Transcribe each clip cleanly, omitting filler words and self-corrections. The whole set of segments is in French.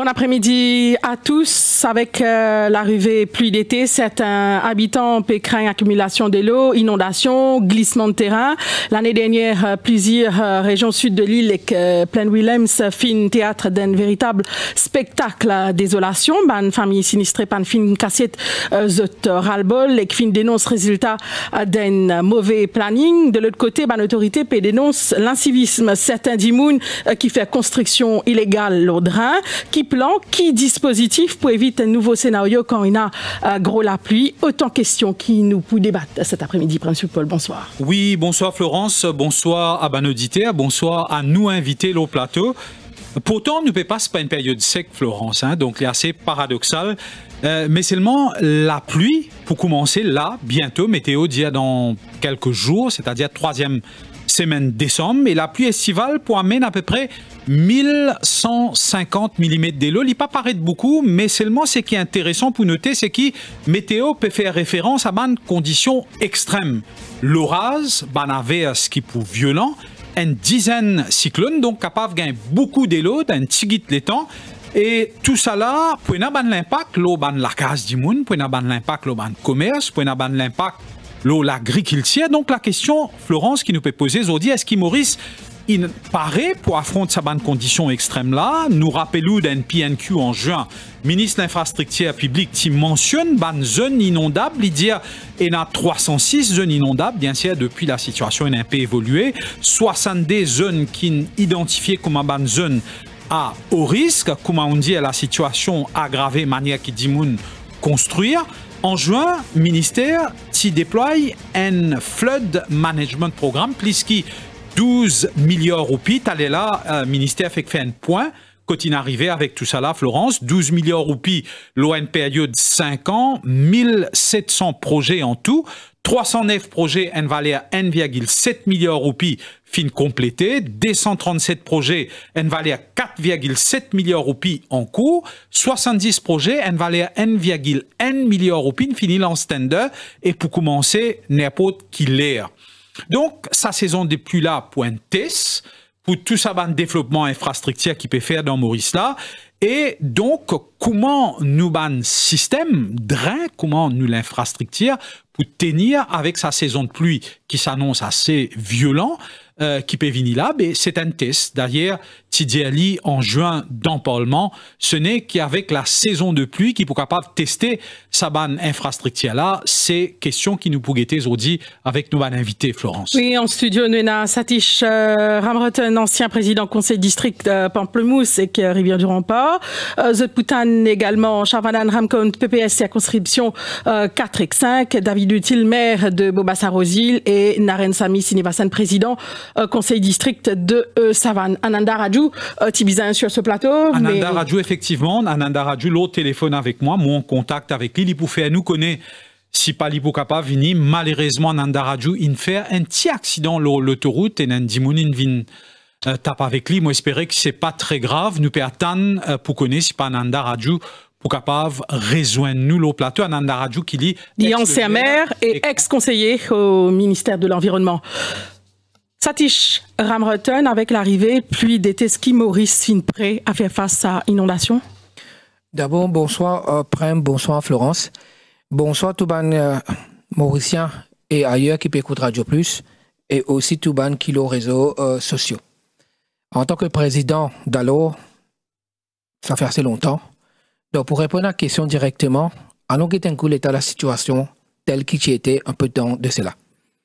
Bon après-midi à tous. Avec l'arrivée pluie d'été, certains habitants peuvent craindre accumulation de l'eau, inondations, glissement de terrain. L'année dernière, plusieurs régions sud de l'île et Plaine Williams fin théâtre d'un véritable spectacle désolation. Ban famille sinistrée pan fin cassette zot ras-le-bol et fin dénonce résultat d'un mauvais planning. De l'autre côté, ban autorité peut dénonce l'incivisme certains d'immunes qui fait construction illégale l'Audrin, qui plan, qui dispositif pour éviter un nouveau scénario quand il y a gros la pluie. Autant de questions qui nous pour débattre cet après-midi. Prince Paul, bonsoir. Oui, bonsoir Florence, bonsoir à nos auditeurs, bonsoir à nous invités au plateau. Pourtant, nous ne pas pas une période sec, Florence, donc c'est assez paradoxal. Mais seulement la pluie, pour commencer là, bientôt, météo dit dans quelques jours, c'est-à-dire troisième semaine décembre, et la pluie estivale pour amener à peu près 1150 mm d'eau. Il ne pas paraître beaucoup, mais seulement ce qui est intéressant pour noter, c'est que météo peut faire référence à des conditions extrêmes. L'orage, ban averse qui pour violent, une dizaine de cyclones, donc capable de gagner beaucoup d'eau d'un petit guide de temps. Et tout ça là, pour avoir l'impact, l'eau ban la case du monde, pour avoir l'impact, l'eau ban commerce, pour avoir l'impact, l'eau l'agriculture. Donc la question, Florence, qui nous peut poser aujourd'hui, est-ce qu'il Maurice, il paraît pour affronter ces bonnes conditions extrêmes là, nous rappelons d'un PNQ en juin, ministre de l'infrastructure publique qui mentionne ban zone inondable, il dit il y a 306 zones inondables, bien sûr depuis la situation a un peu évolué, 62 zones qui identifiées comme ban zone à haut risque, comme on dit la situation aggravée manière qui dit moun construire. En juin, le ministère déploie un flood management programme, plus qui 12 milliards de roupies. Allez là, le ministère fait un point. Quand il est arrivé avec tout ça là, Florence, 12 milliards de roupies, l'eau une période de 5 ans, 1700 projets en tout, 309 projets en valeur 1,7 milliard de roupies fin complétés, 237 projets en valeur 4,7 milliards de roupies en cours, 70 projets en valeur 1,1 milliard de roupies finis en stand-up et pour commencer, n'importe qui l'air. Donc, sa saison de pluie là pour un test, pour tout ça, un développement infrastructure qui peut faire dans Maurice là. Et donc, comment nous ban système drain, comment nous l'infrastructure pour tenir avec sa saison de pluie qui s'annonce assez violent, qui peut venir là, mais c'est un test. D'ailleurs, Tidiali en juin dans le Parlement, ce n'est qu'avec la saison de pluie qui peut capable de tester sa bonne infrastructure là. C'est question qui nous pour guetter aujourd'hui avec nos invités, Florence. Oui, en studio, nous avons Satish Ramroten, ancien président conseil district Pamplemousse et Rivière du Rempart. Zot Poutan également, Charvanan Ramkon, PPS, circonscription 4 et 5. David Util, maire de Bobassa-Rosil et Naren Sami Sinivasan, président conseil district de Savane. Ananda Raju, Tibizan sur ce plateau. Ananda Raju, effectivement. Ananda Raju, l'autre téléphone avec moi, mon contact avec lui, il pour faire nous connaît. Si pas li capable venir, malheureusement, Ananda Raju, il fait un petit accident l'autoroute et Nandimoun vient tape avec lui. Moi, j'espérais que c'est pas très grave. Nous peut attendre pour connaître si pas Ananda Raju pour capable rejoindre nous le plateau. Ananda Raju qui dit ancien maire et ex-conseiller au ministère de l'Environnement. Satish Ramroten, avec l'arrivée, pluie d'été, ski Maurice fin prêt à faire face à inondation? D'abord, bonsoir Prem, bonsoir Florence. Bonsoir tout ban Mauricien et ailleurs qui peut écouter Radio Plus et aussi tout ban qui les réseaux sociaux. En tant que président d'alors, ça fait assez longtemps. Donc pour répondre à la question directement, allons guetter un coup l'état de la situation telle qu'il était un peu de temps de cela.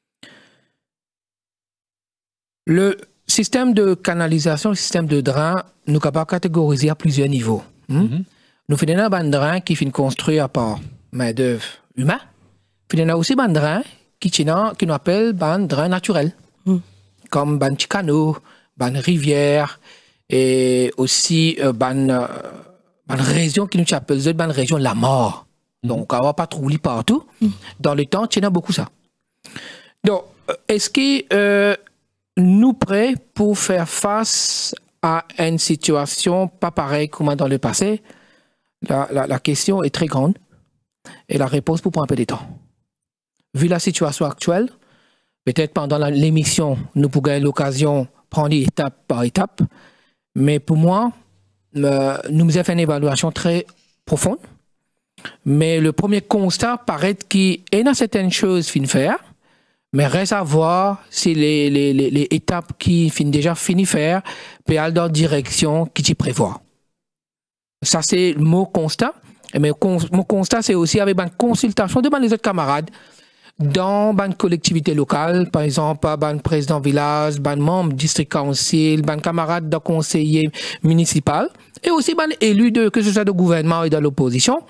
Le système de canalisation, le système de drain, nous sommes capables de catégoriser à plusieurs niveaux. Nous faisons un drain qui finit construit à part main-d'œuvre humaine. Puis il y a aussi un drain qui nous appelle un drain naturel, comme un petit canot, une rivière, et aussi une région qui nous appelle une région de la mort. Donc, on va pas trouver partout. Dans le temps, il y a beaucoup ça. Donc, est-ce que nous prêts pour faire face à une situation pas pareille comme dans le passé? La question est très grande et la réponse pour prendre un peu de temps. Vu la situation actuelle, peut-être pendant l'émission, nous pourrons l'occasion de prendre étape par étape, mais pour moi, nous avons fait une évaluation très profonde. Mais le premier constat paraît qu'il y a certaines choses à faire, mais reste à voir si les étapes qui sont déjà finies faire peuvent aller dans la direction qui t'y prévoit. Ça, c'est le mot constat. Mais mon constat, c'est aussi avec une consultation de les autres camarades dans une collectivité locale, par exemple, un président village, un membre district council, un camarade de conseiller municipal, et aussi un élu que ce soit de gouvernement et de l'opposition.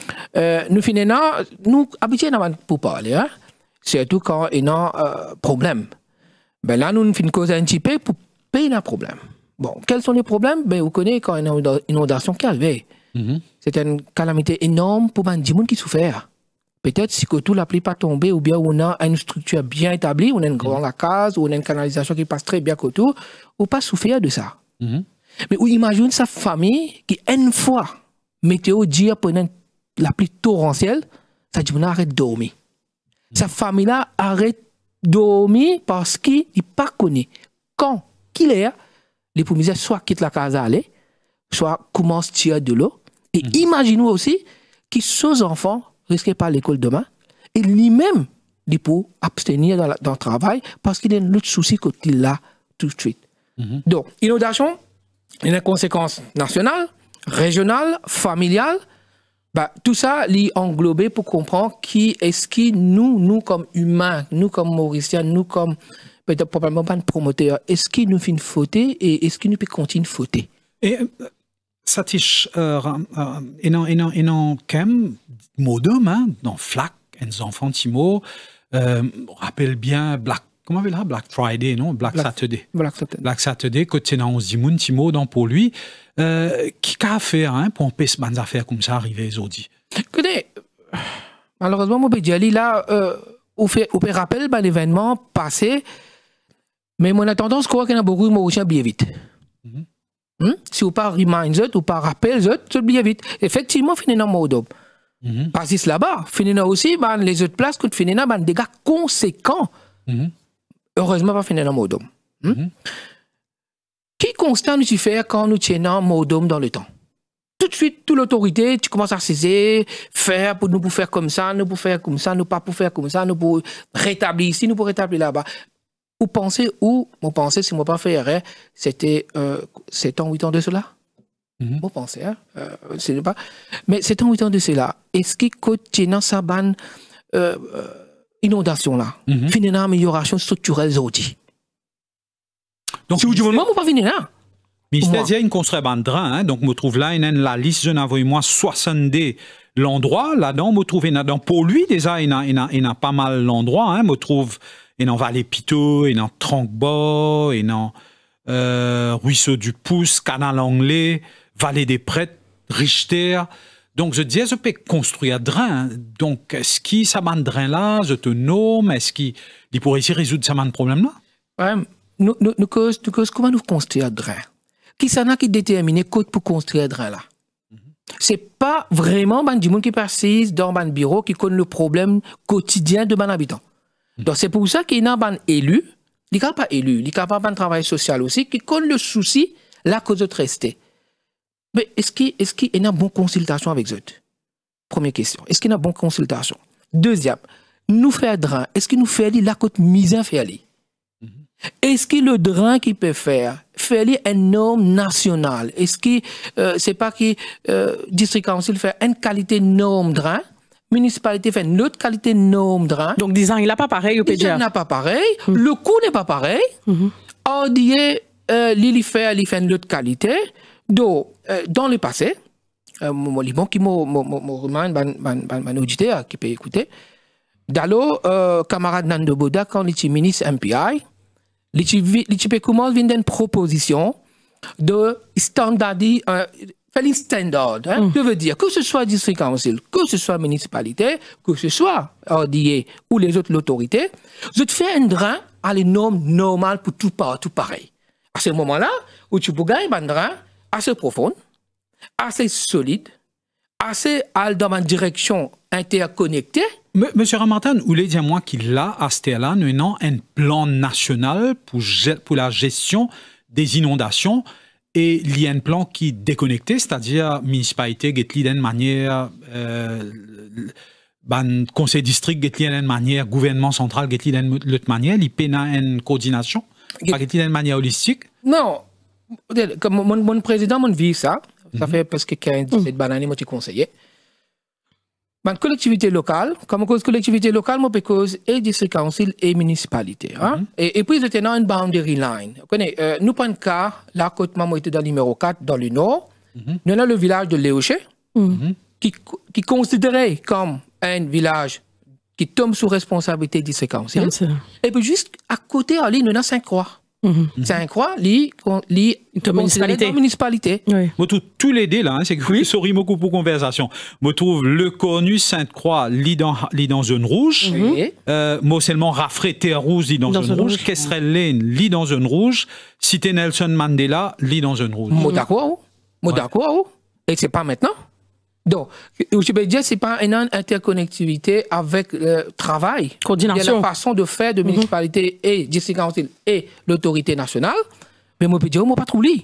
Nous habituons pour parler, hein? Surtout quand il y a un problème. Ben là, nous finissons cause un petit peu pour payer un problème. Bon, quels sont les problèmes? Ben, vous connaissez quand il y a une inondation qui arrive. C'est une calamité énorme pour les gens qui souffrent. Peut-être si tout la pluie pas tombée ou bien on a une structure bien établie, on a une grande case, ou on a une canalisation qui passe très bien autour, ou pas souffrir de ça. Mais ou imagine sa famille qui, une fois, météo dit pendant la pluie torrentielle, ça dit qu'on arrête de dormir. Sa famille-là arrête de dormir parce qu'il n'est pas connu. Quand qu'il est, les pommiers soit quittent la case à aller, soit commencent à tirer de l'eau. Et imaginez aussi que ces enfants risquent pas l'école demain. Et lui-même, il peut abstenir dans le travail parce qu'il y a un autre souci qu'il a tout de suite. Donc, inondation, il y a une conséquence nationale, régionale, familiale. Bah, tout ça, est englobé pour comprendre qui est-ce qui, nous comme humains, nous comme Mauriciens, nous comme peut-être probablement pas promoteurs, est-ce qu'il nous fait une faute et est-ce qu'il nous peut continuer de fauter? Et Satish, non, kem, modem, hein, dans FLAC, les enfants Timo, rappelle bien comment on Black Friday, non? Black Saturday. Black Saturday, quand tu es dans Zimoun, Timo, dans pour lui, qui a fait, hein, pour empêcher des affaires comme ça arriver aujourd'hui? Écoutez, malheureusement, mon pédial, là, on fait rappel à l'événement passé, mais mon tendance, je crois qu'il y a beaucoup de Mauriciens bien vite. Si vous pas remind ou pas rappel, c'est bien vite. Effectivement, finir dans mode. Parce que là-bas, finir aussi, les autres places, quand finir dans des dégâts conséquents. Heureusement, pas finir dans mode. Qui constat nous fait quand nous tenons mode dans le temps? Tout de suite, toute l'autorité, tu commences à saisir, faire pour nous pour faire comme ça, nous pour faire comme ça, nous pas pour faire comme ça, nous pour rétablir ici, nous pour rétablir là-bas. Vous pensez où? Vous pensez, si moi pas fait erreur, c'était 7 ans, 8 ans de cela? Vous pensez, hein? C'est pas. Mais 7 ans, 8 ans de cela, est-ce qu'il continue sa ban inondation là? Finir une amélioration structurelle aujourd'hui? Donc, si vous dites, moi, vous pas finir là? Ministère dit une construit un drain, hein, donc je trouve là, la liste, je n'avais moi 70 l'endroit, là-dedans, je trouve, pour lui, déjà, il a pas mal l'endroit, hein, je trouve, il en Vallée Pitot, il en Tranquebas, il en Ruisseau du Pouce, Canal Anglais, Vallée des Prêtres, Richter. Donc, je disais, je peux construire un drain. Hein. Donc, est-ce que ça m'a un drain là, je te nomme, est-ce qu'il pourrait essayer de résoudre ça un problème là? Ouais, nous comment nous construire un drain? Qui s'en a qui détermine côte pour construire un drain là? C'est pas vraiment du monde qui passe dans un bureau qui connaît le problème quotidien de mon habitant. Donc, c'est pour ça qu'il y a un élu, il n'y a pas élu, il n'y a pas un travail social aussi, qui connaît le souci, la cause de rester. Mais est-ce qu'il y a une bonne consultation avec eux? Première question. Est-ce qu'il y a une bonne consultation? Deuxième, nous faire drain, est-ce qu'il nous fait la côte mise à faire? Est-ce que le drain qu'il peut faire une norme nationale? Est-ce que c'est pas que district council fait une qualité norme drain? Municipalité fait une autre qualité norme drain. Donc, disons, il n'a pas pareil au PDA. Il n'a pas pareil. Le coût n'est pas pareil. On dit, il fait une autre qualité. Donc, dans le passé, mon qui m'a un auditeur qui peut écouter, d'alors, camarade Nando Boda, quand il était ministre MPI, il peut commencer une proposition de standardiser, standard, hein, que veut dire que ce soit district council, que ce soit municipalité, que ce soit RDA ou les autres autorités, je te fais un drain à les normes normales pour tout pareil. À ce moment-là, où tu peux gagner un drain assez profond, assez solide, assez dans une direction interconnectée. Monsieur Ramartan, vous voulez dire moi qu'il a à ce là un plan national pour la gestion des inondations et il y a un plan qui est déconnecté, c'est-à-dire municipalité qui est d'une manière, conseil district qui est d'une manière, gouvernement central qui est d'une autre manière, il y a une coordination, qui est d'une manière holistique. Non, comme mon président m'a vu ça, ça fait presque 15-17 bananes, moi, tu conseillais. Ma collectivité locale, comme cause collectivité locale, moi, cause et district council et municipalité. Hein? Et puis, c'était dans une boundary line. Vous connaissez, nous prenons le cas, là, côté moi, était dans le numéro 4, dans le nord. Nous avons le village de Léoché, qui considéré comme un village qui tombe sous responsabilité du district council. Et puis, juste à côté, nous avons Sainte-Croix. Sainte-Croix, municipalité. Oui. Moi, tous les deux, là, hein, c'est que oui. Sorry, beaucoup pour conversation. Je trouve le connu Sainte-Croix, dans zone rouge. Moi, seulement Raffray, Terre Rouge, dans zone rouge. Kestrel Lane, dans zone rouge. Cité Nelson Mandela, dans zone rouge. Moi, d'accord. Et c'est pas maintenant. Donc, je peux dire, c'est pas une interconnectivité avec le travail. Coordination. Il y a la façon de faire de municipalité et district council et l'autorité nationale. Mais moi, je peux dire, moi, pas trouvé.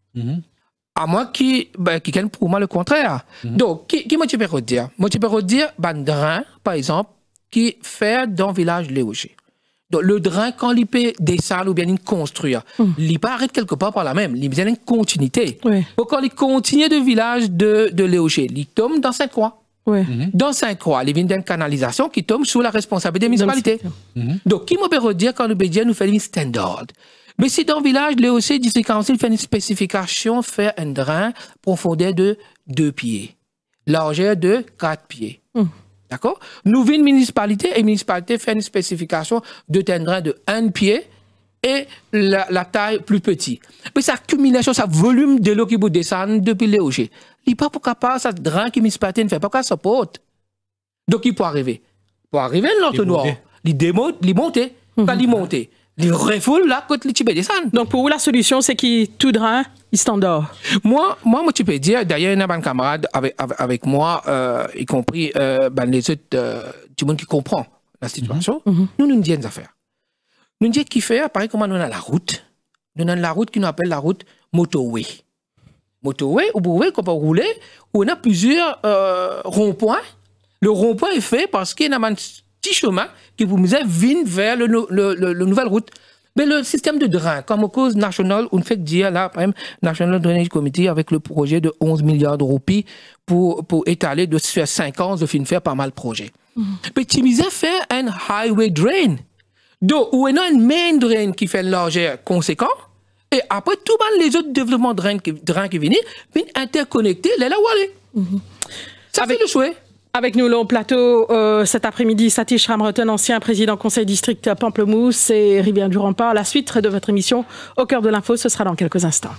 À moi qui pour moi le contraire. Donc, qui moi, je peux redire? Moi, je peux redire, drain, par exemple, qui fait dans le village Léoché. Donc, le drain, quand il peut descendre ou bien il construire, il peut arrêter quelque part par la même. Il a une continuité. Oui. Donc, quand il continue de village de Léoché, il tombe dans Sainte-Croix. Oui. Dans Sainte-Croix, il vient d'une canalisation qui tombe sous la responsabilité des municipalités. Donc, qui me peut redire quand le budget nous fait une standard? Mais si dans le village Léoché, district council fait une spécification, fait un drain profondeur de 2 pieds, largeur de 4 pieds. D'accord? Nous venons municipalité et municipalité fait une spécification de drain de 1 pied et la taille plus petite. Mais sa accumulation, sa volume de l'eau qui peut descendre depuis Léoché. Il n'est pas pour capable, ça drain qui municipalité ne fait pas qu'à sa porte. Donc il peut arriver. Pour arriver à l'entonnoir, il démonte, il monte. Quand il monte, il refoule là, quand il descend. Donc pour vous, la solution, c'est qu'il tout drain, il standard. Moi, tu peux dire, d'ailleurs, il y a un camarade avec moi, y compris les autres, tout le monde qui comprend la situation. Nous disons des affaires. Nous disons qu'il fait, pareil comme nous avons la route. Nous avons la route qui nous appelle la route motorway. Motorway, ou pouvez qu'on peut rouler, où on a plusieurs ronds-points. Le rond-point est fait parce qu'il y a un petit chemin qui vous met vers le nouvelle route. Mais le système de drain, comme au cause national, on fait dire là, par exemple, National Drainage Committee avec le projet de 11 milliards de roupies pour étaler de sur 5 ans de faire pas mal de projets. Mais tu misais faire un highway drain. Donc, où on a une main drain qui fait une largeur conséquente, et après, tout les autres développements de drain qui viennent, viennent interconnecter les là où aller. Ça fait le souhait. Avec nous, le plateau, cet après-midi, Satish Ramroten, ancien président conseil district Pamplemousse et Rivière du Rempart. La suite de votre émission Au cœur de l'info, ce sera dans quelques instants.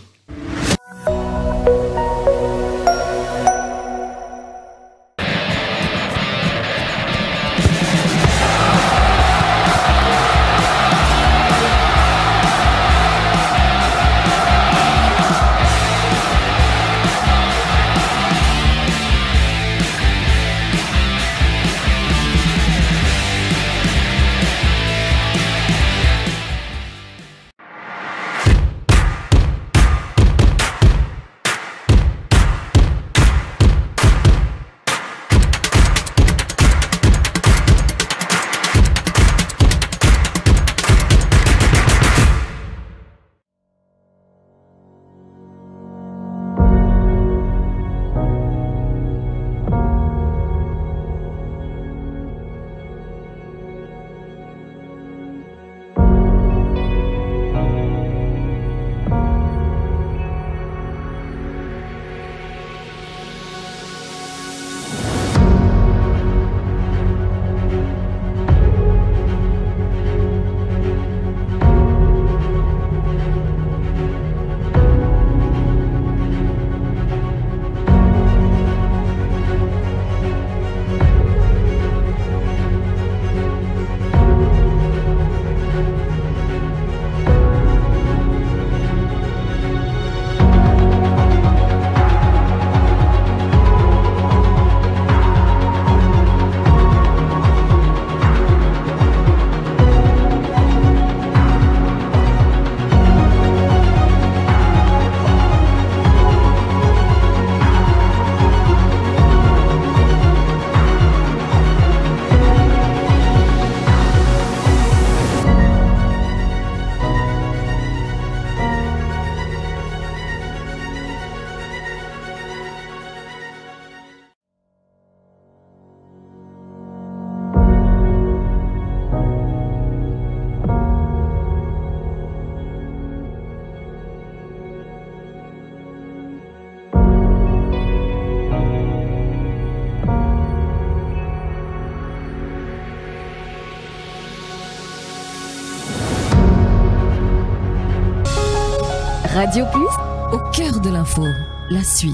Radio Plus, au cœur de l'info, la suite.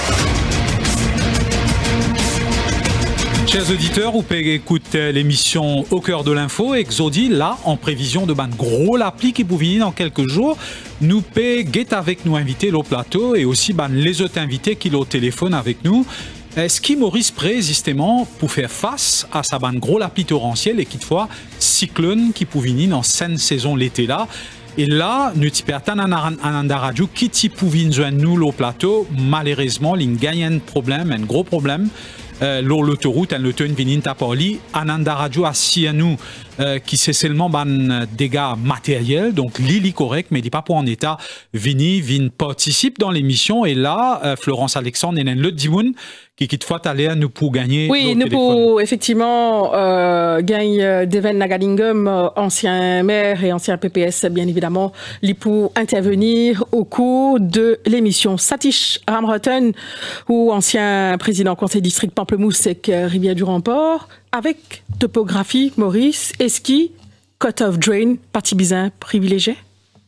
Chers auditeurs, vous pouvez écouter l'émission Au cœur de l'info. Exodi, là, en prévision de ban gros l'appli qui vous venir dans quelques jours. Nous pouvons guetter avec nous invités au plateau et aussi ban les autres invités qui sont au téléphone avec nous. Est-ce qu'il Maurice prêt justement pour faire face à sa ban gros l'appli torrentielle et qui fois cyclone qui peut venir dans cette saison l'été là? Et là, nous attendons un radio qui pouvait nous au plateau. Malheureusement, il y a un problème, un gros problème. L'autoroute, elle ne tient pas parler. Ananda Radio a si à nous qui c'est seulement des dégâts matériels, donc l'île est correct, mais il n'est pas pour en état. Vin participe dans l'émission et là, Florence Alexandre et le Dimoun qui fois aller nous pour gagner. Oui, nous pour effectivement gagner Deven Nagalingam, ancien maire et ancien PPS, bien évidemment, pour intervenir au cours de l'émission. Satish Ramroten, ou ancien président conseil district Pamplemousse et Rivière du Remport, avec topographie, Maurice, ski, cut-off drain, partie bizarre privilégiée.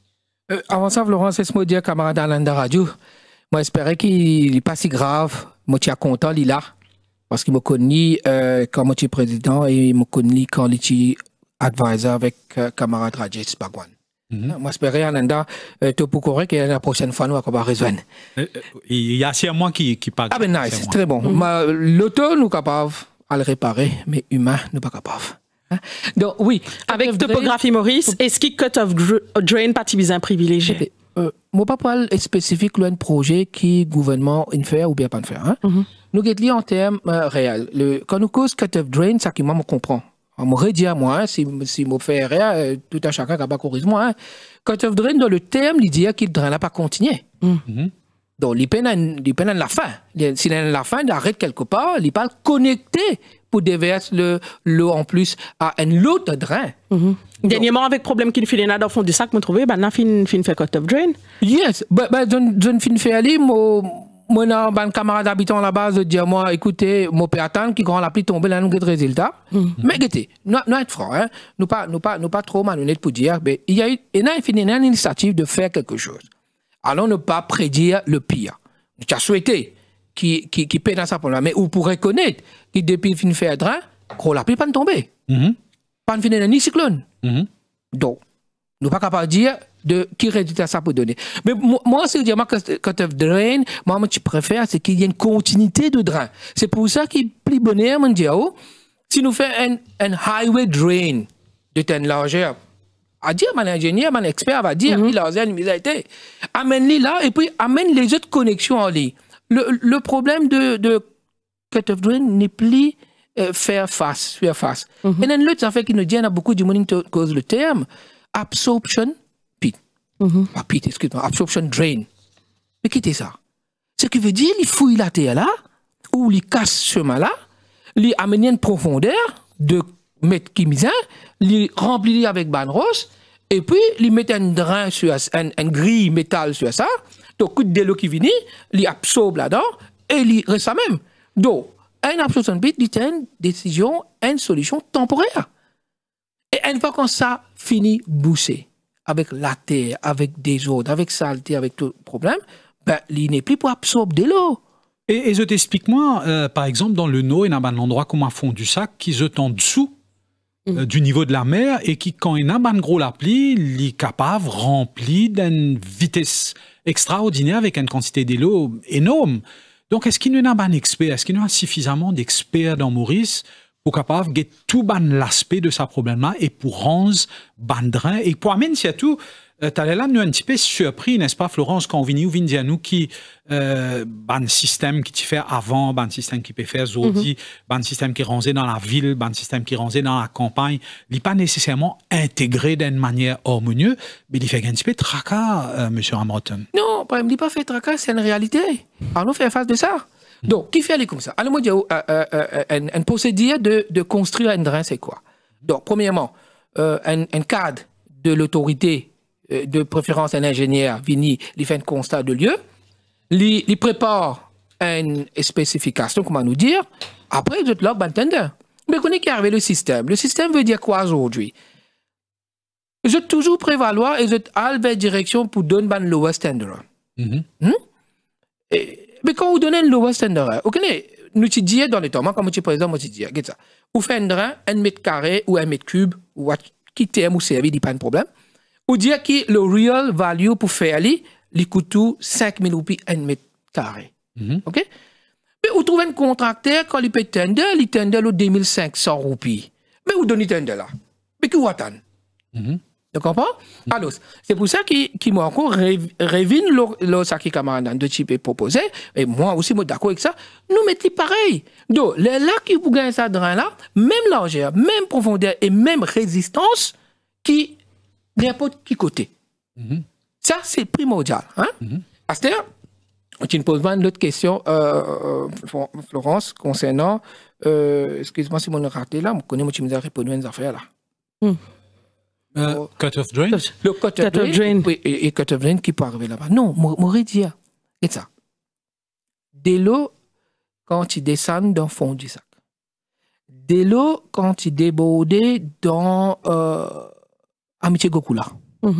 Avant ça, Florence, est-ce que dire camarade Ananda Radio? Moi, j'espérais qu'il n'est pas si grave. Moi, je suis content, il est là. Parce qu'il me connaît quand je suis président et il me connaît quand je suis advisor avec camarade Rajesh Bhagwan. Moi, j'espérais, Ananda, tout pour correct et la prochaine fois, nous allons rejoindre. Il y a assez à moi qui parle. Ah ben nice, c'est très bon. L'auto, nous sommes capables à le réparer, mais humain, nous ne sommes pas capables. Donc, oui. Avec topographie, Maurice, est-ce qu'il cut-off drain, partie bizarre privilégiée? Moi, pas parler spécifique d'un projet qui le gouvernement fait ou bien pas faire. Hein? Nous avons en termes réels. Quand nous cause cut-off drain, ça qui me comprend. On m'aurait dit à moi, si je fais rien, tout un chacun qui va corriger moi. Cut-off drain, dans le terme, il dit qu'il ne drain pas continuer. Donc, il peine à la fin. S'il est à la fin, il arrête quelque part, il pas connecté pour déverser l'eau en plus à un autre drain. Dernièrement, avec problème qu'il fait dans le fond du sac, vous trouvez, ben, fin fait cut-off drain. Yes, je fin fait aller, moi, un camarade habitant là-bas, je dis à moi, écoutez, mon peut attendre qu'il grand la pluie tombe, là, nous avons des résultats. Mais écoutez, nous être francs, hein, nous pas trop malhonnêtes pour dire, mais il y a une initiative de faire quelque chose. Alors, ne pas prédire le pire. Tu as souhaité qui paie dans sa problème, mais vous pourrez connaître que depuis fin fait un drain, gros la pluie pas tomber. Pas fin ni cyclone. Donc, nous pas capable de dire de qui résultat ça peut donner. Mais moi, c'est dire quand of drain, moi, je préfère c'est qu'il y ait une continuité de drain. C'est pour ça qu'il est plus bonheur, mon Dieu. Si nous faisons un highway drain de telle largeur, à dire, mon ingénieur, mon expert va dire, il a une misérité. Amène-les là et puis amène les autres connexions en ligne. Le problème de cut-off drain n'est plus faire face. Et then l'autre, ça fait qu'il nous dit, il y a beaucoup de monde qui cause le terme absorption pit. Pas pit, excuse-moi, absorption drain. Mais quittez ça. Ce qui veut dire, il fouille la terre là, ou il casse ce chemin-là, il amène une profondeur de mètre qui misère, il remplit avec ban rose, et puis il met un drain sur un grille métal sur ça, donc coup de l'eau qui vient, il absorbe là-dedans, et il reste ça même. Donc, un absorption pit, il tient une décision, une solution temporaire. Et une fois qu'on ça finit boucher, avec la terre, avec des eaux, avec saleté, avec tout problème, ben, il n'est plus pour absorber de l'eau. Et je t'explique-moi, par exemple, dans le Nord, il y a un endroit comme un fond du sac qui se tend en dessous du niveau de la mer et qui, quand il y a un gros la pluie, il est capable de remplir d'une vitesse extraordinaire avec une quantité d'eau énorme. Donc, est-ce qu'il y a un expert, est-ce qu'il y a suffisamment d'experts dans Maurice pour capable de tout l'aspect de sa problème-là et pour rendre bandrin et pour amener surtout t'allais là nous un petit peu surpris, n'est-ce pas, Florence, quand on vient dire nous qui ban système qui fait avant, ban système qui peut faire aujourd'hui, ban système qui est rangé dans la ville, ban système qui est rangé dans la campagne, il n'est pas nécessairement intégré d'une manière harmonieuse, mais il fait un petit peu tracas, monsieur Ramroten. Non, il n'est pas fait tracas, c'est une réalité. Alors, nous faisons face de ça. Donc, qui fait aller comme ça? Alors, moi, une procédure de construire un drain, c'est quoi? Donc, premièrement, un cadre de l'autorité, de préférence un ingénieur, vini, il fait un constat de lieu, il prépare une spécification, comment nous dire, après, il log un tender. Mais qu'on est qui arrive le système. Le système veut dire quoi aujourd'hui? Je toujours prévaloir et je aller vers direction pour donner un lower standard. Mais quand vous donnez un lower standard, vous connaissez, nous te disons dans les temps, comme tu président, moi tu dis, regarde ça. Vous faites un drain, 1 mètre carré ou 1 mètre cube, ou qui t'aime ou servir, il n'y a pas de problème. Ou dire que le real value pour faire il coûte tout 5 000 roupies 1 mètre carré. OK? Mais vous trouvez un contracteur, quand il paye tender, il tender le 2500 roupies. Mais vous donnez tender là. Mais qui vous attend? Tu comprends? Alors, c'est pour ça qu'il m'a encore révine le sac camarade de type proposé. Et moi aussi, moi d'accord avec ça. Nous mettons pareil. Donc, les lacs qui vous gagnent ça drain là, même largeur, même profondeur et même résistance, qui n'importe qui côté. Ça, c'est primordial. Hein? Aster, tu me poses une autre question, Florence, concernant, excuse-moi si mon raté là, je connais, moi, tu me as répondu à une affaire là. Cut-off drain? Le cut-off drain. Oui, et cut-off drain qui peut arriver là-bas. Non, moi, dire, c'est ça. De l'eau, quand tu descends dans le fond du sac. De l'eau, quand tu débordes dans Amitié Gokula.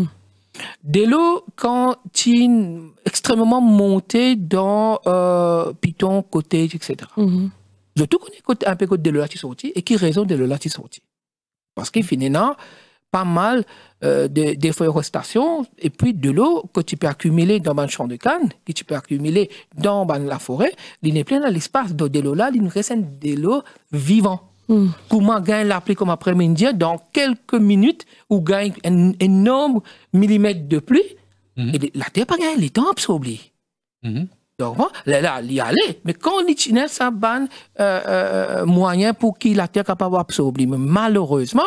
De l'eau, quand tu es extrêmement monté dans Python, Cottage, etc. Je te connais un peu de l'eau là qui sorti et qui raison de l'eau là qui sorti. Parce qu'il finit là, pas mal de déforestation et puis de l'eau que tu peux accumuler dans un champ de canne, que tu peux accumuler dans la forêt, il n'est plein dans l'espace de l'eau là, il nous reste de l'eau vivant. Comment gagner l'appli comme après-midi dans quelques minutes ou gagne un énorme millimètre de pluie et la terre pas gagner les temps absorbés. Donc là il y allait, mais quand on utilise ça ban moyen pour qu'il la terre capable d'absorber, mais malheureusement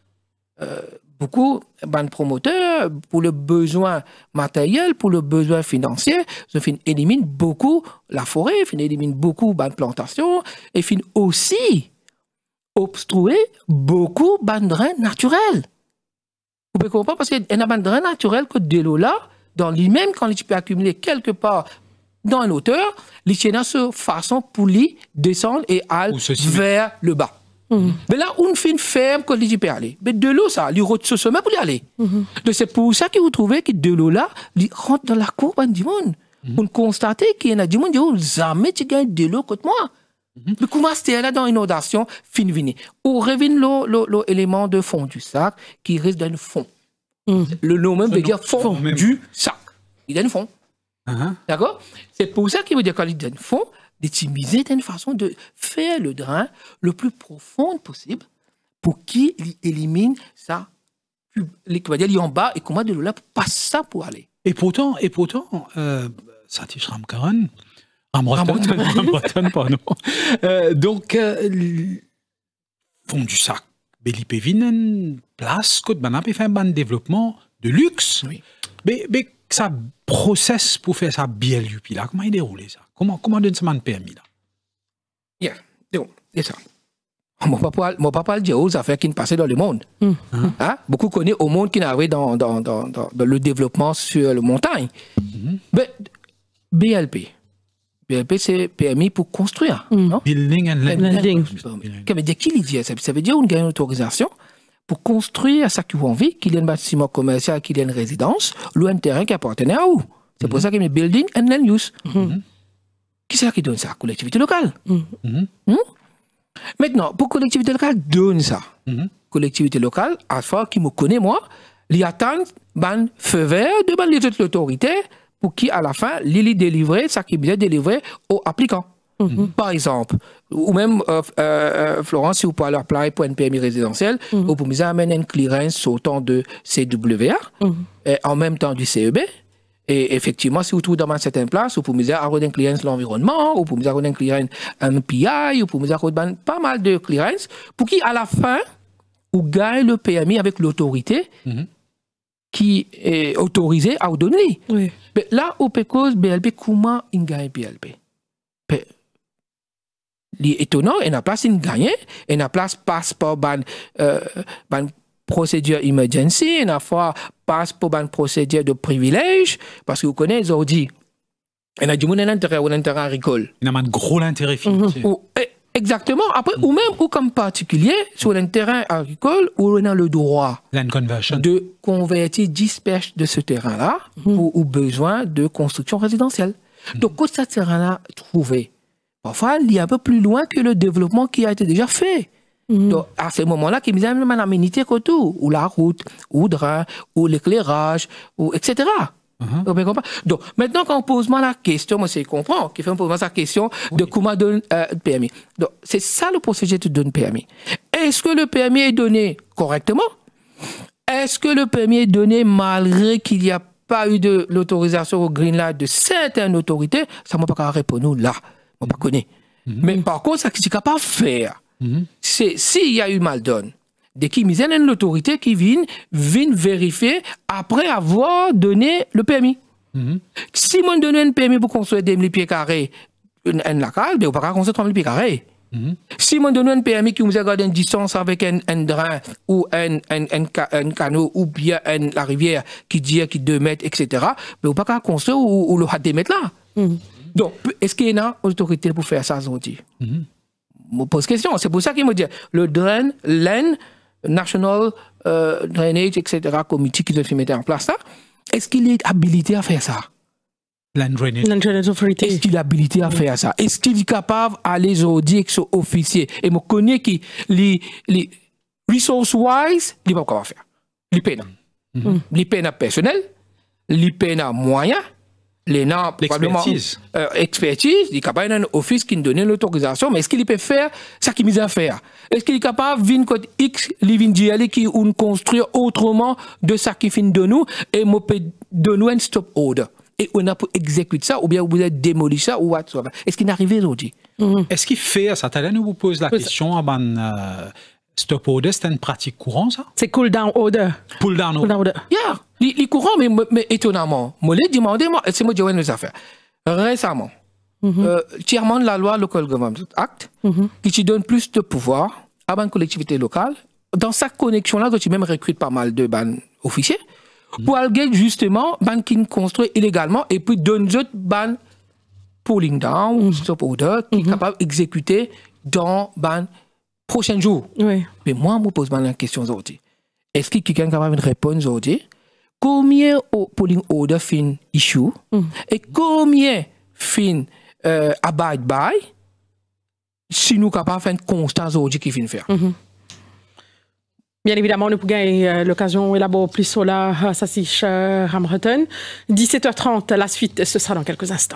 beaucoup de promoteurs, pour le besoin matériel, pour le besoin financier, éliminent beaucoup la forêt, éliminent beaucoup de plantations, et aussi obstruer beaucoup de drains naturels. Vous pouvez comprendre parce qu'il y a un drain naturel que de l'eau là, dans lui-même, quand il peut accumuler quelque part dans une hauteur, il y a une façon pour lui descendre et aller vers le bas. Mais là, on fait une ferme que il peut aller. Mais de l'eau, ça, il route ce sommet pour y aller. Donc c'est pour ça que vous trouvez que de l'eau là, il rentre dans la courbe du monde. On constate qu'il y a du monde qui dit, jamais tu gagnes de l'eau contre moi. Mais comment c'est là dans une inondation fine. Ou revient l'élément de fond du sac qui reste dans le fond. Le nom même veut dire fond du sac. Il donne fond. D'accord? C'est pour ça qu'il veut dire quand il donne fond, d'optimiser une façon de faire le drain le plus profond possible pour qu'il élimine ça. Il va dire en bas et comment de l'eau là passe ça pour aller. Et pourtant, ça t'échappe Karen. En Bretagne, pardon. Donc, fond du sac, il peut venir une place que tu peut faire un développement de luxe. Oui. Mais ça process pour faire ça bien lui là, comment il déroule ça? Comment donne ça un permis là? Donc, c'est ça. Mon papa le dit aux affaires qui ne passaient dans le monde. Beaucoup connaissent au monde qui n'arrive dans le développement sur la montagne. Mais BLP, c'est permis pour construire. Non? Building and Landing. Ça veut dire qu'il y dit? Ça veut dire qu'on gagne une autorisation pour construire ça qu'on vit, qu'il y ait un bâtiment commercial, qu'il y ait une résidence, ou un terrain qui appartenait à où. C'est pour ça qu'il y a Building and Land Use. Qui c'est qui donne ça? Collectivité locale. Maintenant, pour collectivité locale, donne ça. Collectivité locale, à fois qui me connaît moi, il attend un feu vert de les autres autorités pour qui, à la fin, l'île délivrer ça qui est délivré aux applicants. Par exemple, ou même, Florence, si vous pouvez appeler pour un permis résidentiel, vous pouvez amener une clearance sautant de CWA, et en même temps du CEB. Et effectivement, si vous trouvez dans une certaine place, vous pouvez avoir une clearance l'environnement, vous pouvez avoir une clearance MPI, vous pouvez avoir pas mal de clearance pour qui, à la fin, vous gagnez le permis avec l'autorité qui est autorisée à vous donner. Oui. Mais là, au PECOS, BLP, comment il gagne BLP? L'étonnant, il y a place, il gagne, il y a place, passe par une procédure emergency, il y a fois passe par une procédure de privilège, parce que vous connaissez, ils ont dit, il y a du monde intérêt ou un intérêt agricole. Il y a un gros intérêt financier. Exactement. Après, ou même, ou comme particulier, sur un terrain agricole, où on a le droit Land conversion. de convertir 10 perches de ce terrain-là ou besoin de construction résidentielle. Donc, quand ce terrain-là trouvé, parfois, il y a un peu plus loin que le développement qui a été déjà fait. Donc, à ce moment-là, il y a même une aménité autour, ou la route, ou le drain, ou l'éclairage, ou etc. Donc, maintenant, quand on pose moi la question, moi, c'est comprendre, qui fait pose la question de comment donner le permis. Donc, c'est ça le procédé de donner permis. Est-ce que le permis est donné correctement? Est-ce que le permis est donné malgré qu'il n'y a pas eu de l'autorisation au green light de certaines autorités? Ça ne m'a pas répondre nous là. On ne pas connaît. Mais par contre, ça que je suis capable de faire, c'est s'il y a eu mal donne. Dès qu'il y a une autorité qui vient vérifier après avoir donné le permis. Si on donne un permis pour construire 2000 pieds carrés, un local, on ne peut pas construire 3000 pieds carrés. Si on donne un permis qui nous a gardé une distance avec un drain ou un canot ou bien la rivière qui dit qui 2 mètres, etc., on ne peut pas construire ou le 2 mètres là. Donc, est-ce qu'il y a une autorité pour faire ça aujourd'hui? Je me pose question. C'est pour ça qu'il me dit le drain, l'AN, National Drainage, etc., committee qui doit se mettre en place là, est-ce qu'il est habilité à faire ça? Land Drainage. Land Drainage Authority. Est-ce qu'il est habilité à faire ça? Est-ce qu'il est capable d'aller aujourd'hui avec son officier? Et je connais que les resource-wise, il ne peut pas faire. Il peine. Il peine personnel, il peine moyen, L'expertise. Expertise, il est capable d'un office qui nous donne l'autorisation, mais est-ce qu'il peut faire ça qu'il a à faire? Est-ce qu'il est capable de venir code X, living GLE qui ou construire autrement de ça qui finit de nous et me peut donner un stop order? Et on a pour exécuter ça, ou bien vous avez démoli ça, ou whatsoever. Est-ce qu'il est arrivé aujourd'hui? Est-ce qu'il fait ça? Talent nous vous pose la question à stop order, c'est une pratique courante, ça? C'est cool down order. Pull down order. Yeah, il courant, mais étonnamment. Moi, je demandé, c'est moi qui ai nos affaires. Récemment, tièrement de la loi Local Government Act, qui te donne plus de pouvoir à une collectivité locale. Dans sa connexion-là, tu même recrutes pas mal de officiers pour aller justement, qui construit illégalement et puis donne d'autres pulling down, stop order, qui est capable d'exécuter dans prochains jours. Oui. Mais moi, je me pose la question aujourd'hui. Est-ce que quelqu'un est capable de répondre aujourd'hui? Combien polling order fin issue et combien fin abide by si nous sommes capables de faire un constat aujourd'hui qui vient faire? Bien évidemment, nous pouvons gagner l'occasion d'élaborer plus sur la Sassich Ramreton. 17h30, la suite, ce sera dans quelques instants.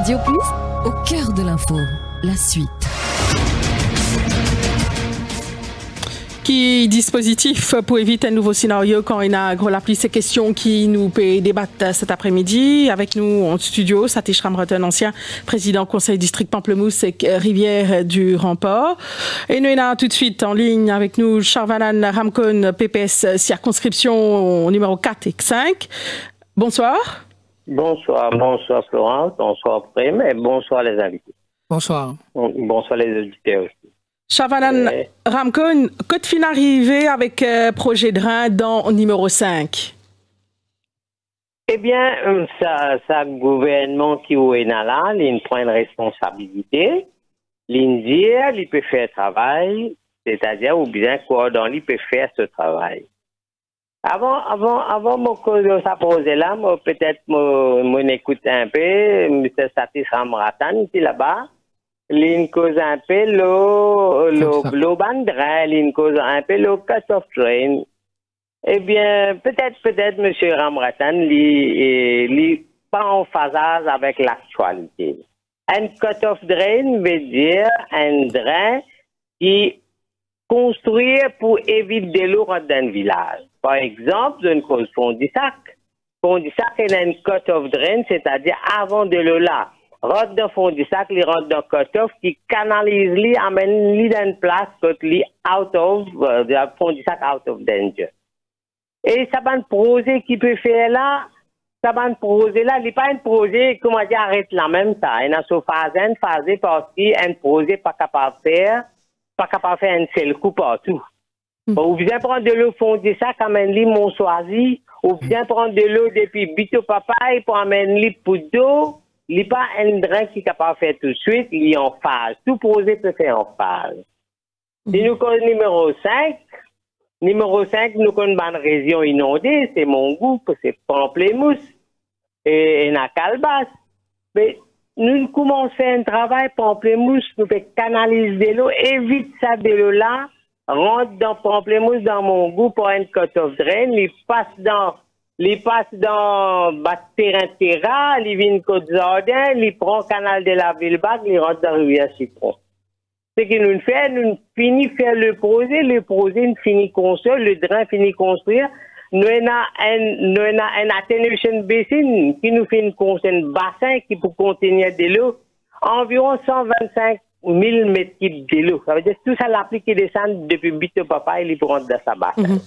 Radio Plus, au cœur de l'info, la suite. Qui dispositif pour éviter un nouveau scénario quand il a gros l'appli ces questions qui nous peut débattre cet après-midi avec nous en studio Satish Ramratan, ancien président conseil district Pamplemousse et Rivière du Remport, et nous avons tout de suite en ligne avec nous Shavanan Ramkon, PPS circonscription numéro 4 et 5. Bonsoir. Bonsoir Florence, bonsoir Prime et bonsoir les invités. Bonsoir. Bonsoir les auditeurs aussi. Shavanan Ramkon, quand tu finis arrivé avec projet de Rhin dans numéro 5? Eh bien, ça gouvernement qui est là, il prend une responsabilité, il dit, il peut faire travail, c'est-à-dire ou bien coordonner, il peut faire ce travail. Avant mon ça posé là, peut-être mon écoute un peu, M. Satish Ramratan qui est là-bas. L'une cause un peu le bandra, l'une cause un peu le cut-off train. Eh bien, peut-être, M. Ramratan, il pas en phasage avec l'actualité. Un cut-off drain veut dire un drain qui construit pour éviter l'eau dans un village. Par exemple, une cause Fondisac. Fondisac est un cut-off drain, c'est-à-dire avant de l'eau là. Rentre dans Fondisac, il rentre dans cut-off, qui canalise, lui, amène lui dans une place, lui out of, Fondisac out of danger. Et ça va un projet qui peut faire là, ça va un projet là, il n'est pas un projet, comment dire, arrête là même ça. Il y a une phase parce qu'un projet pas capable de faire un seul coup partout. Ou bien prendre de l'eau Fondisac, amène lui Montsoisy, ou bien prendre de l'eau depuis Bito Papaye pour amener lui Poudou. Il n'est pas un drain qui est capable de faire tout de suite, il est en phase. Tout projet peut faire en phase. Si nous connaissons numéro 5, nous connaissons une région inondée, c'est mon groupe, c'est Pamplemousse et Nakalbas. Mais nous commençons à faire un travail Pamplemousse, nous faisons canaliser de l'eau, évite ça de l'eau là, rentre dans Pamplemousse, dans mon groupe pour un cut-off drain, il passe dans terrain, il vient Côte Jardin, il prend le canal de la Ville-Bac, il rentre dans la rivière Citron. Ce que nous faisons, nous finissons de faire le projet, nous finissons construire, le drain finit construire. Nous avons un atténuation basin qui nous fait un bassin qui peut contenir de l'eau, environ 125 000 mètres cubes de l'eau. Ça veut dire que tout ça, l'appli qui descend depuis Bito Papa, il rentre dans sa bassin.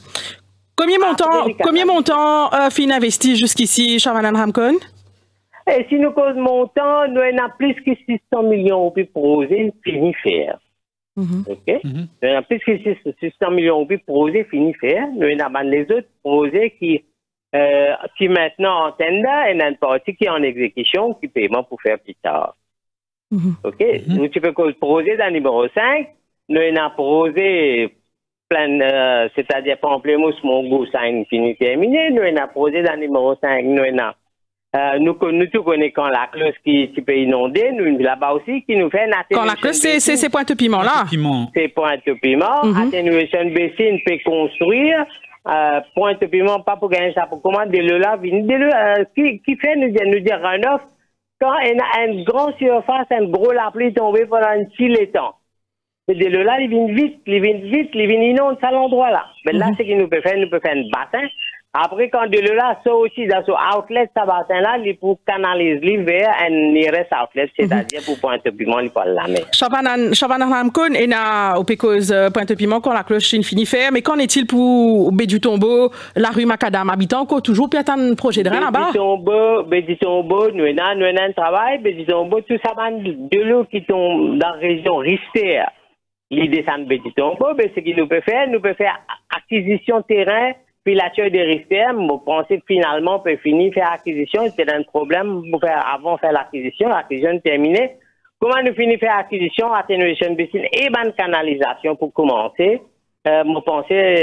Combien montant fin investi jusqu'ici, Shavanan Ramkon? Et si nous cause montant, nous avons plus que 600 millions pour projet, fini faire. OK? Nous avons plus que 600 millions pour projet, fini faire. Nous avons les autres projets qui maintenant en tenda, et une partie qui est en exécution, qui paiement pour faire plus tard. OK? Nous, tu peux cause projet dans le numéro 5, nous avons un projet c'est-à-dire Pamplemousse, mon goût, ça a fini terminé. Nous avons posé dans le numéro 5. Nous tous connaissons quand la cloche qui peut inonder. Nous là-bas aussi qui nous fait un atténuation. Quand la cloche, c'est Pointe-Piment là. C'est Pointe-Piment. Atténuation basin peut construire. Pointe-Piment, pas pour gagner ça. Pour commander de l'eau là, qui fait nous dire runoff quand il a une grande surface, un gros la pluie tombée pendant un petit temps. De l'eau là, il vient vite, il vient inonde à l'endroit là. Mais là, c'est qu'il nous peut faire un bassin. Après, quand de l'eau là, ça aussi, dans ce outlet, ce bassin là, il peut canaliser vers un nearest outlet, c'est-à-dire pour Pointe-Piment, il peut la mer. Shavanan Ramkon, et au Pécose Pointe-Piment, quand la cloche finit faire, mais qu'en est-il pour Bédu-Tombeau, la rue Macadam, habitant, encore toujours, puis un projet de rien là-bas? Bédu-Tombeau, nous avons un travail, Bédu-Tombeau, tout ça, de l'eau qui tombe dans la région Rister. L'idée, ça ne veut pas, mais ce qu'il nous peut faire acquisition terrain, puis l'achat de Rister. Je pense que finalement, on peut finir faire acquisition. C'est un problème pour faire, avant de faire l'acquisition terminée. Comment nous finir faire acquisition, atténuation basin et bonne canalisation pour commencer? Je pense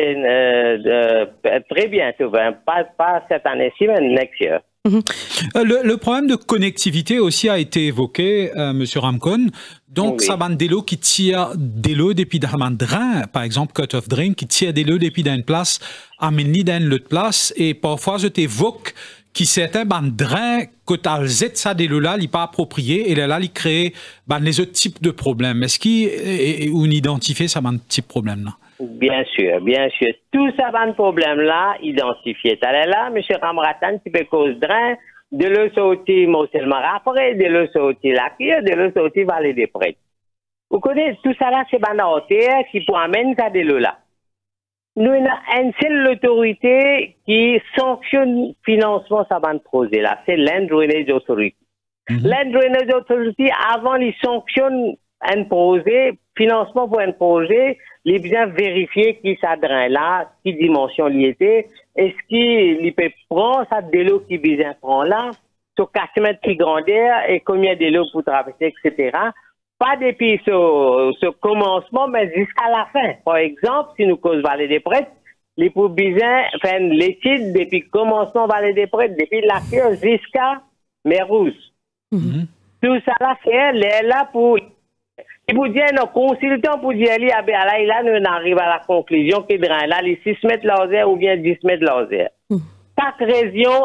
très bientôt, pas cette année-ci, mais next year. Le problème de connectivité aussi a été évoqué, Monsieur Ramkon. Donc, ça va des lots qui tirent des lots depuis d'un drain, par exemple, cut-off drain, qui tire des lots depuis d'une place, amène dans l'autre place. Et parfois, je t'évoque qui certains drains que tu ça de là, il pas approprié et là il crée les autres types de problèmes. Est-ce qu'on identifie ça type de problème là? Bien sûr, bien sûr. Tout ça problème là identifié. Là, M. Ramratan, tu peux cause drain, de l'eau sortir Moselle après, de l'eau sortir la Cuire, de l'eau sortir Vallée des Prêtres. Vous connaissez tout ça là, c'est banalité qui pour amener ça de l'eau là. Nous avons une seule autorité qui sanctionne le financement de ce projet là, c'est Land Drainage Authority. Land Drainage Authority, avant, ils sanctionnent un projet, financement pour un projet, ils bien vérifier qui ça drain là, qui dimension il était, est-ce qu'il peut prendre ça de l'eau qui bien prend là, sur 4 mètres de grandeur et combien de l'eau pour traverser, etc. Pas depuis ce commencement, mais jusqu'à la fin. Par exemple, si nous cause Vallée des Prêtres, les pour bien faire l'étude depuis le commencement Vallée des Prêtres, depuis la Cuire jusqu'à Mérousse. Tout ça là, c'est là pour dire, nos consultants pour dire, là, nous arrivons à la conclusion que drain là, les 6 mètres laser ou bien 10 mètres laser. Chaque région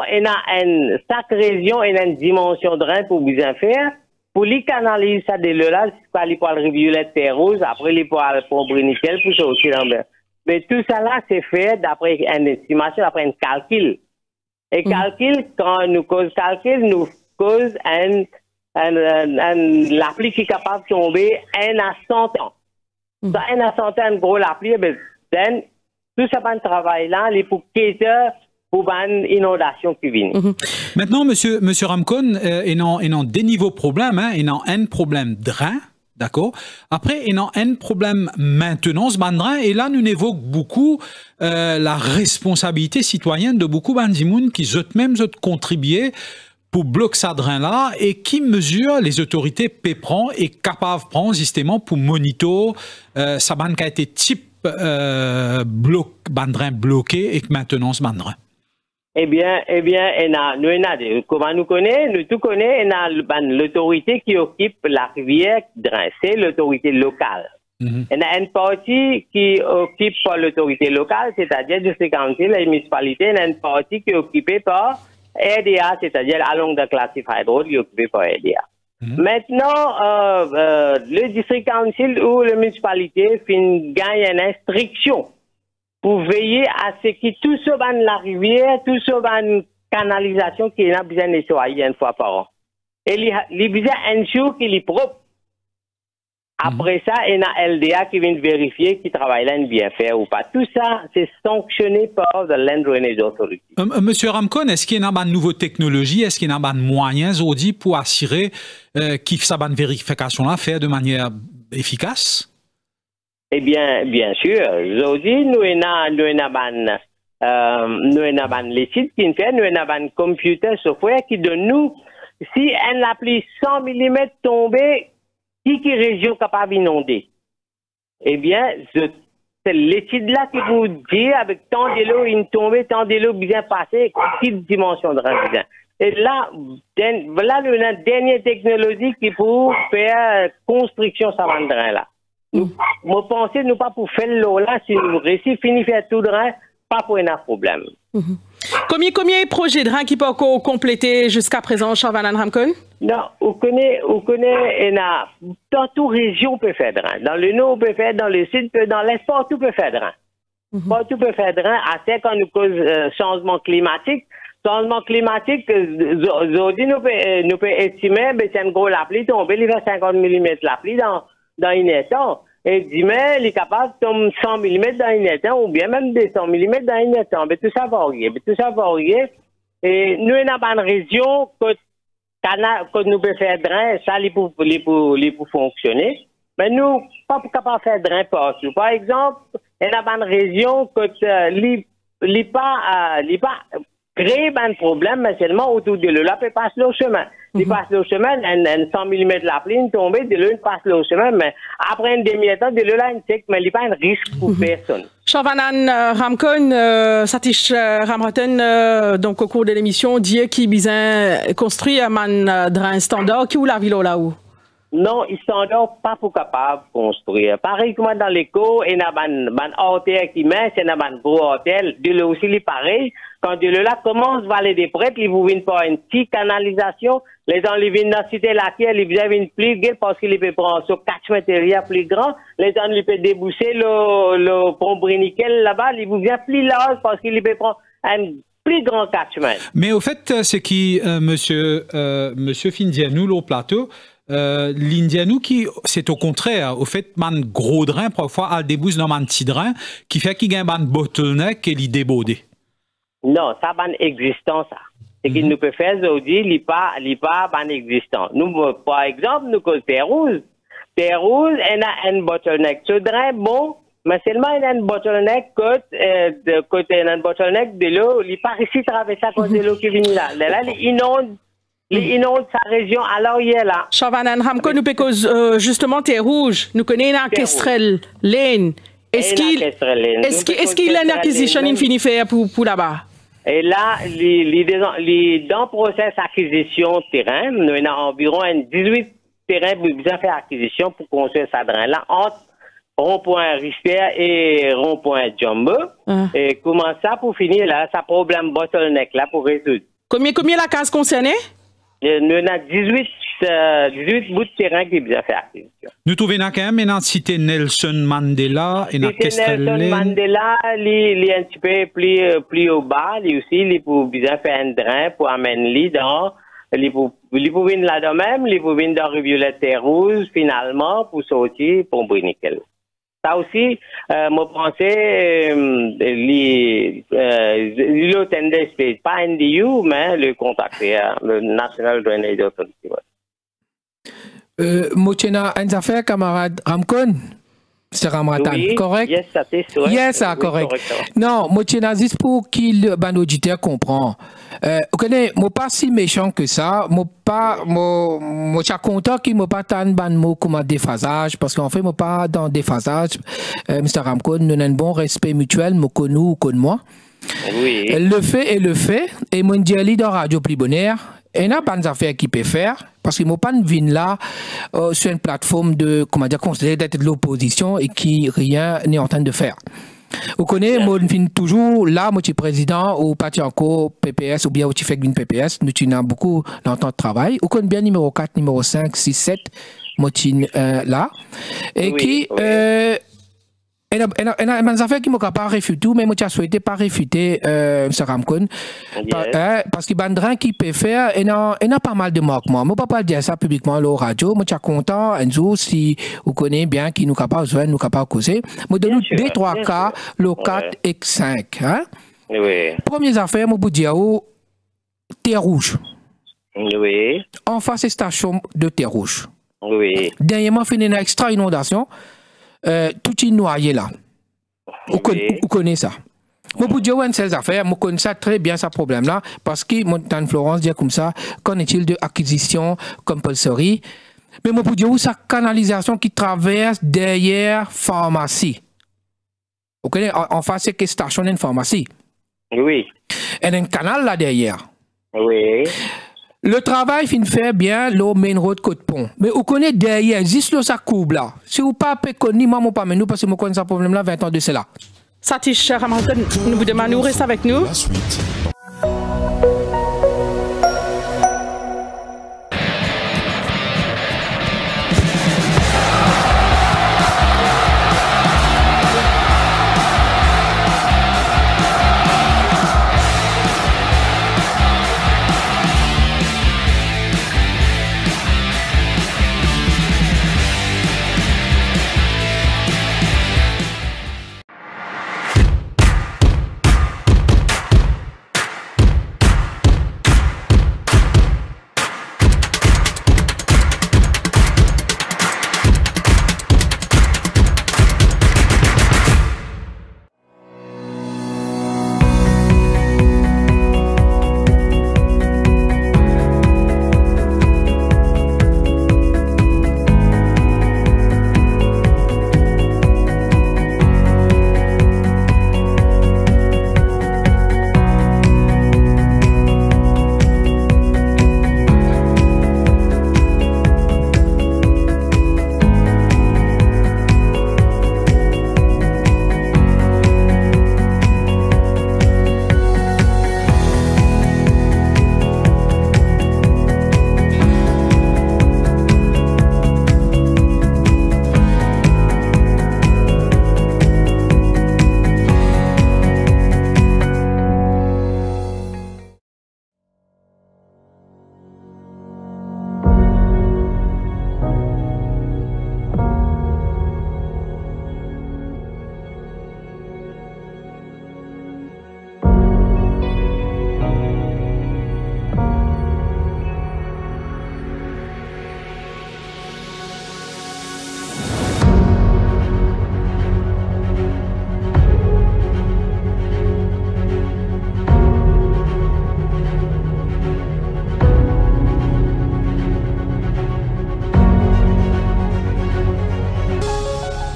a une dimension de drain pour bien faire. Pour les canaliser ça de là, c'est les poils riviolettes terreuses, après les poils pombrinickel, pour ça aussi là. Mais tout ça là, c'est fait d'après une estimation, d'après un calcul. Et calcul, quand nous cause calcul, nous cause l'appli qui est capable de tomber 1 à 100 ans. Ça, 1 à 100 ans, un gros l'appli, ben, tout ça, ben, travail là, les pour pour une inondation qui vient. Maintenant, monsieur Ramcon, il y a des niveaux problèmes, hein, il y a un problème drain, d'accord? Après, il y a un problème maintenance, drain, et là, nous évoquons beaucoup la responsabilité citoyenne de beaucoup d'andimoun qui même contribuer pour bloquer ce drain-là et qui mesure les autorités prendre et capables de prendre justement pour monitorer ça qui a été type drain bloqué et maintenance drain. Eh bien, comment nous connaissons, nous tout connaissons, l'autorité qui occupe la rivière drain, c'est l'autorité locale. Il y a une partie qui occupe par l'autorité locale, c'est-à-dire District Council, la municipalité, il y a une partie qui est occupée par RDA, c'est-à-dire along the classified road, qui est occupée par RDA. Maintenant, le District Council ou la municipalité gagne une instruction pour veiller à ce que tout ce ban la rivière, tout ce ban canalisation qui est bien nettoyé une fois par an. Et il besoin un jour qu'il est propre. Après ça, il y a LDA qui vient vérifier qui travaille là bien fait ou pas. Tout ça, c'est sanctionné par le Land Drainage Authority. Monsieur Ramcon, est-ce qu'il y a une nouvelle technologie, est-ce qu'il y a un moyens aujourd'hui pour assurer que ça vérification là fait de manière efficace? Eh bien, bien sûr. Aujourd'hui, nous avons les sites qui fait, nous avons un computer software qui donne nous, si un appli 100 mm tombé, qui région capable d'inonder? Eh bien, c'est l'étude là qui vous dit, avec tant de l'eau, une tombée, tant de l'eau bien passée, quelle dimension de rendu. Et là, voilà la dernière technologie qui pour faire construction ça va là. Moi, pensez, nous pas pour faire l'eau là, si nous réussissons, finir faire tout drain, pas pour un problème. Combien de projets de drain qui peuvent compléter jusqu'à présent, Charvanan Ramcon? Non, on connaît, dans toute région, on peut faire drain. Dans le nord, on peut faire, dans le sud, dans l'est, partout, on peut faire drain. Partout, on peut faire drain, à ce quand nous cause changement climatique. Changement climatique, aujourd'hui, nous pouvons estimer, c'est un gros la pluie tombe, il va 50 mm la pluie dans une temps. Et demain, il est capable de tomber 100 mm dans une temps, ou bien même 200 mm dans une temps. Mais tout ça varie. Et nous, on a une région que nous pouvons faire drain, ça, il pour fonctionner. Mais nous, pas capable de faire drain partout. Par exemple, on a une région que il pas créer un problème, mais seulement autour de l'eau. Là, il passe le chemin. Il passe le chemin, 100 mm la pluie, tombe, de l'eau, il passe le chemin, mais après une demi-temps, de l'eau, là, il sait que il n'y a pas un risque pour personne. Charvanan Ramcon, Satish Ramratan, donc au cours de l'émission, dit qu'il a construit un drain standard qui ou la ville là-haut? Non, ils sont pas pour capables de construire. Pareil comme dans l'éco, il y a un hôtel qui met, c'est un gros hôtel. De là aussi, il est pareil. Quand de là commence Vallée des Prêtres, ils vous viennent par une petite canalisation. Les gens, ils viennent dans la cité laquelle ils viennent plus grand parce qu'ils peuvent prendre ce catch matériel plus grand. Les gens, ils peuvent débousser le pont Briniquel là-bas. Ils vous viennent plus large parce qu'ils peuvent prendre un plus grand catchment. Mais au fait, c'est qui, monsieur Findianou, au plateau, l'Indianou qui, c'est au contraire, au fait, man gros drain, parfois, al débousse dans man petit drain, qui fait qu'il y a un bottleneck et l'idée débordé. Non, ça ban existant, ça. C'est qu'il nous peut faire aujourd'hui, il n'est pas ban existant. Nous, par exemple, nous, Terre Rouge, on a un bottleneck. Ce drain, bon, mais seulement il y a un bottleneck côté un bottleneck de l'eau, il n'est pas réussi à traverser à cause de l'eau qui vient là. Là, il inonde sa région, alors il est là. Chavanan Ramko, nous pécos justement Terre Rouge, nous connaissons un Kestrel Lane. Est-ce qu'il a une acquisition infinie faire pour là-bas? Et là, dans le process d'acquisition terrain, nous avons environ 18 terrains pour bien faire acquisition pour construire ce drain-là entre rond-point Richter et rond-point Jumbo. Et comment ça pour finir là, ça problème bottleneck là pour résoudre. Combien la case concernée? Nous avons 18 bouts de terrain qui bien fait acquisition. Nous trouvons quand même une cité Nelson Mandela et une Kestrel Lane. Nelson Mandela, il est un petit peu plus au bas, lui aussi, il peut bien faire un drain pour amener lui dans, il peut venir là-dedans même, il peut venir dans Rivière Terre Rouge, finalement, pour sortir pour Briniquel. Ça aussi, moi, pensais, l'autre pas NDU, mais le contacter, le National Drainage Authority. Mochena, une affaire, camarade Ramkon, c'est Ramratan, oui, correct? Yes, ça c'est sûr. Yes, ça, correct. Non, Mochena, juste pour qu'il le auditeur comprend. Vous connaissez, moi pas si méchant que ça, moi suis content qu'il m'a pas tant ban mot comme déphasage, parce qu'en fait, moi pas dans déphasage, Mr. Ramkon, nous avons un bon respect mutuel, moi connu ou connu moi. Oui. Le fait est le fait, et mon diali dans Radio Plus Bonheur, il y a pas d'affaires qu'il peut faire, parce qu'il m'a pas de vin là, sur une plateforme de, comment dire, considérée d'être de l'opposition et qui rien n'est en train de faire. Vous connaissez, moi, je suis toujours là, moi, je suis président au parti encore PPS ou bien au Tifek d'une PPS. Nous, avons beaucoup longtemps de travail. Vous connaissez bien numéro 4, numéro 5, 6, 7, moi, je suis là. Et qui, il y a des affaires qui ne m'ont pas réfuté, mais moi, je souhaité pas réfuter, M. Ramkon. Parce qu'il y a des gens qui peuvent faire, il y a pas mal de manquements. Moi, je ne peux pas dire ça publiquement à la radio. Moi, je suis content, un jour, si vous connaissez bien qui nous capable de nous capable de causer. Moi, je donne 2-3 cas, le 4 et 5. Hein? Oui. Première affaire, moi, je dire, Terre Rouge. Oui. En face, station de Terre Rouge. Oui. Dernièrement, il y a une extra inondation. Tout est noyé là. Vous connaissez ça. Moi, pour dire ces affaires, je connais ça très bien, ce problème-là, parce que Montagne Florence dit comme ça, qu'en est-il de acquisition compulsory? Mais moi, pour dire sa canalisation qui traverse derrière pharmacie. Vous connaissez, en face, c'est que station d'une pharmacie. Oui. Et un canal là derrière. Oui. Le travail fin fait bien le main road côte pont. Mais vous connaissez derrière, juste le ça courbe là. Si vous pas connu, moi, pas nous parce que je connais ce problème là 20 ans de cela. Satish Ramkon, nous vous demandons de rester avec nous. La suite.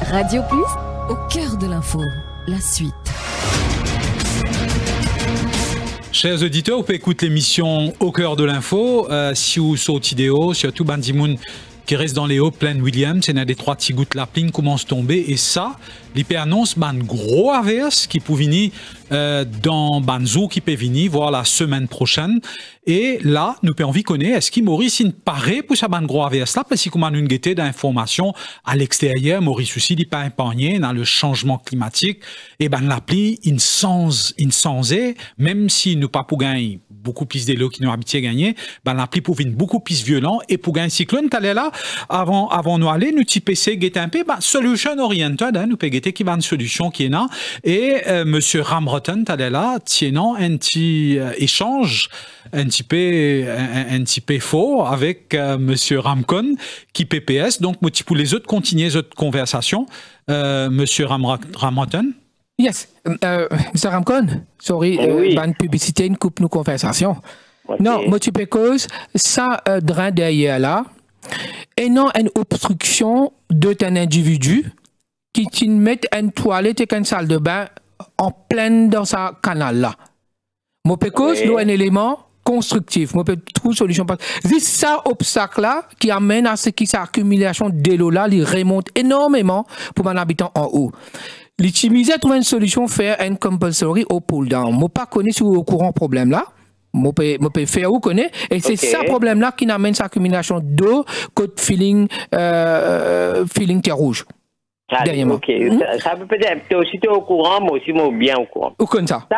Radio Plus, au cœur de l'info, la suite. Chers auditeurs, vous pouvez écouter l'émission Au cœur de l'info. Si vous sautez idéo, surtout Bandimoun qui reste dans les hauts, plein Williams, il y a des 3 petits gouttes la pline commence à tomber. Et ça, l'IP annonce un gros averse qui peut venir dans Banzou, qui peut venir voir la semaine prochaine. Et là, nous pouvons envie connaître, est-ce que Maurice il paraît pour ça gros averse là, parce qu'on a une guettée d'informations à l'extérieur. Maurice aussi, il pas épargné dans le changement climatique. Et l'appli, il sans même si nous pas pour gagner beaucoup plus d'élo qui nous habitués gagner, l'appli pour venir beaucoup plus violent et pour gagner un cyclone, t'allais là, avant nous aller, nous PC guetter un peu, solution oriented, hein, nous peut guetter qui va une solution qui est là, et monsieur Ramrotten, t'allais là, tiennant un petit échange, un petit peu faux avec monsieur Ramcon, qui PPS, donc, pour les autres continuer les autres conversations, monsieur Ramrotten. Yes, Mr. Ramcon, sorry, oui. Ban publicité, une coupe nos conversations. Okay. Non, moi tu peux cause, ça, drain derrière là, et non une obstruction d'un individu qui te met une toilette et une salle de bain en pleine dans sa canal là. Moi peux cause, Oui. un élément constructif. Moi peux trouver solution. C'est ça obstacle là qui amène à ce qui sa accumulation d'eau là, il remonte énormément pour un habitant en haut. L'utiliser à trouver une solution, faire un compulsory au pull down. Moi pas connais si vous êtes au courant problème là. Moi peux faire ou connaît et c'est Okay. ça problème là qui amène sa accumulation d'eau côté feeling terre rouge. Dernièrement. Ok, ça peut peut-être, tu es aussi au courant, moi aussi, moi bien au courant. Ou comme ça. Ça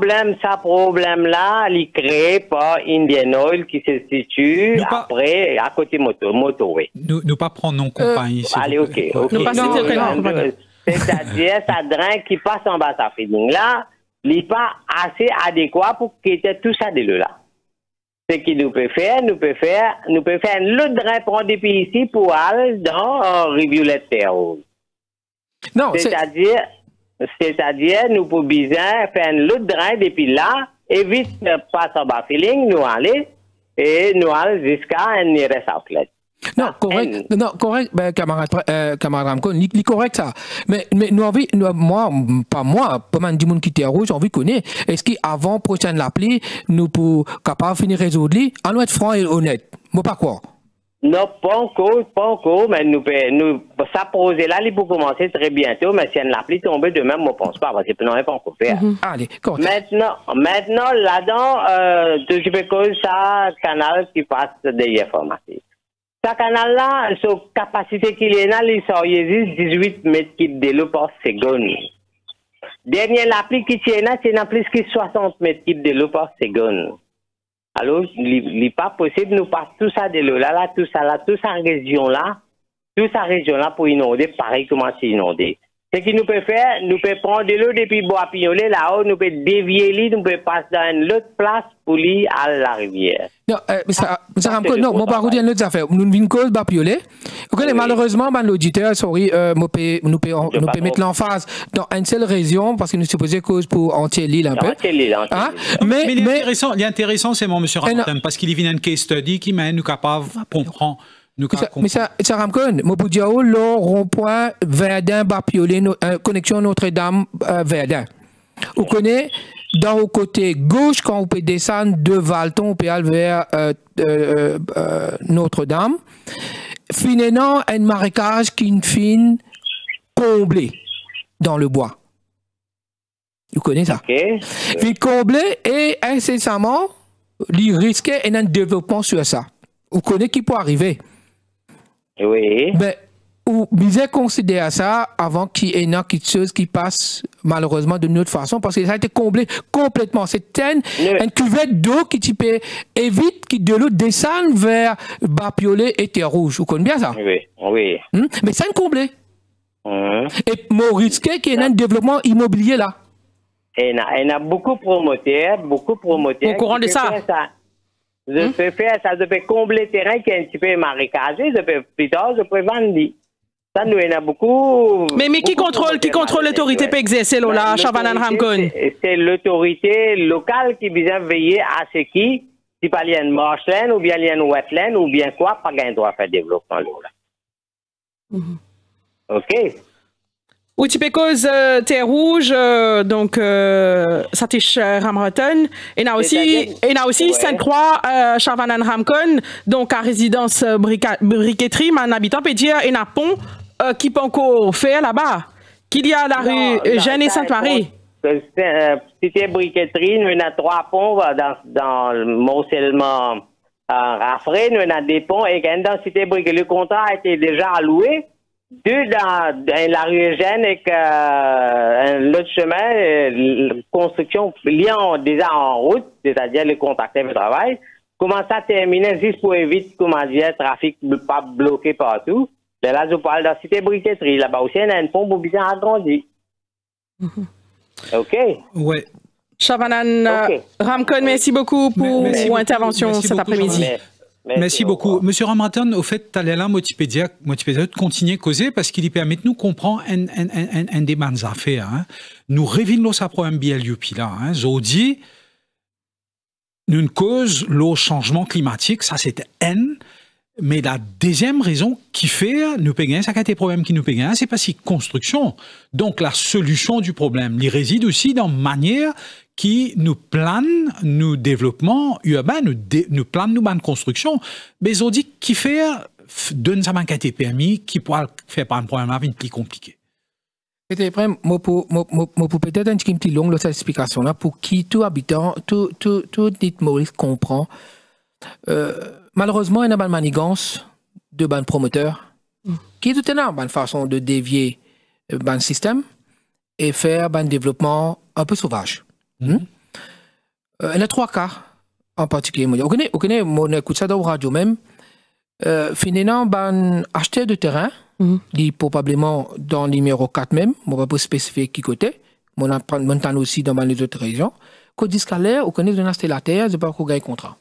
problème là, il est créé par Indian Oil qui se situe Nous pas- après, à côté motorway. Nous pas prendre non compagnie. s'il Allez, vous ok. plaît. Nous pas citer aucun compagnie. C'est-à-dire, ça drain qui passe en bas sa feeling là, il n'est pas assez adéquat pour quitter tout ça de là. Ce qu'il nous peut faire un autre drain prendre depuis ici pour aller dans Riviolette Terre. Non, c'est C'est-à-dire, nous pouvons bien faire un autre drain depuis là, et vite passer en bas feeling, nous aller, et nous aller jusqu'à un nearest outlet. non, correct. Non, correct, ben, camarade Ramcon, il correct ça. Mais moi, pas mal de monde qui était rouge, j'ai envie de connaître. Est-ce qu'avant prochaine l'appli, nous pour capable finir résoudre, allons être franc et honnête. Moi, pas quoi. Non, pas encore, mais ça projet là, il peut commencer très bientôt, mais si on l'appli tombe demain, je ne pense pas, parce que nous n'avons pas encore fait. Allez, correct. Maintenant, là-dedans, je peux cause ça, canal qui passe des informations. Ce canal-là, sa capacité qu'il est là, il sort 18 mètres cubes de l'eau par seconde. Dernière l'appli qui tient là, c'est plus que 60 mètres cubes de l'eau par seconde. Alors, il n'est pas possible, nous passons tout ça de l'eau là, toute sa région là pour inonder, pareil comment c'est inondé. Ce qu'il nous peut faire, nous peut prendre de l'eau depuis Bois Pignolet là-haut, nous peut dévier l'île, nous peut passer dans une autre place pour aller à la rivière. Non, ça Ramcon, non, mon parole une autre affaire. Nous une cause bapiolé. Oui. Malheureusement, l'auditeur, sorry, nous peut mettre l'emphase dans une seule région parce que nous supposons cause pour entier l'île un peu. Hein? Mais l'intéressant, c'est mon monsieur Ramcon, parce qu'il y a une case study qui mène nous capable de comprendre. Mais ça Ramcon, Mopoudiao, le rond-point Verdun, Bapiolé, connexion Notre-Dame, Verdun. Vous connaissez, dans le côté gauche, quand vous pouvez descendre de Valton, vous pouvez aller vers Notre-Dame. Finalement, un marécage qui est fin comblé dans le bois. Vous connaissez ça? Ok. Puis comblé et incessamment, il risquait un développement sur ça. Vous connaissez qui peut arriver? Oui. Mais vous devez considérer ça avant qu'il y ait une chose qui passe malheureusement de notre façon parce que ça a été comblé complètement. C'est une cuvette d'eau qui peut évite que de l'eau descende vers Bapiolet et Terre Rouge. Vous connaissez bien ça? Oui. Mais ça est comblé. Et mon risque qu'il y ait un développement immobilier là. Et il y a beaucoup de promoteurs. Au courant de ça. Je peux faire ça, je peux combler le terrain qui est un petit peu marécagé, plus tard, je peux vendre. Ça, nous, il y en a beaucoup. Mais qui contrôle l'autorité pour exercer là, Chavanan Ramcon? C'est l'autorité locale qui vient veiller à ce qui, si pas il y a une marshland, ou bien il y a une wetland, ou bien quoi, pas qu'il doit faire développement là. OK? Ou tu peux cause terre rouge, donc ça t'est Ramraton. Et il y a aussi Sainte-Croix, Chavanan Ramcon, donc à résidence briqueterie, mais un habitant peut dire, et un pont qui peut encore faire là-bas. Qu'il y a la rue Eugène et Sainte-Marie. Cité briqueterie, nous avons 3 ponts dans le morcellement Raffray, nous avons des ponts, et dans Cité briqueterie, le contrat a été déjà alloué. 2 dans la rue Eugène et l'autre chemin, construction liant déjà en route, c'est-à-dire les contracteurs de travail, commence à terminer juste pour éviter, comment dire, le trafic pas bloqué partout. Mais là, je parle de la cité briqueterie. Là-bas aussi, il y a une pompe bien agrandie. OK? Ouais. Chavanan Ramcon, merci beaucoup pour vos interventions cet après-midi. Merci beaucoup. Monsieur Ramraton, au fait, tu allais là, Motipédia, de continuer à causer parce qu'il permet de nous comprendre un des bonnes affaires. Hein. Nous révélons sa problème BLUP là. Hein. Zodi, une cause, le changement climatique, ça c'était N. Mais la deuxième raison qui fait nous payer, ça des problèmes qui nous payent, c'est parce que construction. Donc la solution du problème, il réside aussi dans la manière qui nous plane nous développement urbain, nous plane nous bonne construction. Mais on dit qui fait donne ça manque permis, qui pourra faire pas un problème avec plus compliqué. C'était vraiment pour peut-être un petit long cette explication là pour qui tout habitant, tout dit Maurice comprend. Malheureusement, il y a une manigance de ban promoteurs qui est tout une façon de dévier le système et faire un développement un peu sauvage. Il y a 3 cas en particulier. On connaît, on écoute ça dans la radio même. Finalement, un acheteur de terrain, qui probablement dans le numéro 4 même, on va pas spécifier qui côté, on entend aussi dans les autres régions, qu'on dit qu'à l'air, on connaît de acheter la terre, c'est pas qu'on gagne contrat.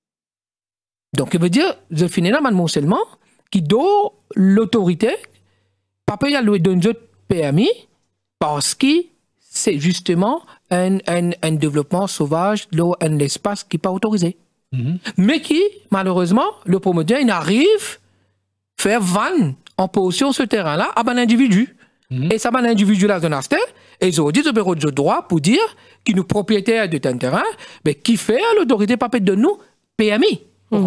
Donc, ça veut dire, je finis là, mon seulement, qui donne l'autorité, pas payer le d'un autre permis, parce que c'est justement un développement sauvage, un espace qui n'est pas autorisé. Mais qui, malheureusement, le promoteur, il arrive à faire vendre en possession ce terrain-là à un individu. Et ça, un individu-là, et ils ont dit, ils ont droit pour dire qu'il est propriétaire de un terrain, mais qui fait l'autorité pas de nous permis.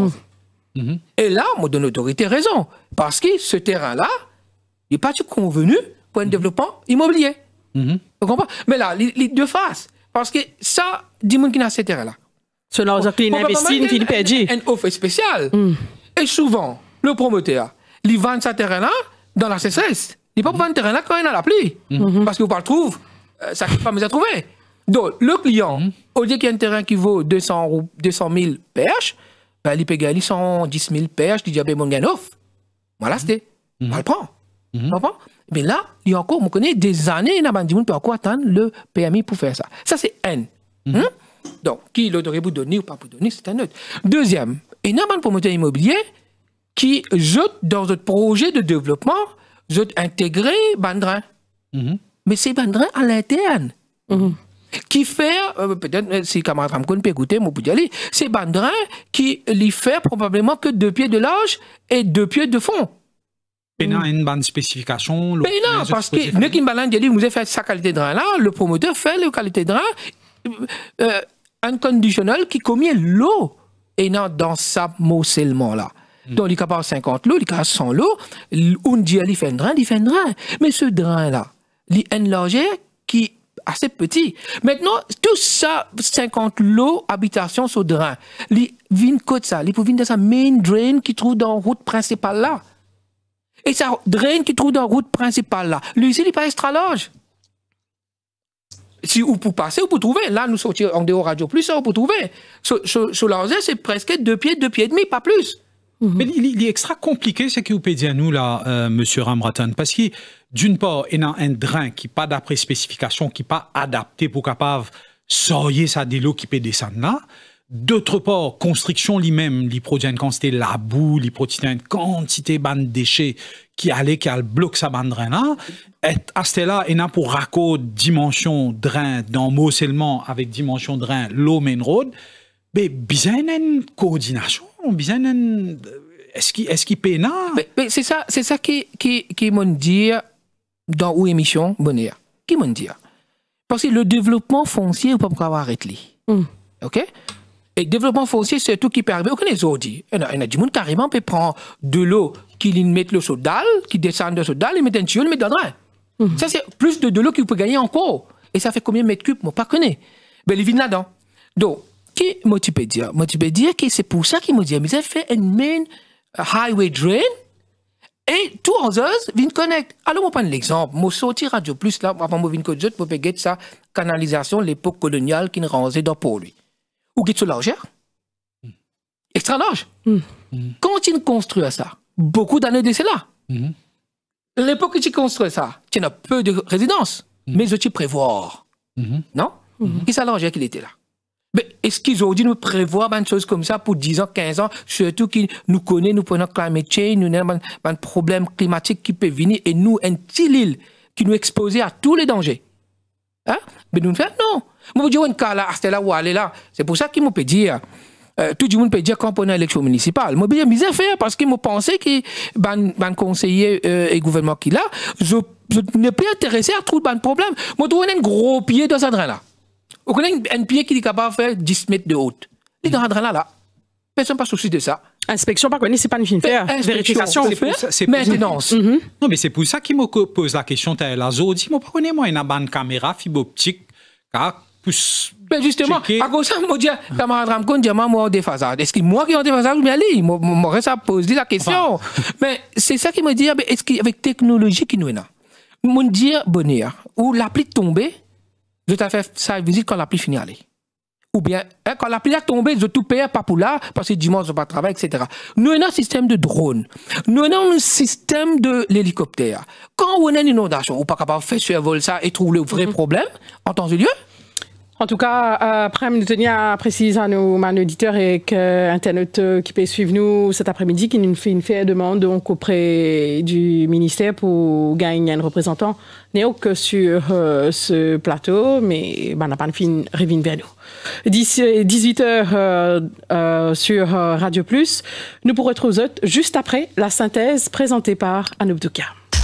Et là, on donne l'autorité raison. Parce que ce terrain-là, il n'est pas convenu pour un développement immobilier. Vous comprenez? Mais là, les deux faces. Parce que ça, dis-moi qui n'a ce terrain-là. Selon les qui investit, il peut dire. Un offre spécial. Et souvent, le promoteur, il vend ce terrain-là dans la CCS. Il ne peut pas vendre ce terrain-là quand il a la pluie. Parce qu'il ne pas le trouver. Ça ne peut pas me trouver. Donc, le client, au lieu qu'il y a un terrain qui vaut 200 000 PH, ben, il peut gagner 110 000 PH, il dit, ben, mon gain offre. Voilà, c'était. On le prend. Mais là, il y a encore, on connaît des années, il y a des gens qui peuvent encore attendre le permis pour faire ça. Ça, c'est N. Donc, qui l'aurait pour donner ou pas pour donner, c'est un autre. Deuxième, il y a un promoteur immobilier qui jette dans notre projet de développement, jette intégrer Bandrin. Mais c'est Bandrin à l'interne. Qui fait, peut-être si camarade Ramcon peut écouter, moi, pour aller, c'est Bandrin qui lui fait probablement que 2 pieds de large et 2 pieds de fond. Il y a une bonne spécification. Mais non, parce que, nous qui m'allons dire, vous avez fait sa qualité de drain là, le promoteur fait la qualité de drain, un conditionnel qui combien l'eau est dans sa morcellement là. Donc, il est capable de 50 lots, il est capable de 100 lots, on dit, il fait un drain, mais ce drain là, il est un largeur qui est assez petit. Maintenant, tout ça, 50 lots, habitation sur drain, il vient côté ça, il peut venir dans sa main drain qui trouve dans la route principale là. Et ça drain qui trouve dans la route principale là. Lui ici, il n'est pas extra large. Si vous pouvez passer, vous pouvez trouver. Là, nous sortir en dehors radio plus, ça vous pouvez trouver. Sur l'argent, c'est presque 2 pieds, 2 pieds et demi, pas plus. Mais il est extra compliqué ce que vous pouvez dire à nous là, monsieur Ramraton, parce que d'une part, il y a un drain qui pas d'après spécification, qui pas adapté pour capable sortir ça des lots qui peut descendre là. D'autre part, construction lui-même, il produit une quantité de la boue, il produit une quantité de déchets qui bloque sa bande drain là. Et à ce là, il y a pour raccord dimension drain dans morcellement avec dimension drain low main road. Mais besoin une coordination, besoin une... Est-ce qu'il peut là? Mais c'est ça qui m'ont dit dans une émission, bonheur. Qui m'en dit? Parce que le développement foncier, on peut pas arrêter. OK? Et le développement foncier, c'est tout qui permet. Aucun des autres dit. Il y a du monde carrément peut prendre de l'eau, qui met le sodal, qui descend de sodal, il met un tuyau, il met dans le Ça, c'est plus de l'eau qu'il peut gagner encore. Et ça fait combien de mètres cubes? Moi, pas connais. Ben, il vient là-dedans. Donc, qui moi, tu peux dire? Moi, tu peux dire que c'est pour ça qu'il m'a dit, mais ça fait une main highway drain. Et tous les heures, viennent connecter. Alors, on prend l'exemple. Moi, sorti Radio Plus, là, avant moi, viens connecter, moi, je ça, canalisation, l'époque coloniale qui nous rangeait dans pour lui. Ou qui est sur l'argère? Extra large. Quand tu construis ça, beaucoup d'années de cela. L'époque où tu construis ça, tu as peu de résidences, mais tu prévois. Non? Qui ça l'argère qu'il était là? Mais est-ce qu'ils ont dit nous prévoir une chose comme ça pour 10 ans, 15 ans, surtout qu'ils nous connaissent, nous prenons climate change, nous avons un problème climatique qui peut venir et nous, un petit île qui nous expose à tous les dangers. Hein? Mais nous, non. Moi, je dis, un cas là, c'est là où aller là. C'est pour ça qu'il me peut dire, tout le monde peut dire quand on a l'élection municipale. Moi, je dis, faire parce que je pensais que le conseiller et gouvernement qui là, je n'ai pas intéressé à trouver un problème. Moi, je trouve un gros pied dans ce train-là. Vous connaissez un pied qui est capable de faire 10 mètres de haut. Il est dans un train là. Personne n'a pas souci de ça. Inspection, par contre, c'est pas une fine faire. Vérification, c'est maintenance. Non, mais c'est pour ça qu'il me pose la question. La Zodi, moi, pas connais, moi, une caméra fibre optique, plus. Mais justement, à cause de ça, moi, camarade Ramcon, dit, moi, des façades. Est-ce que moi qui ai des façades, je vais aller? Moi, reste à poser la question. Mais c'est ça qui me dit, est-ce qu'avec technologie qui nous est là, mon dire bonheur, où l'appli tombée, je t'ai fait ça visite quand l'appli finit aller. Ou bien, quand l'appli a tombé, je tout paye pas pour là, parce que dimanche, je ne vais pas travailler, etc. Nous avons un système de drone. Nous avons un système de l'hélicoptère. Quand on a une inondation, on n'est pas capable de faire survoler ça et trouver le vrai problème, en temps et lieu. En tout cas, après, nous tenons à préciser à nos auditeurs et qu'Internet qui peut suivre nous cet après-midi, qui nous fait une demande donc auprès du ministère pour gagner un représentant néo que sur ce plateau, mais on n'a pas une revine vers nous. 18h sur Radio Plus, nous pourrons retrouver juste après la synthèse présentée par Anouk Douka.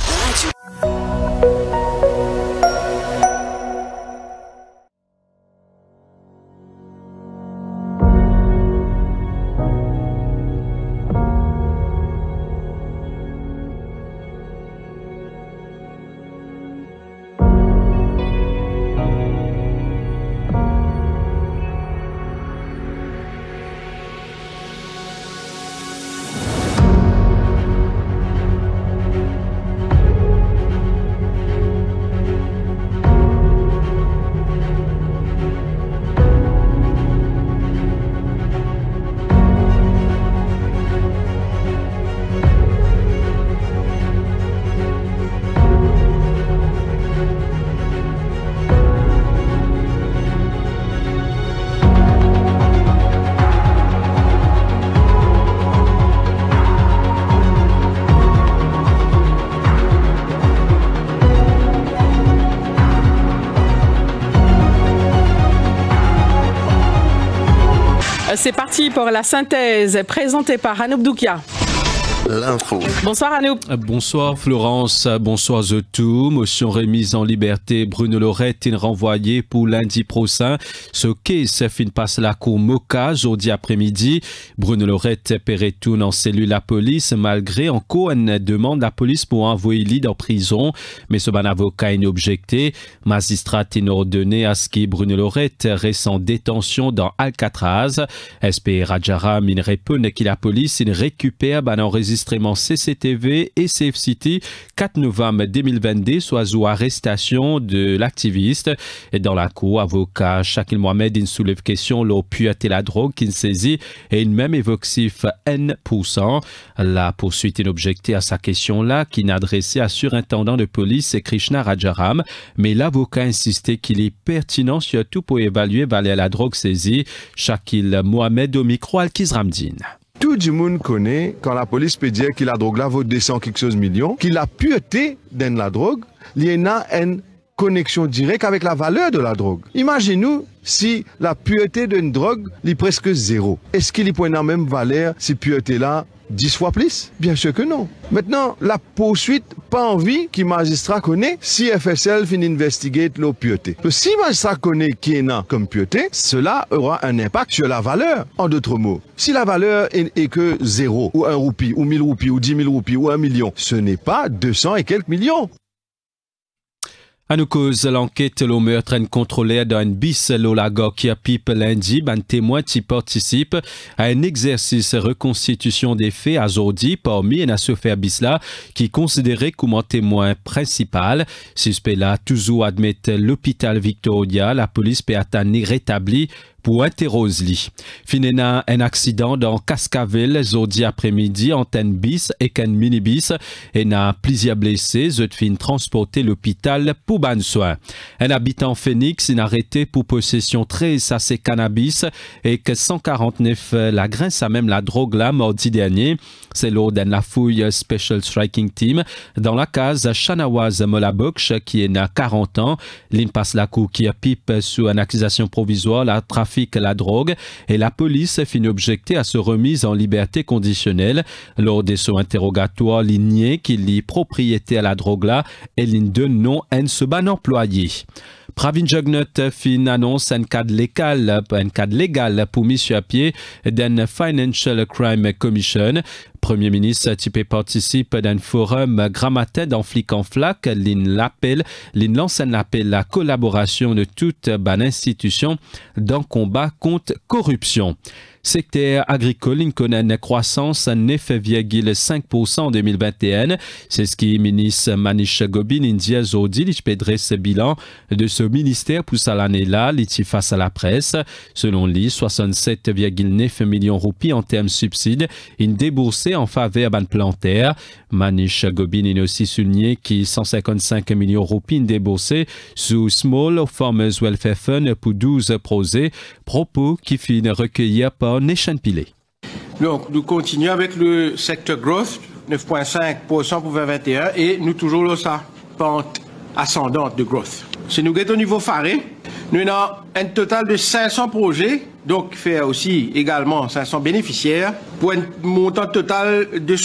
C'est parti pour la synthèse présentée par Anouk Doukia. L'info. Bonsoir Anouk. Bonsoir Florence, bonsoir tout. Motion remise en liberté, Bruno Lorette est renvoyé pour lundi prochain. Ce case fin passe la cour Moka jeudi après-midi. Bruno Lorette retourne en cellule la police malgré encore une demande de la police pour envoyer l'île en prison. Mais ce bon avocat est objecté. Magistrat est ordonné à ce que Bruno Lorette reste en détention dans Alcatraz. SP Rajaram il répond que la police récupère un enregistrement CCTV et Safe City 4 novembre 2022 soit sous arrestation de l'activiste. Et dans la cour, avocat Shakil Mohamed il soulève question l'eau pureté la drogue qu'il saisit et il même évoxif N%. La poursuite est objectée à sa question-là qui n'a adressé à surintendant de police Krishna Rajaram, mais l'avocat insistait qu'il est pertinent surtout pour évaluer valeur la drogue saisie. Shakil Mohamed au micro Al-Kizramdin. Tout le monde connaît quand la police peut dire que la drogue là vaut 200 quelque chose millions, que la pureté de la drogue, il y a une connexion directe avec la valeur de la drogue. Imaginez-nous si la pureté d'une drogue est presque zéro. Est-ce qu'il y a la même valeur si pureté là 10 fois plus? Bien sûr que non. Maintenant, la poursuite, pas envie que magistrat connaît si FSL fin investigate l'opieté. Si magistrat connaît qui est là comme piété, cela aura un impact sur la valeur. En d'autres mots, si la valeur est que 0, ou 1 roupie, ou 1000 roupies, ou 10 000 roupies, ou 1 million, ce n'est pas 200 et quelques millions. À nous cause l'enquête le meurtre contrôlé d'un bis l'Olago qui a pipe lundi, un témoin qui participe à un exercice reconstitution des faits à Zordi parmi un assouffer bisla qui est considéré comme un témoin principal. Suspect là toujours admet l'hôpital Victoria, la police peut attendre rétabli pour interroger. Finena un accident dans Cascavel, jeudi après-midi, antenne bis et qu'un minibus et n'a plusieurs blessés, fin transporté l'hôpital pour ban soin. Un habitant Phoenix est arrêté pour possession très assez cannabis et que 149 la grince à même la drogue là mardi dernier. C'est lors d'une la fouille Special Striking Team dans la case Chanawaz Molabokch qui est à 40 ans. L'in passe la cour qui a pipe sous une accusation provisoire la trafic la drogue et la police finit objectée à sa remise en liberté conditionnelle. Lors de son interrogatoire, l'igné qu'il est propriété à la drogue là et l'in de non un seban employé. Pravin Jugnut fin annonce un cadre légal pour mise sur pied d'une Financial Crime Commission. Premier ministre Tipé participe d'un forum grammatin dans flic en flac. L'in lance un appel à la collaboration de toute bonne institution dans le combat contre corruption. Secteur agricole connaît une croissance à 9,5% en 2021. C'est ce qui ministre Manish Gobin India Zodi dresse bilan de ce ministère pour cette année-là, face à la presse. Selon lui, 67,9 millions de roupies en termes de subsides, déboursés en faveur d'un plantaire. Manish Gobin a aussi souligné qu'il 155 millions de roupies déboursés sous Small Farmers Welfare Fund pour 12 projets, propos qui finissent recueillis par Nation Pilé. Donc, nous continuons avec le secteur growth, 9,5% pour 2021, et nous toujours là, ça, pente ascendante de growth. Si nous guettons au niveau faré, nous avons un total de 500 projets, donc fait aussi également 500 bénéficiaires, pour un montant total de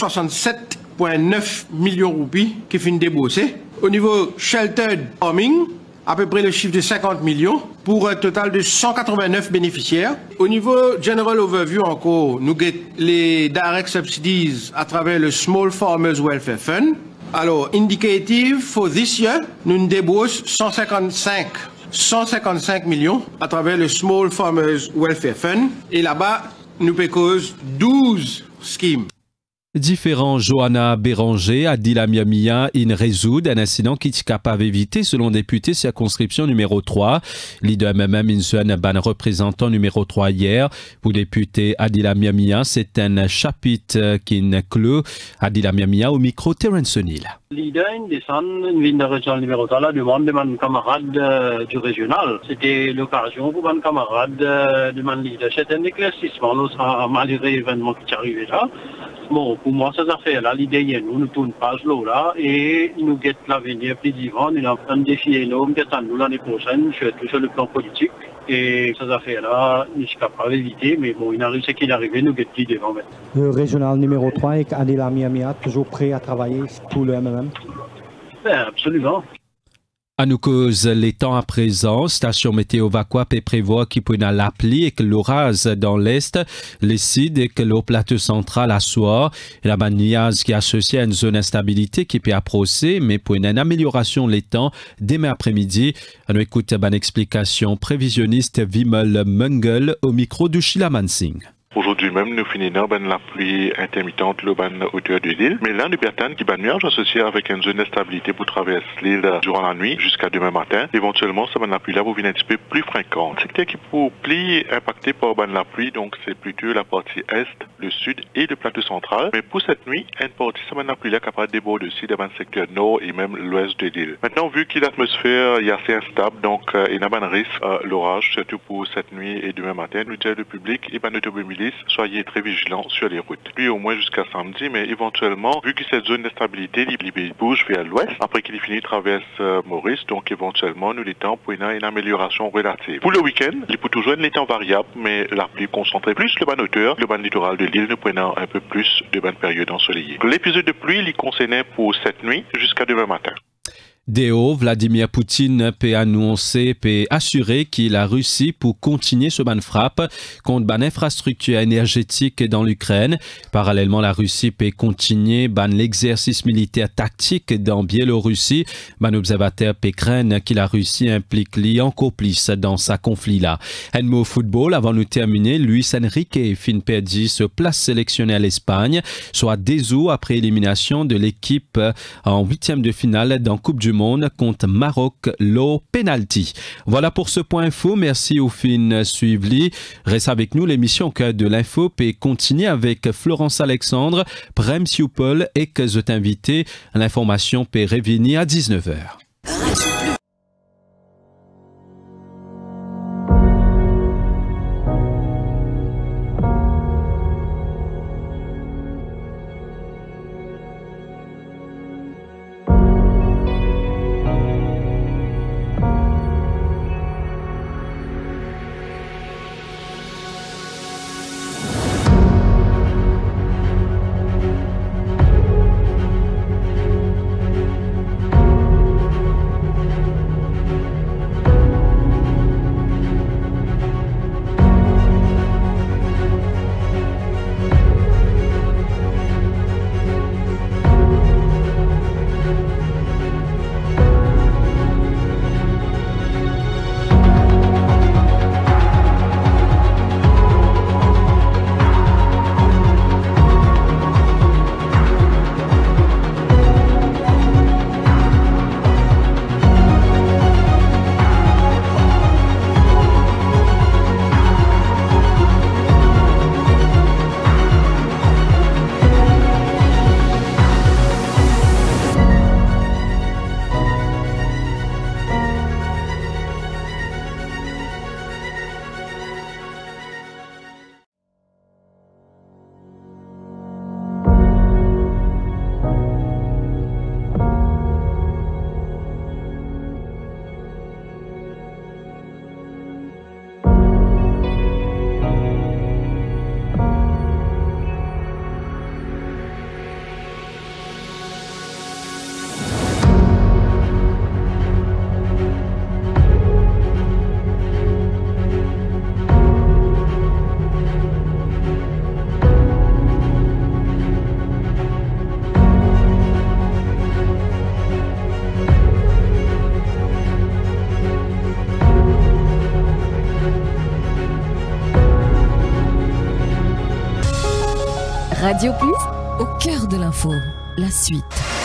67,9 millions de roupies qui finit déboursé. Au niveau sheltered farming, à peu près le chiffre de 50 millions pour un total de 189 bénéficiaires. Au niveau General Overview encore, nous avons les direct subsidies à travers le Small Farmers Welfare Fund. Alors, indicative for this year, nous déboursons 155 millions à travers le Small Farmers Welfare Fund. Et là-bas, nous payons 12 schemes. Différents Johanna Béranger a dit la Miamia in résoudre un incident qui est capable d'éviter selon député circonscription numéro 3. Leader même un ban représentant numéro 3 hier pour député Adila Miamia. C'est un chapitre qui inclut Adila Miamia au micro Terence O'Neill. Leader descend une de régional numéro 3 la demande de mon camarade du régional. C'était l'occasion pour mon camarade de mon leader. C'était un éclaircissement malgré l'événement qui est arrivé là. Bon, pour moi, ces affaires-là, l'idée, nous tournons pas là et nous guettons l'avenir plus vivant. Nous avons un défi énorme qui attend nous l'année prochaine, surtout sur le plan politique. Et ces affaires-là, nous sommes capables d'éviter, mais bon, il arrive ce qu'il est arrivé, nous guettons plus devant. Le régional numéro 3 avec Adila Miamia, toujours prêt à travailler pour le MMM? Ben, absolument. À nous cause les temps à présent, station météo Vacuap prévoit qu'il peut y avoir la pluie et que l'orage dans l'est, les sides et que le plateau central à soir, la nuage qui est associée à une zone d'instabilité qui peut approcher, mais pour une amélioration les temps demain après-midi. On écoute une explication prévisionniste Vimal Mungel au micro de Sheila Mansing. Aujourd'hui même, nous finissons la pluie intermittente le ban hauteur de l'île. Mais là, nous perdons qui ban nuage associé avec une zone d'instabilité pour traverser l'île durant la nuit jusqu'à demain matin. Éventuellement, ça la pluie là va venir un petit peu plus fréquente. C'est qui pour pluie impacté par la pluie, donc c'est plutôt la partie est, le sud et le plateau central. Mais pour cette nuit, une partie ça la pluie là capable de déborder aussi dans le secteur nord et même l'ouest de l'île. Maintenant, vu que l'atmosphère est assez instable, donc il y a un risque l'orage, surtout pour cette nuit et demain matin. Nous disons le public et notre automobilistes, soyez très vigilants sur les routes. Puis au moins jusqu'à samedi, mais éventuellement, vu que cette zone d'instabilité, il bouge vers l'ouest, après qu'il ait fini, traverse Maurice, donc éventuellement, nous l'étang pour une amélioration relative. Pour le week-end, il peut toujours être l'étang variable, mais la pluie concentrée plus le ban hauteur, le ban littoral de l'île nous prenant un peu plus de bonnes périodes ensoleillées. L'épisode de pluie, il concernait pour cette nuit jusqu'à demain matin. Deo, Vladimir Poutine peut annoncer, peut assurer que la Russie pour continuer ce ban frappe contre ban infrastructure énergétique dans l'Ukraine. Parallèlement, la Russie peut continuer ban l'exercice militaire tactique dans Biélorussie. Ban observateur peut craindre que la Russie implique lui encore plus dans sa conflit là. Un mot football avant de terminer, Luis Enrique fin perdu se place sélectionné à l'Espagne, soit déçu après élimination de l'équipe en 8e de finale dans Coupe du Monde contre Maroc, l'eau penalty. Voilà pour ce point info. Merci au fin suivi. Reste avec nous. L'émission Cœur de l'info peut continuer avec Florence Alexandre, Prem Siupol et que je t'invite. L'information peut revenir à 19h. Radio Plus, au cœur de l'info, la suite.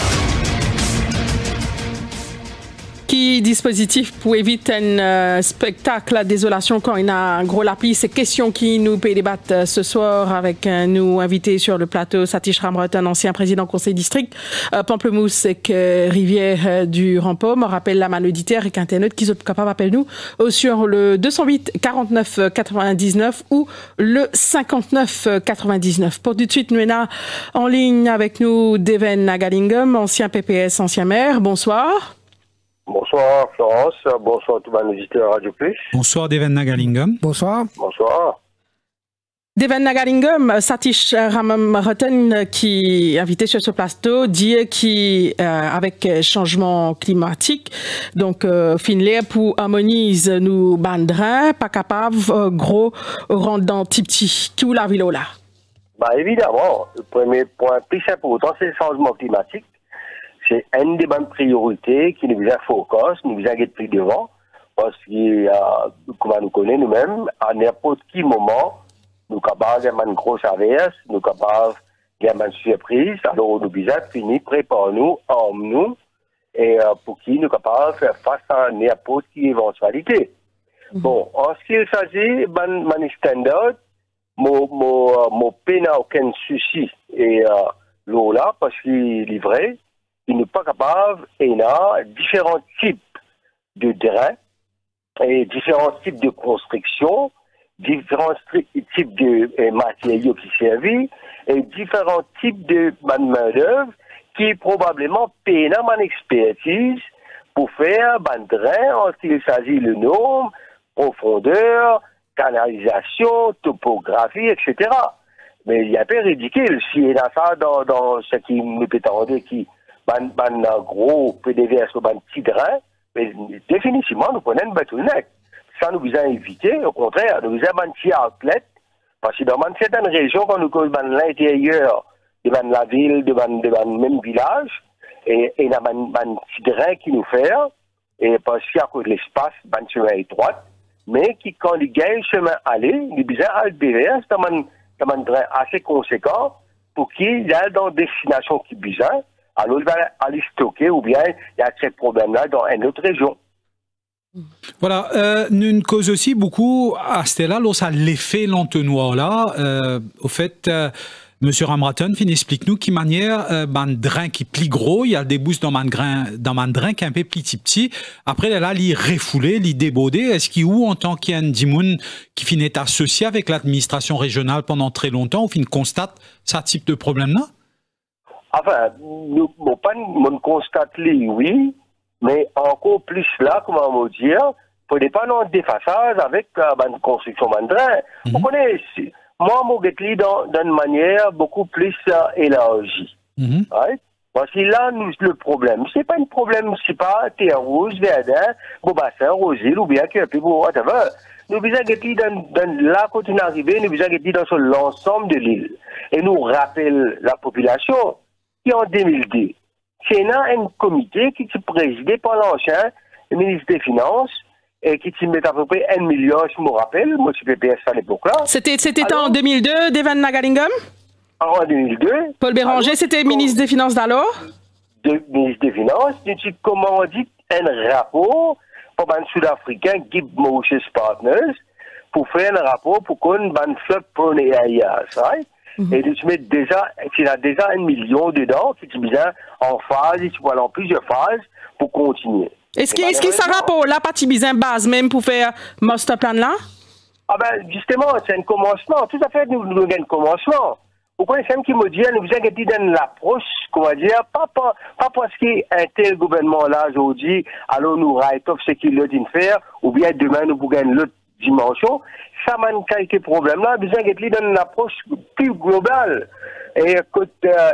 Qui dispositif pour éviter un spectacle à désolation quand il y a un gros la pluie? C'est question qui nous peut débattre ce soir avec nous invités sur le plateau Satish Ramrat, un ancien président conseil district Pamplemousse et Rivière du Rempom. On rappelle la main auditeur et qu'internet qui sont capables d'appeler nous sur le 208 49 99 ou le 59 99. Pour tout de suite, nous sommes en ligne avec nous Deven Nagalingam, ancien PPS, ancien maire. Bonsoir. Bonsoir Florence, bonsoir tout le monde auditeur Radio Plus. Bonsoir Deven Nagalingam. Bonsoir. Bonsoir. Deven Nagalingam, Satish Ramrat qui est invité sur ce plateau, dit qui avec changement climatique, donc Finlay pour harmoniser nous bandrins, pas capable gros rendre dans petit qui ou la ville là. Bah évidemment, le premier point plus important c'est le changement climatique. C'est une des bonnes priorités qui nous a focus, nous a guetté plus devant, parce que, comme nous connaissons nous-mêmes, à n'importe quel moment, nous sommes capables d'avoir une grosse averse, nous sommes capables d'avoir une surprise, alors nous devons finir, préparer-nous, emmener-nous, et pour qui nous sommes capables de faire face à n'importe quelle éventualité. Bon, en ce qui s'agit de standard, mon peine n'a aucun souci, et l'eau là, parce qu'il est vrai, il n'est pas capable, et il y a différents types de drains et différents types de construction différents types de matériaux qui servent et différents types de main-d'œuvre qui probablement peinent en expertise pour faire ban drain en ce qu'il s'agit de normes, profondeur, canalisation, topographie, etc. Mais il y a un peu ridicule si il y a ça dans ce qui me peut entendre qui ban gros PDVS ou ban petit drain, mais définitivement nous prenons une bottleneck. Ça nous vise à éviter, au contraire, nous vise à ban petit outlet, parce que dans certaines régions, quand nous causons l'intérieur de la ville, de même village, et il y a un petit drain qui nous fait, et parce qu'il y a de l'espace, un chemin étroit, mais qui, quand il gagne le chemin aller, il vise à le BVS, c'est un drain assez conséquent pour qu'il aille dans une destination qui besoin, alors il va aller stocker ou bien il y a ce problème-là dans une autre région. Voilà, nous cause aussi beaucoup à ce là, ça l'effet l'entonnoir là, au fait, Monsieur Ramraton, explique-nous qui manière un drain qui plie gros, il y a des boosts dans un drain qui est un peu petit. Après là, il refoulé, il débordé. Est-ce qu'il ou en tant qu'il y a un dimoun qui finit associé avec l'administration régionale pendant très longtemps, ou fin constate ce type de problème là? Enfin, nous constate oui, mais encore plus là, comment on dire, pour des panneaux de façade avec la construction de drain. Vous connaissez. Moi, je suis dans une manière beaucoup plus élargie. Right? Parce que là, le problème, c'est pas un problème, c'est pas terre rouge, verdun, bassin, rosile, ou bien que, puis whatever. Nous visons là, quand on arrive, nous visons dans l'ensemble de l'île. Et nous rappelons la population qu'en 2002, c'est un comité qui est présidé par l'ancien ministre des Finances, et qui s'y met à peu près 1 million, je me rappelle, moi je suis PPS à l'époque-là. C'était en 2002, Devan Nagalingam? En 2002. Paul Béranger, c'était ministre des Finances d'alors? Ministre des Finances, tu commandé un rapport pour les Sud-Africains, Gib Mauritius Partners, pour faire un rapport pour qu'on ban flotte pour les areas, right? Et tu mets déjà, tu as déjà 1 million dedans, qui est bien en phase, tu vois en plusieurs phases pour continuer. Est-ce que ça rapport là, partie bien base même pour faire master plan là? Ah ben, justement, c'est un commencement. Tout à fait, nous avons un commencement. Vous connaissez qui me dit, nous avons dit dans l'approche, comment dire, pas parce qu'un tel gouvernement là aujourd'hui, alors nous write-off ce qu'il a dit de faire, ou bien demain nous pouvons gagner l'autre dimension. Ça m'a quelques problèmes là, nous avons dit dans une approche plus globale. Et écoute,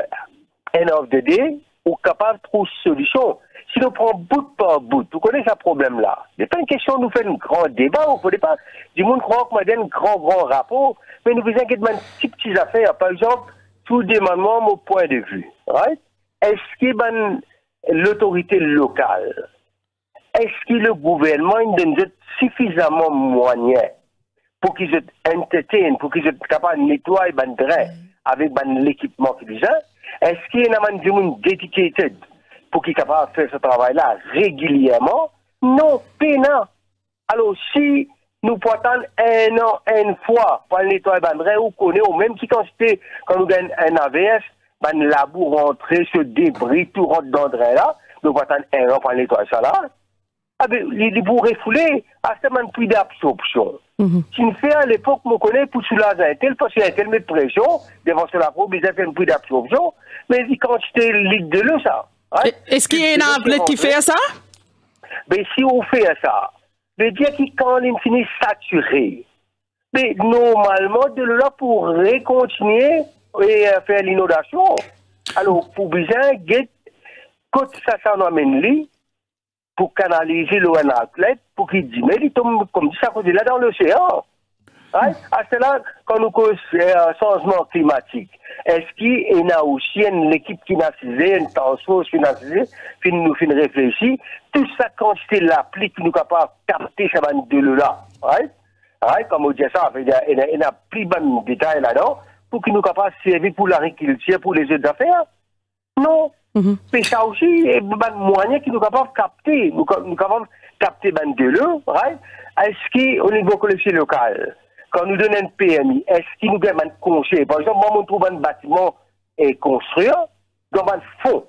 end of the day, on est capable de trouver une solution. Si nous prenons bout par bout, vous connaissez ce problème-là. Ce n'est pas une question de nous faire un grand débat, vous ne pouvez pas. Du monde croit qu'on m'a donné un grand rapport, mais nous vous inquiétez de petites affaires. Par exemple, tout demandement, mon point de vue. Right? Est-ce que l'autorité locale, est-ce que le gouvernement donne suffisamment de moyens pour qu'ils soient entertained, pour qu'ils soient capables de nettoyer les drains avec l'équipement qu'ils ont? Est-ce qu'il y a du monde dedicated pour qu'il soit capable de faire ce travail-là régulièrement? Non, pénal. Alors, si nous portons un an, une fois, pour nettoyer les drains, ou connaît, ou même qui quantité, quand nous gagnons un AVS, ben, labour rentrer, ce débris, tout rentre dans le drain là, nous portons un an pour nettoyer ça là. Ah ben, il vous refouler, à ce moment plus d'absorption. Si nous faisons à l'époque, nous connaissons pour soulager un tel, parce qu'il y a un tel de pression, devant cela, pour bien faire un peu d'absorption, mais il quantité litre de l'eau, ça. Right? Est-ce qu'il y a un outlet qui fait ça? Mais si on fait ça, veut dire que quand il finit saturé, mais normalement, de là pour recontinuer et faire l'inondation. Alors, pour bien, quand ça s'en amène lui, pour canaliser l'eau en outlet, pour qu'il dit, mais il tombe comme ça, là dans l'océan. Right? À cela, quand nous causons changement climatique, est-ce qu'il y a aussi une équipe qui n'a cisé, une tension qui n'a cisé, qui nous fait réfléchir, tout ça, quand c'est l'appli qui nous est capable de capter ce de l'eau-là. Right? Right? Comme on dit ça, il y a plus de détails là-dedans, pour qu'il nous soit capable de servir pour l'agriculture, pour les autres affaires. Non. Mais ça aussi, il y a des moyens qui nous sont capables de capter. Nous sommes capables de capter de l'eau. Right? Est-ce qu'au niveau collectivité local, quand nous donnons un PMI, est-ce qu'il nous donne un conseil? Par exemple, moi, je trouve un bâtiment construit dans un fond.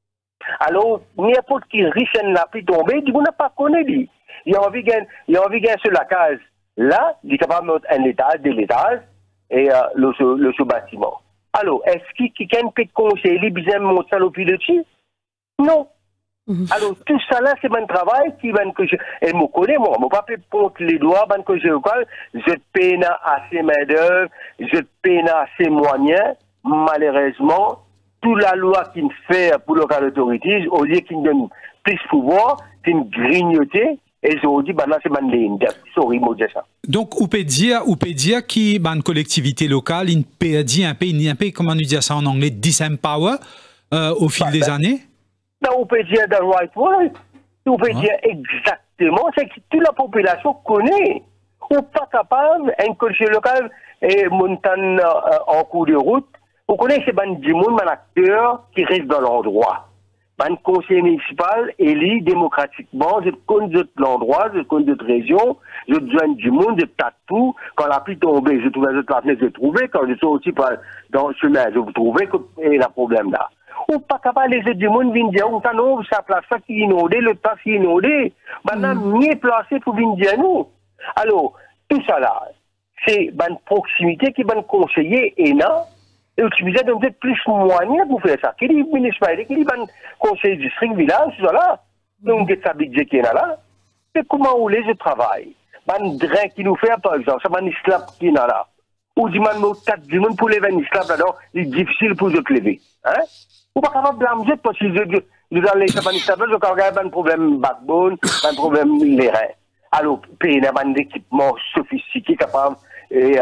Alors, n'importe qui riche n'a pu tomber, il n'a pas connu. Il a envie de gagner sur la case Là, il est capable de mettre un étage, deux étages, et le sous-bâtiment. Alors, est-ce qu'il y a un peu de conseil, il a monter ça au pilotis? Non. Alors, tout ça là, c'est mon travail qui va que je. Elle me connaît, moi. Je ne pas contre les doigts, que je peine assez main-d'œuvre, je peine assez moyens. Malheureusement, toute la loi qui me fait pour le local autorité, au lieu qu'il me donne plus de pouvoir, c'est une grignoter. Et je vous dis, là, c'est ma ligne. Sorry, moi, je ça. Donc, on peut dire qu'il y a une collectivité locale, une PAD, un peu, comment on dit ça en anglais, disempower au fil des années? Non, on peut dire the right word. On peut dire exactement. C'est que toute la population connaît. On n'est pas capable, un collectivité local et montagne en cours de route, on connaît ces un acteur qui reste dans l'endroit. Un conseil municipal élu démocratiquement, je connais l'endroit, je connais d'autres régions, je joins du monde, je tâte tout. Quand la pluie tombait, je trouvais la fenêtre, je trouvais. Quand je suis aussi dans le chemin, je trouvais que y a un problème là. On n'est pas capable, les autres du monde viennent dire, on non, ça place ça qui est inondé, le place qui est inondé. Maintenant, mieux placé pour venir dire nous. Alors, tout ça là, c'est une proximité qui va nous conseiller et non. Et tu me disais de peut-être plus moyens pour faire ça. Quel est le municipalité, quel est le conseil district, village, tout ça là. Donc, il y a ça budget qui est là. C'est comment on les travaille. Un drain qui nous fait, par exemple, c'est un islam qui est là. Ou du monde pour lever un islam là-dedans, il est difficile pour eux de lever. Hein? Ou pas capable de blâmer parce que nous allons laisser un islam, nous avons un problème backbone, un problème les reins. Alors, payer un équipement sophistiqué capable et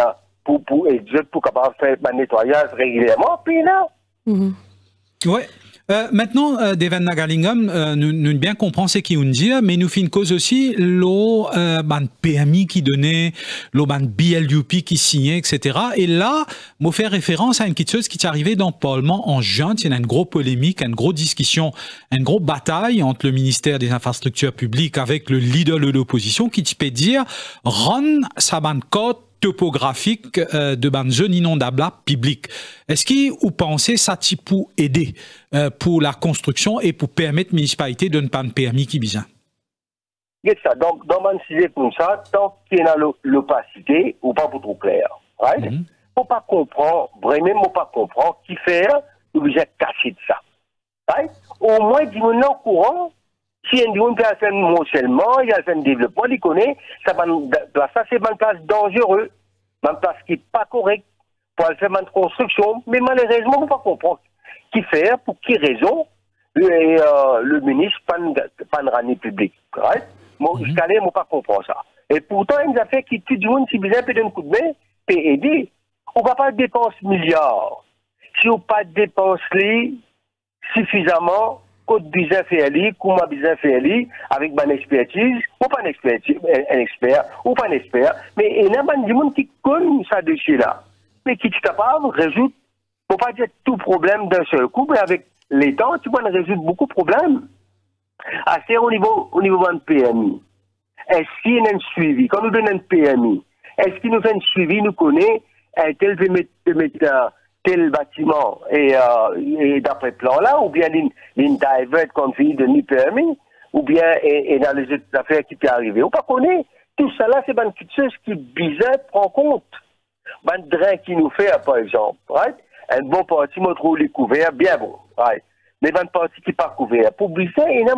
pour capable faire un nettoyage régulièrement, puis là. Ouais. Maintenant, Deven Nagalingam, nous bien comprendre ce qu'il dit, mais nous fin cause aussi l'eau PMI qui donnait, l'eau BLUP qui signait, etc. Et là, moi faire référence à une petite chose qui est arrivée dans le Parlement en juin. Il y a une grosse polémique, une grosse discussion, une grosse bataille entre le ministère des Infrastructures publiques avec le leader de l'opposition qui peut dire run sa code topographique de ban zone inondable public. Est-ce que vous pensez ça peut aider pour la construction et pour permettre à la municipalité de ne pas permis qui besoin? Ça. Donc, dans un sujet comme ça, tant qu'il y a l'opacité, ou pas pour trop clair, right? Faut pas comprendre, vraiment, faut pas comprendre qui fait, ou vous êtes caché de ça. Right? Au moins, du monde au courant, si un monde qui a fait un morcellement, il a fait un développement, il connaît, ça c'est une place dangereuse, une place qui n'est pas correcte pour faire une construction, mais malheureusement, on ne peut pas comprendre qui fait, pour quelle raison, le ministre pas de rani public. Right? Moi, jusqu'à là, je ne peux pas comprendre ça. Et pourtant, il nous a fait que tout le monde, si besoin, peut donner un coup de main, peut aider. On ne va pas dépenser milliards. Si on ne pas dépenser suffisamment, côte bizarre fait comment bizarre fait avec une expertise, ou pas un expert, ou pas un expert, mais il y a des gens qui connaissent ça dessus là, mais qui est capable de résoudre, faut pas dire tout problème d'un seul coup, mais avec les temps, tu peux résoudre beaucoup de problèmes. Assez au niveau d'un PMI. Est-ce qu'il y a un suivi? Quand nous donnons un PMI, est-ce qu'il nous fait un suivi, nous connaît, tel peut mettre tel bâtiment et d'après plan là, ou bien une divert comme fille de ni permis, ou bien et dans les autres affaires qui peuvent arriver. On ne connaît pas. Tout ça là, c'est une petite chose qui bizarre prend compte. Un drain qui nous fait, par exemple, right? Un bon parti, me trouve les couverts, bien bon, right? Mais une partie qui n'est pas couvert. Pour bizarre, il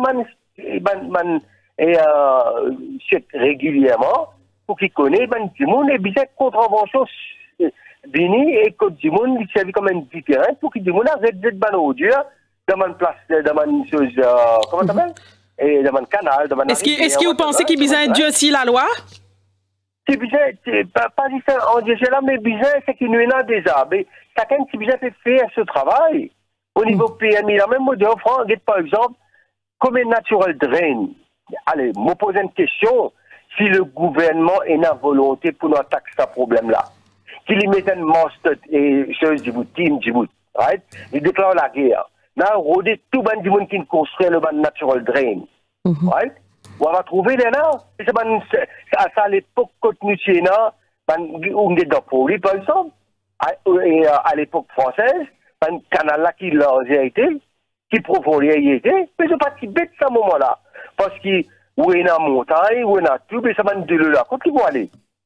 y a régulièrement, pour qu'il connaisse, du monde, et bizarre contravention Vini et Côte du Monde, il servait comme un différent pour que du monde arrête d'être banodieux dans une place, dans une chose, comment ça s'appelle? Et dans un canal, dans un. Est-ce que vous pensez qu'il y a besoin de Dieu aussi la loi? C'est bizarre, pas dit ça en disant là, mais bizarre, c'est qu'il y a des arbres. Chacun qui bizarre fait faire ce travail. Au niveau PMI, la même mode en France, par exemple, comme un natural drain. Allez, me poser une question, si le gouvernement a une volonté pour nous attaquer ce problème-là. Qu'il y mette un monstre et chose du bout, team du bout, right? Il déclare la guerre. Là, on rôde tout le monde qui construit le natural drain, right? On va trouver les là. C'est à l'époque, quand nous sommes là, on est dans Poli, par exemple, et à l'époque française, un canal là qui l'a été, qui profondait été, mais c'est pas si bête à ce moment-là. Parce que, où est la montagne, où est la tube, et ça va de là. Quand ils vont aller?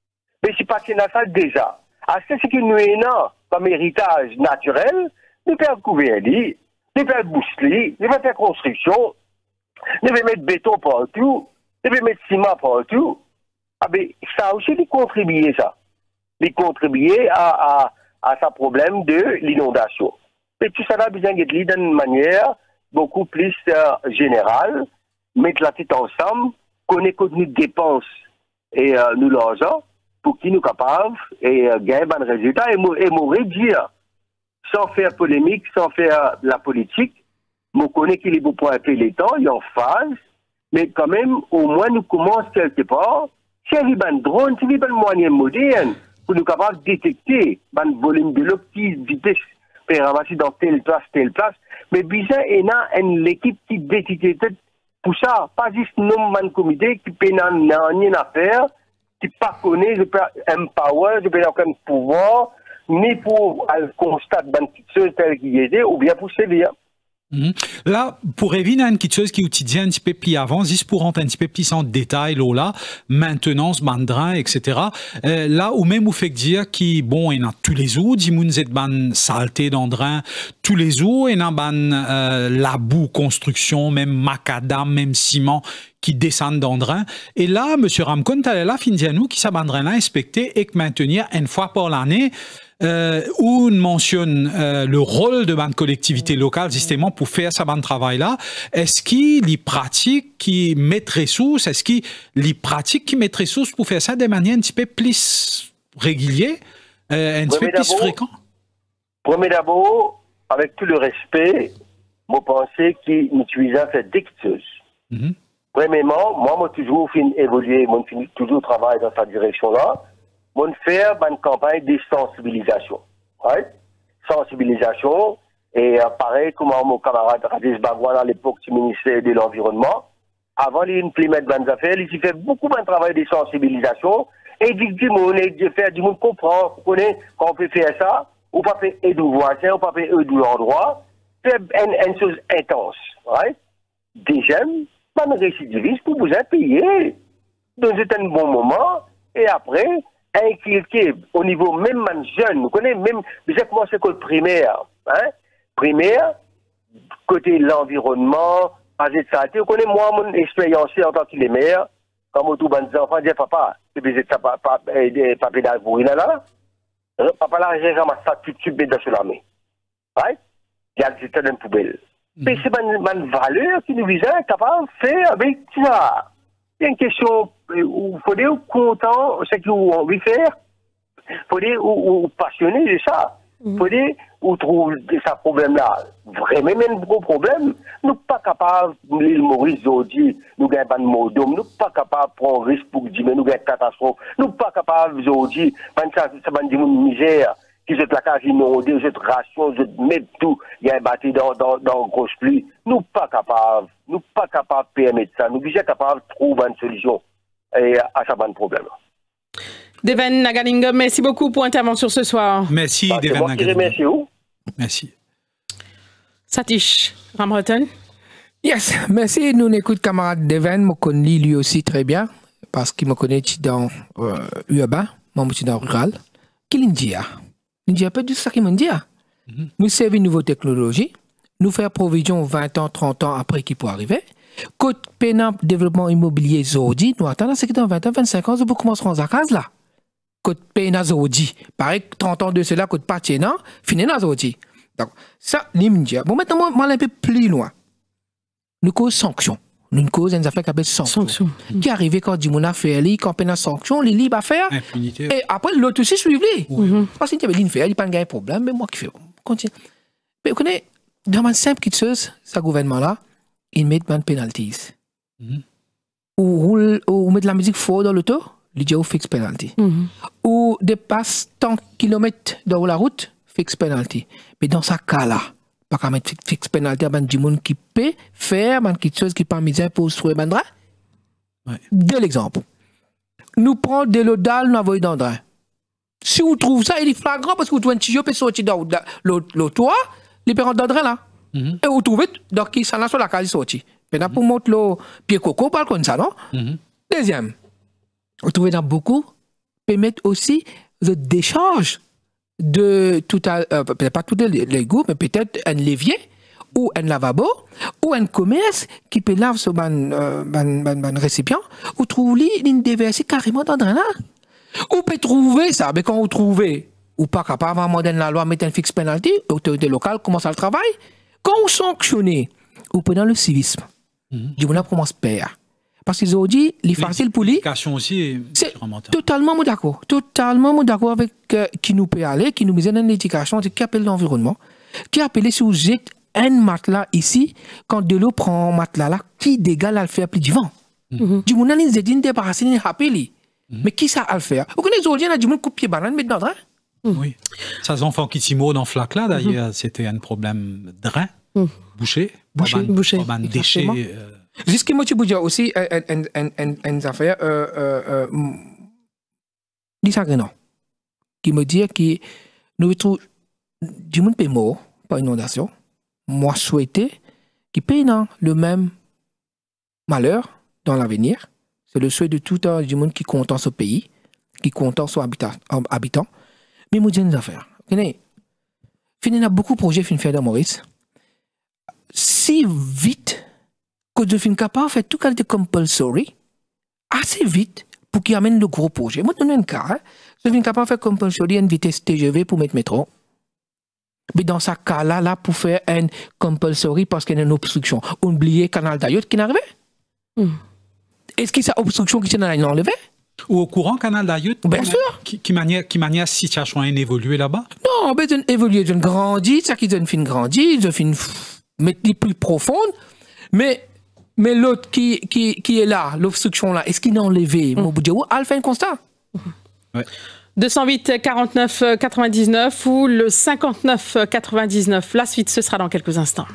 Mais c'est pas qu'il y a ça déjà. À ce qui nous est comme héritage naturel, nous pouvons couvrir les, nous pouvons booster, nous pouvons faire construction, nous pouvons mettre béton partout, nous pouvons mettre ciment partout. Ah ben, ça a aussi contribué ça. Il contribuer à ce problème de l'inondation. Et tout ça a besoin d'être dit d'une manière beaucoup plus générale, mettre la tête ensemble, connaître nos dépenses et nous l'argent, pour qu'ils nous capables et gagner un résultat et me dire, sans faire polémique, sans faire la politique, je connais qu'il est beau pour appeler les temps, il y a en phase, mais quand même, au moins, nous commençons quelque part, si il y a un drone, si il y a un moyen moderne, pour nous capables de détecter un volume de l'eau qui vitesse peut ramasser dans telle place, mais bizarre, il y a une équipe qui détecte pour ça, pas juste un comité qui peut rien à faire, qui pas connaît, je peux empower, je peux avoir aucun pouvoir, ni pour constater une chose telle qu'il était, ou bien pour sévir. Là, pour éviter une petite chose qui est quotidienne un petit peu plus avant, juste pour rentrer un petit peu plus en détail, là, maintenance, bandrin, etc. Là, ou même vous fait dire qui, bon, il y a tous les jours, dis-moi, vous êtes ban saleté d'andrin, tous les jours, il y a ban la boue, construction, même macadam, même ciment, qui descendent d'andrin. Et là, M. Ramcon, tu là, Findianou, qui s'abandonne là, inspecter et que maintenir une fois par l'année, où on mentionne le rôle de bande collectivité locale justement pour faire sa bande travail-là. Est-ce qu'il y pratique qui met ressources? Est-ce qu'il y pratique qui met ressources pour faire ça de manière un petit peu plus régulière, un petit peu plus fréquent? Premier d'abord, avec tout le respect, je pense qu'il utilise cette dicteuse. Premièrement, moi, j'ai toujours évolué, j'ai toujours travaillé dans cette direction-là. On fait une campagne de sensibilisation. Right? Sensibilisation, et pareil comme mon camarade Radis Bagouan à l'époque du ministère de l'Environnement, avant d'implémenter des affaires, il fait beaucoup de travail de sensibilisation, et il dit du monde comprend, connaît quand on peut faire ça, ou pas faire aider aux voisins, ou pas faire aider l'endroit, c'est une chose intense. Right? Deuxième, pas de récidiviste pour vous payer dans un bon moment, et après, inculquer au niveau même jeune, vous connaissez même, déjà commencé l'école primaire, hein? Primaire, côté l'environnement, passer de santé, vous connaissez moi mon expérience en tant que maire, quand mon tout bon enfant dit papa, c'est besoin de papa là pour là, papa là j'ai ramassé ça tout de suite dans sur l'armée, right? Il y a des dans une poubelle. Mais c'est une valeur qui nous vise capable de faire avec ça. Il y a une question, il faut dire content, ce que vous envie de faire. Il faut dire ou passionné de ça. Il faut dire ou trouve ce problème-là. Vraiment, un gros problème. Nous ne sommes pas capables, l'île Maurice aujourd'hui, nous n'avons pas de mot d'homme. Nous ne sommes pas capables de prendre risque pour dire, mais nous avons une catastrophe. Nous ne sommes pas capables aujourd'hui, ça va dire une misère. Qui se placage inondé, je te ration, je te mets tout, il y a un bâti dans grosse pluie. Nous pas capables de permettre ça. Nous sommes capables de trouver une solution à ce problème. Deven Nagalinga, merci beaucoup pour l'intervention ce soir. Merci, Deven Nagalinga. Merci. Merci. Satish Ramroten. Yes, merci. Nous écoutons camarade Deven, me connaît lui aussi très bien, parce qu'il me connaît dans urbain, moi je suis dans rural. Qu'il L'India peut dire ça qui me dit. Nous servons une nouvelle technologie, nous faisons provision 20 ans, 30 ans après qui peut arriver. Côte pénal développement immobilier Zodi, nous attendons ce qui dans 20 ans, 25 ans, nous commencerons à case là. Côte pénal Zodi, pareil, 30 ans de cela, côte patiena, fini dans Zodi. Donc, ça, l'India. Bon, maintenant, moi, un peu plus loin. Nous cause sanction. Nous cause une affaire qui s'appelle sanction. Qui arrive quand dit mon affaire, quand pénal sanction, les libre à faire. Impunité. Et après, l'autre aussi suivre. Parce qu'il y avait une affaire, il n'y a pas de problème, mais moi qui fais. Continue. Mais vous connaissez, dans une simple petite chose, ce gouvernement-là, il met des penalties. Ou met de la musique fort dans l'auto, il dit fixe penalty. Ou dépasse tant de kilomètres dans la route, fixe penalty. Mais dans ce cas-là, pas qu'à mettre fixe penalty à des gens qui peut faire quelque chose qui pas misère pour se trouver bandra. De l'exemple. Nous prenons de l'eau d'al, nous envoyons dans le drain. Si vous trouvez ça, il est flagrant parce que vous trouvez un petit peu sortir dans le toit, il peut rentrer dans le drain là. Et vous trouvez, donc il s'en a sur la case sortie. Maintenant, pour monter le pied coco, pas comme ça, non? Deuxième, vous trouvez dans beaucoup permettre aussi le décharge de tout peut-être pas tous les goûts, mais peut-être un levier ou un lavabo ou un commerce qui peut laver ce ban récipient ou trouver une déverser carrément dans là. Ou peut trouver ça, mais quand vous trouvez ou pas capable vraiment dans la loi mettre un fixe penalty, l'autorité locale commence à le travail. Quand vous sanctionnez, ou peut dans le civisme, du monde commence à perdre. Parce qu'ils ont dit, les facile pour lui. Aussi, c'est totalement d'accord. Totalement d'accord avec qui nous peut aller, qui nous met dans l'éducation, qui appelle l'environnement, qui appelle si vous jetez un matelas ici, quand de l'eau prend un matelas là, qui dégage à le faire plus du vent. Du monde a dit débarrasser, il rappelle. Mais qui ça à le faire? Vous connaissez aujourd'hui, il y a du monde coupe pied banane, mais dans le drain. Oui. Ces enfants qui s'y dans flac là, d'ailleurs, c'était un problème de drain, bouché, déchets. Jusqu'à moi, tu peux dire aussi une affaire, disagréant, qui me dit que nous trouvons du monde est mort par inondation. Moi, souhaiter qu'il paye le même malheur dans l'avenir. C'est le souhait de tout du monde qui compte ce pays, qui compte son habitant. Mais moi, j'ai une affaire. Il y a beaucoup de projets qui sont dans Maurice. Si vite que je suis capable de faire tout qualité compulsory, assez vite pour qu'il amène le gros projet. Moi, je donne un cas. Je suis capable de faire compulsory une vitesse TGV pour mettre métro. Mais dans ce cas-là, là, pour faire un compulsory parce qu'il y a une obstruction, oubliez canal d'Ayotte qui n'arrive pas. Est-ce que c'est obstruction qui est enlevée? Ou au courant canal d'Ayotte? Bien sûr. Qui manière situation a évolué là-bas? Non, mais j'ai évolué, j'ai grandi, ça qui j'ai grandi, j'ai fait mettre plus profonde, mais l'autre qui est là, l'obstruction là, est-ce qu'il est enlevé? Mon bout de elle fait un constat. Ouais. 208 49 99 ou le 59 99. La suite, ce sera dans quelques instants.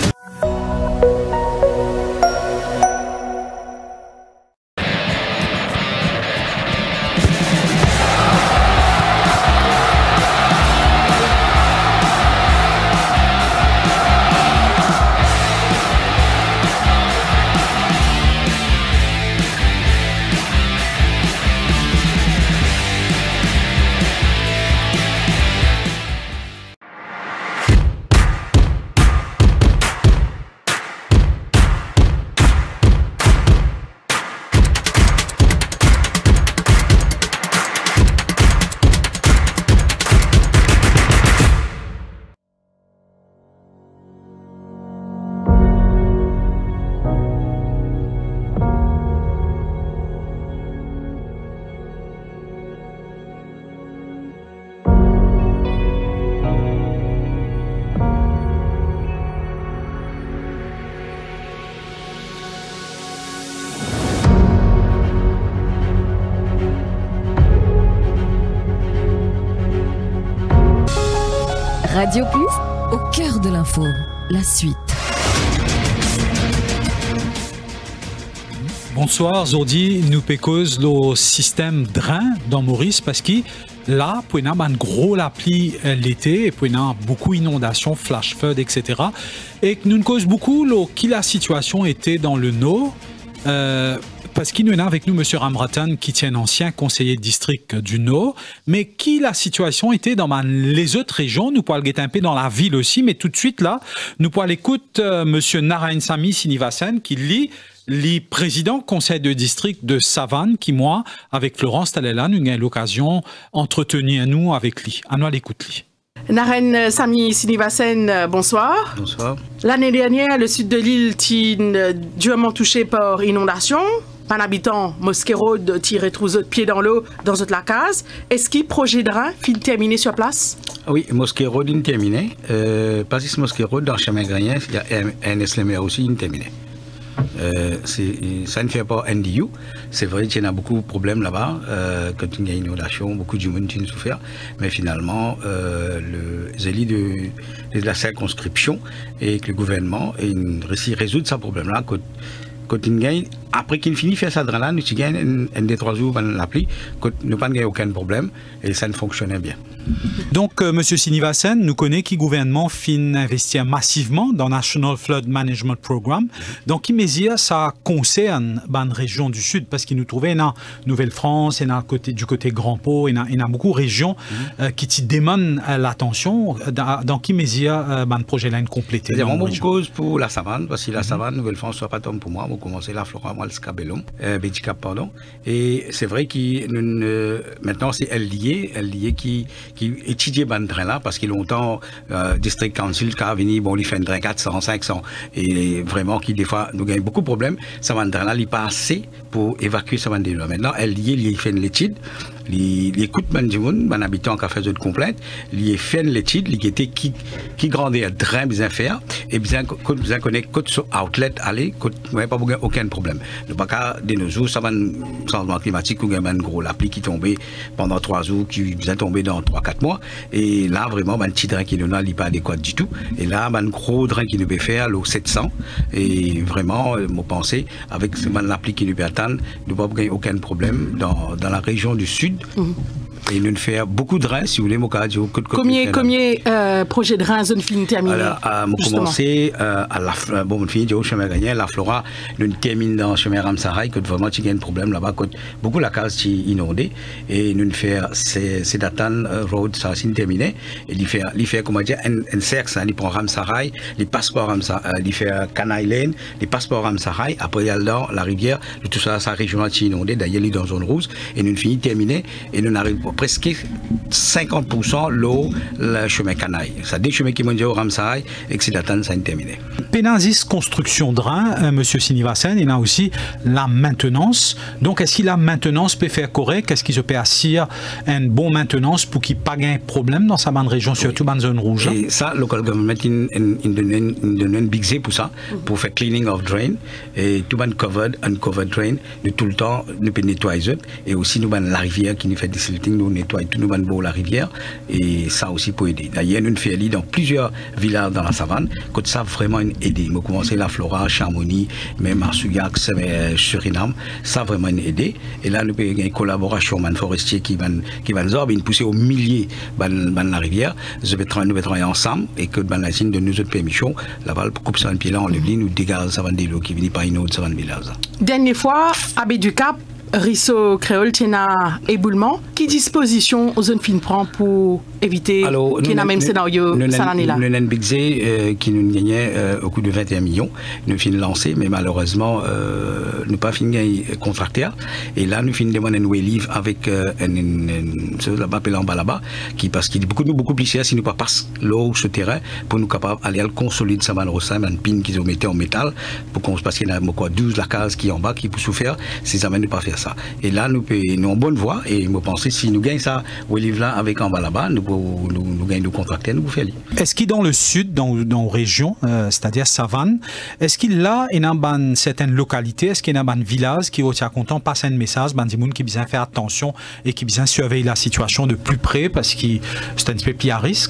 Radio Plus, au cœur de l'info, la suite. Bonsoir, aujourd'hui, nous pécose le système drain dans Maurice parce que là, pour y avoir un gros la pluie l'été et pour y avoir beaucoup d'inondations, flash flood, etc. Et que nous cause beaucoup qui la situation était dans le nord. Parce qu'il y a avec nous M. Ramratan, qui est un ancien conseiller de district du Nord, mais qui la situation était dans les autres régions. Nous pourrons le un peu dans la ville aussi, mais tout de suite là, nous pourrons l'écouter M. Narayansamy Srinivasan, qui lit le président conseil de district de Savane, qui moi, avec Florence Talela, nous avons l'occasion d'entretenir nous avec lui. À l'écoute lui. Narayansamy Srinivasan, bonsoir. Bonsoir. L'année dernière, le sud de l'île est durement touché par inondation. Un habitant Mosquero de tirer trousseau de pied dans l'eau dans la case. Est-ce qu'il projet de rein fin terminé sur place? Oui, Mosquero est terminé. Pas si Mosquero dans chemin Grien, il y a un SLM aussi terminé. Ça ne fait pas NDU. C'est vrai qu'il y a beaucoup de problèmes là-bas. Quand il y a une inondation, beaucoup de monde qui souffert. Mais finalement, les élus de la circonscription et que le gouvernement réussit à résoudre ce problème-là. Quand il y a après qu'il finit faire ça là, nous gagnons un des 3 jours dans l'appli, nous pas aucun problème et ça ne fonctionnait bien. Donc, Monsieur Sinivasan, nous connaissons que le gouvernement fin investir massivement dans le National Flood Management Program. Donc, qui mesure ça concerne la région du Sud, parce qu'il nous trouvait dans Nouvelle-France, et du côté Grand Pau, et dans beaucoup de régions qui t'y demandent l'attention. Dans qui mesure le projet là complété? C'est vraiment une cause pour la savane, parce que la savane, Nouvelle-France, soit pas tombe pour moi. On commencer la flora, moi, le scabellum, Bédicap, pardon. Et c'est vrai que maintenant, c'est LDA qui étudie ce train-là, parce que longtemps, District Council, qui a venu, bon, il fait un train 400, 500, et vraiment, qui des fois, nous gagne beaucoup de problèmes. Ce train-là, il n'est pas assez pour évacuer ce train-là. Maintenant, LDA, il fait une étude. Il écoute un habitant qui a fait une complainte, il fait l'étude, il était qui grandit à train bien faire, et bien connaître côté sur outlet aller, n'y a pas aucun problème. Ne pas qu'à de nos jours, ça va un changement climatique ou un gros la pluie qui tombait pendant 3 jours, qui vient tomber dans 3-4 mois, et là vraiment un petit drain qui n'est pas adéquat du tout, et là un gros drain qui nous peut faire l'eau 700, et vraiment, mon pensée avec la pluie qui nous peut atteindre, nous pas aucun problème dans la région du Sud. Et nous faisons beaucoup de reins, si vous voulez, mon cas. Combien de projets de reins zone finie terminés? Alors, on commencé à la bon, on finit au chemin gagné, la Flora, nous termine dans le chemin Ramsaraï, que vraiment, il y a un problème là-bas, beaucoup la case est inondée, et nous faisons ces Datan Road, ça c'est terminé, et il fait, comment dire, un cercle, il prend Ramsaraï, les passeports Ramsaraï, il fait Canaille Lane, les passeports Ramsaraï, après il y a là, la rivière, tout ça, sa région est inondée, d'ailleurs, il est dans zone rouge, et nous finissons terminé, et nous arrivons presque 50% l'eau, le chemin Canaille. Ça des chemins qui m'ont dit au Ramsay et que c'est d'attendre, ça est terminé. Pénazis construction de rein, Monsieur Sinivasan, il y a aussi la maintenance. Donc, est-ce que la maintenance peut faire correct? Est-ce qu'il se peut assurer une bonne maintenance pour qu'il n'y ait pas de problème dans sa bande région, surtout dans la zone rouge? Et ça, le local government, il donne un big Z pour ça, pour faire cleaning of drain, et tout le covered, uncovered drain, de tout le temps, nous peut nettoyer, et aussi nous la rivière qui nous fait des silting, nous nettoie tout nous beau la rivière, et ça aussi pour aider. D'ailleurs, nous faisons dans plusieurs villages dans la savane, quand ça vraiment aider. Nous commençons la Flora, Chamonix, même à Sugac, Suriname, ça vraiment aider. Et là, nous avons une collaboration avec les forestiers qui nous pousser au millier de la rivière. Nous allons travailler ensemble et que la signe de nous autres permissions, là-bas, pour couper ça un pied là, on le nous dégage ça de l'eau qui vient par une autre savane village. Dernière fois, à Bédicap, Risso Créole, tu as éboulement. Quelle disposition aux zones fin prend pour éviter qu'il y ait le même scénario cette année-là? Nous avons un budget qui nous gagnait au coût de 21 millions. Nous avons lancé, mais malheureusement, nous n'avons pas fini contracteur. Et là, nous avons demandé un wave avec un appel en bas là-bas, parce qu'il est beaucoup plus cher si nous ne passons pas l'eau sur le terrain pour nous capables d'aller consolider ça, une pine qu'ils ont mis en métal, parce qu'il y a 12 la case qui est en bas qui peut souffrir, si ça ne peut pas faire ça. Et là, nous sommes en bonne voie, et je pense que si nous gagnons ça, wave là avec en bas là-bas, nous gagnons nos contracteurs, nous faisons. Est-ce qu'il dans le sud, dans la région, c'est-à-dire savane, est-ce qu'il là, il y a une certaine localité, est-ce qu'il y a un village qui est content passer un message, des gens qui besoin faire attention et qui besoin surveiller la situation de plus près parce que c'est un petit peu plus à risque?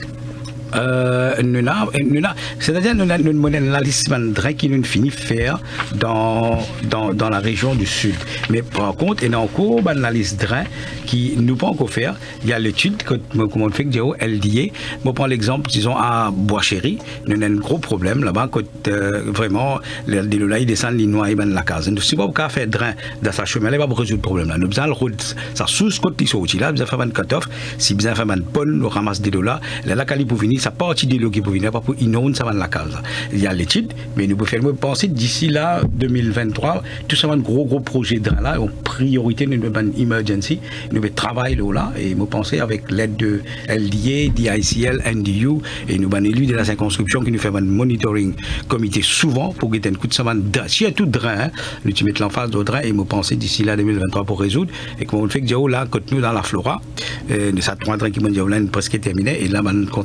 C'est-à-dire nous avons une analyse qui nous finit faire dans la région du sud. Mais par contre, il y a encore une analyse drain qui nous pas encore faire. Il y a l'étude que comment on fait que LDA. Je prends l'exemple, disons à Bois-Chéry, nous avons un gros problème là-bas quand vraiment les là ils descendent les noix et la case. Si vous pouvez faire drain dans sa chemin, il va résoudre le problème là. Nous besoin ça sous côté ils sont là, besoin faire un cut-off, si besoin faire un pôle, nous ramasse des là la cali pour venir ça partie de l'eau qui peut venir, pas pour inonder ça va la case. Il y a l'étude, mais nous pouvons faire penser d'ici là 2023, tout ça va un gros projet de là, en priorité nous devons une emergency, nous devons travailler là et nous penser avec l'aide de LDA, DICL, NDU et nous avons élu de la circonscription qui nous fait un monitoring comité souvent pour que un coup de semaine si y a tout de drain, nous tu mettre l'emphase de drain et nous penser d'ici là 2023 pour résoudre et comment on fait que là quand nous dans la Flora, nous ça trois drains qui m'ont dit là presque terminé et là on contacte une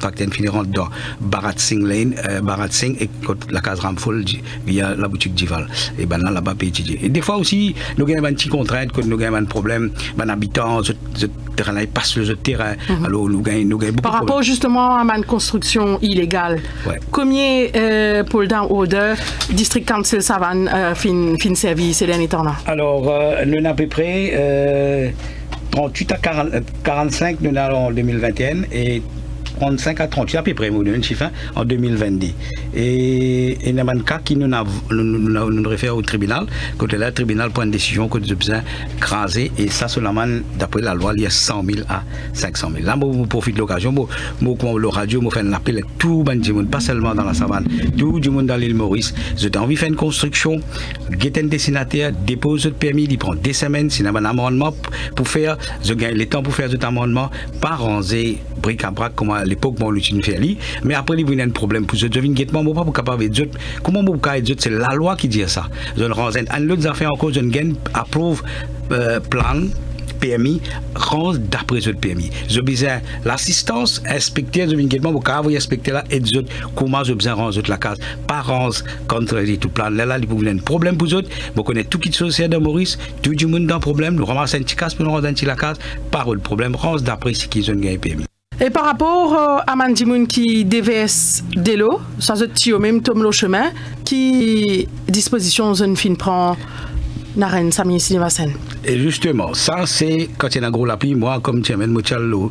rentre dans Bharat Singh Lane, Bharat Singh et la case Ramphol via la boutique Dival. Et ben là-bas, peut étudier. Et des fois aussi, nous avons une petite contrainte, quand nous avons un problème, ben habitants, ce terrain-là, ils passent le terrain. Alors, nous avons beaucoup par rapport justement à ma construction illégale, combien pour le order District Council Savane fin servi ces derniers temps-là? Alors, nous avons à peu près 38 à 45 nous avons en 2021 et 35 à 38 à peu près un chiffre en 2022. Et il y a un cas qui nous réfère au tribunal. Quand le tribunal prend une décision que nous besoin craser et ça seulement d'après la loi il y a 100 000 à 500 000. Là, je profite de l'occasion, le radio, je fais un appel à tout le monde, pas seulement dans la savane, tout le monde dans l'île Maurice. J'ai envie de faire une construction, get un destinataire, dépose le permis, il prend des semaines, s'il y a un amendement pour faire, je gagne le temps pour faire cet amendement, pas ranger bric à brac comme à l'époque où on l'utilisait. Mais après, il y a un problème pour eux. Je viens guettement, je ne suis pas capable de dire comment je peux dire, c'est la loi qui dit ça. Je ne range un autre affaire encore, je ne approuve plan. PMI, range d'après ce PMI. Je besoin l'assistance, inspecteur, je viens guettement, vous inspecter là et dire comment je besoin ranger la case. Pas range contre tout plan. Là, il y a un problème pour eux. Vous connaissez tout qui social de Maurice, tout le monde dans le problème, nous ramassons un petit casse pour nous rendre la case. Par le problème, range d'après ce qu'ils ont gagné PMI. Et par rapport à Mandimoun qui déverse de l'eau, ça se tire même tombe le chemin, qui disposition zone fin prend Naren Sami Silivasen. Et justement, ça c'est quand il y a un gros lapis, moi comme tu amènes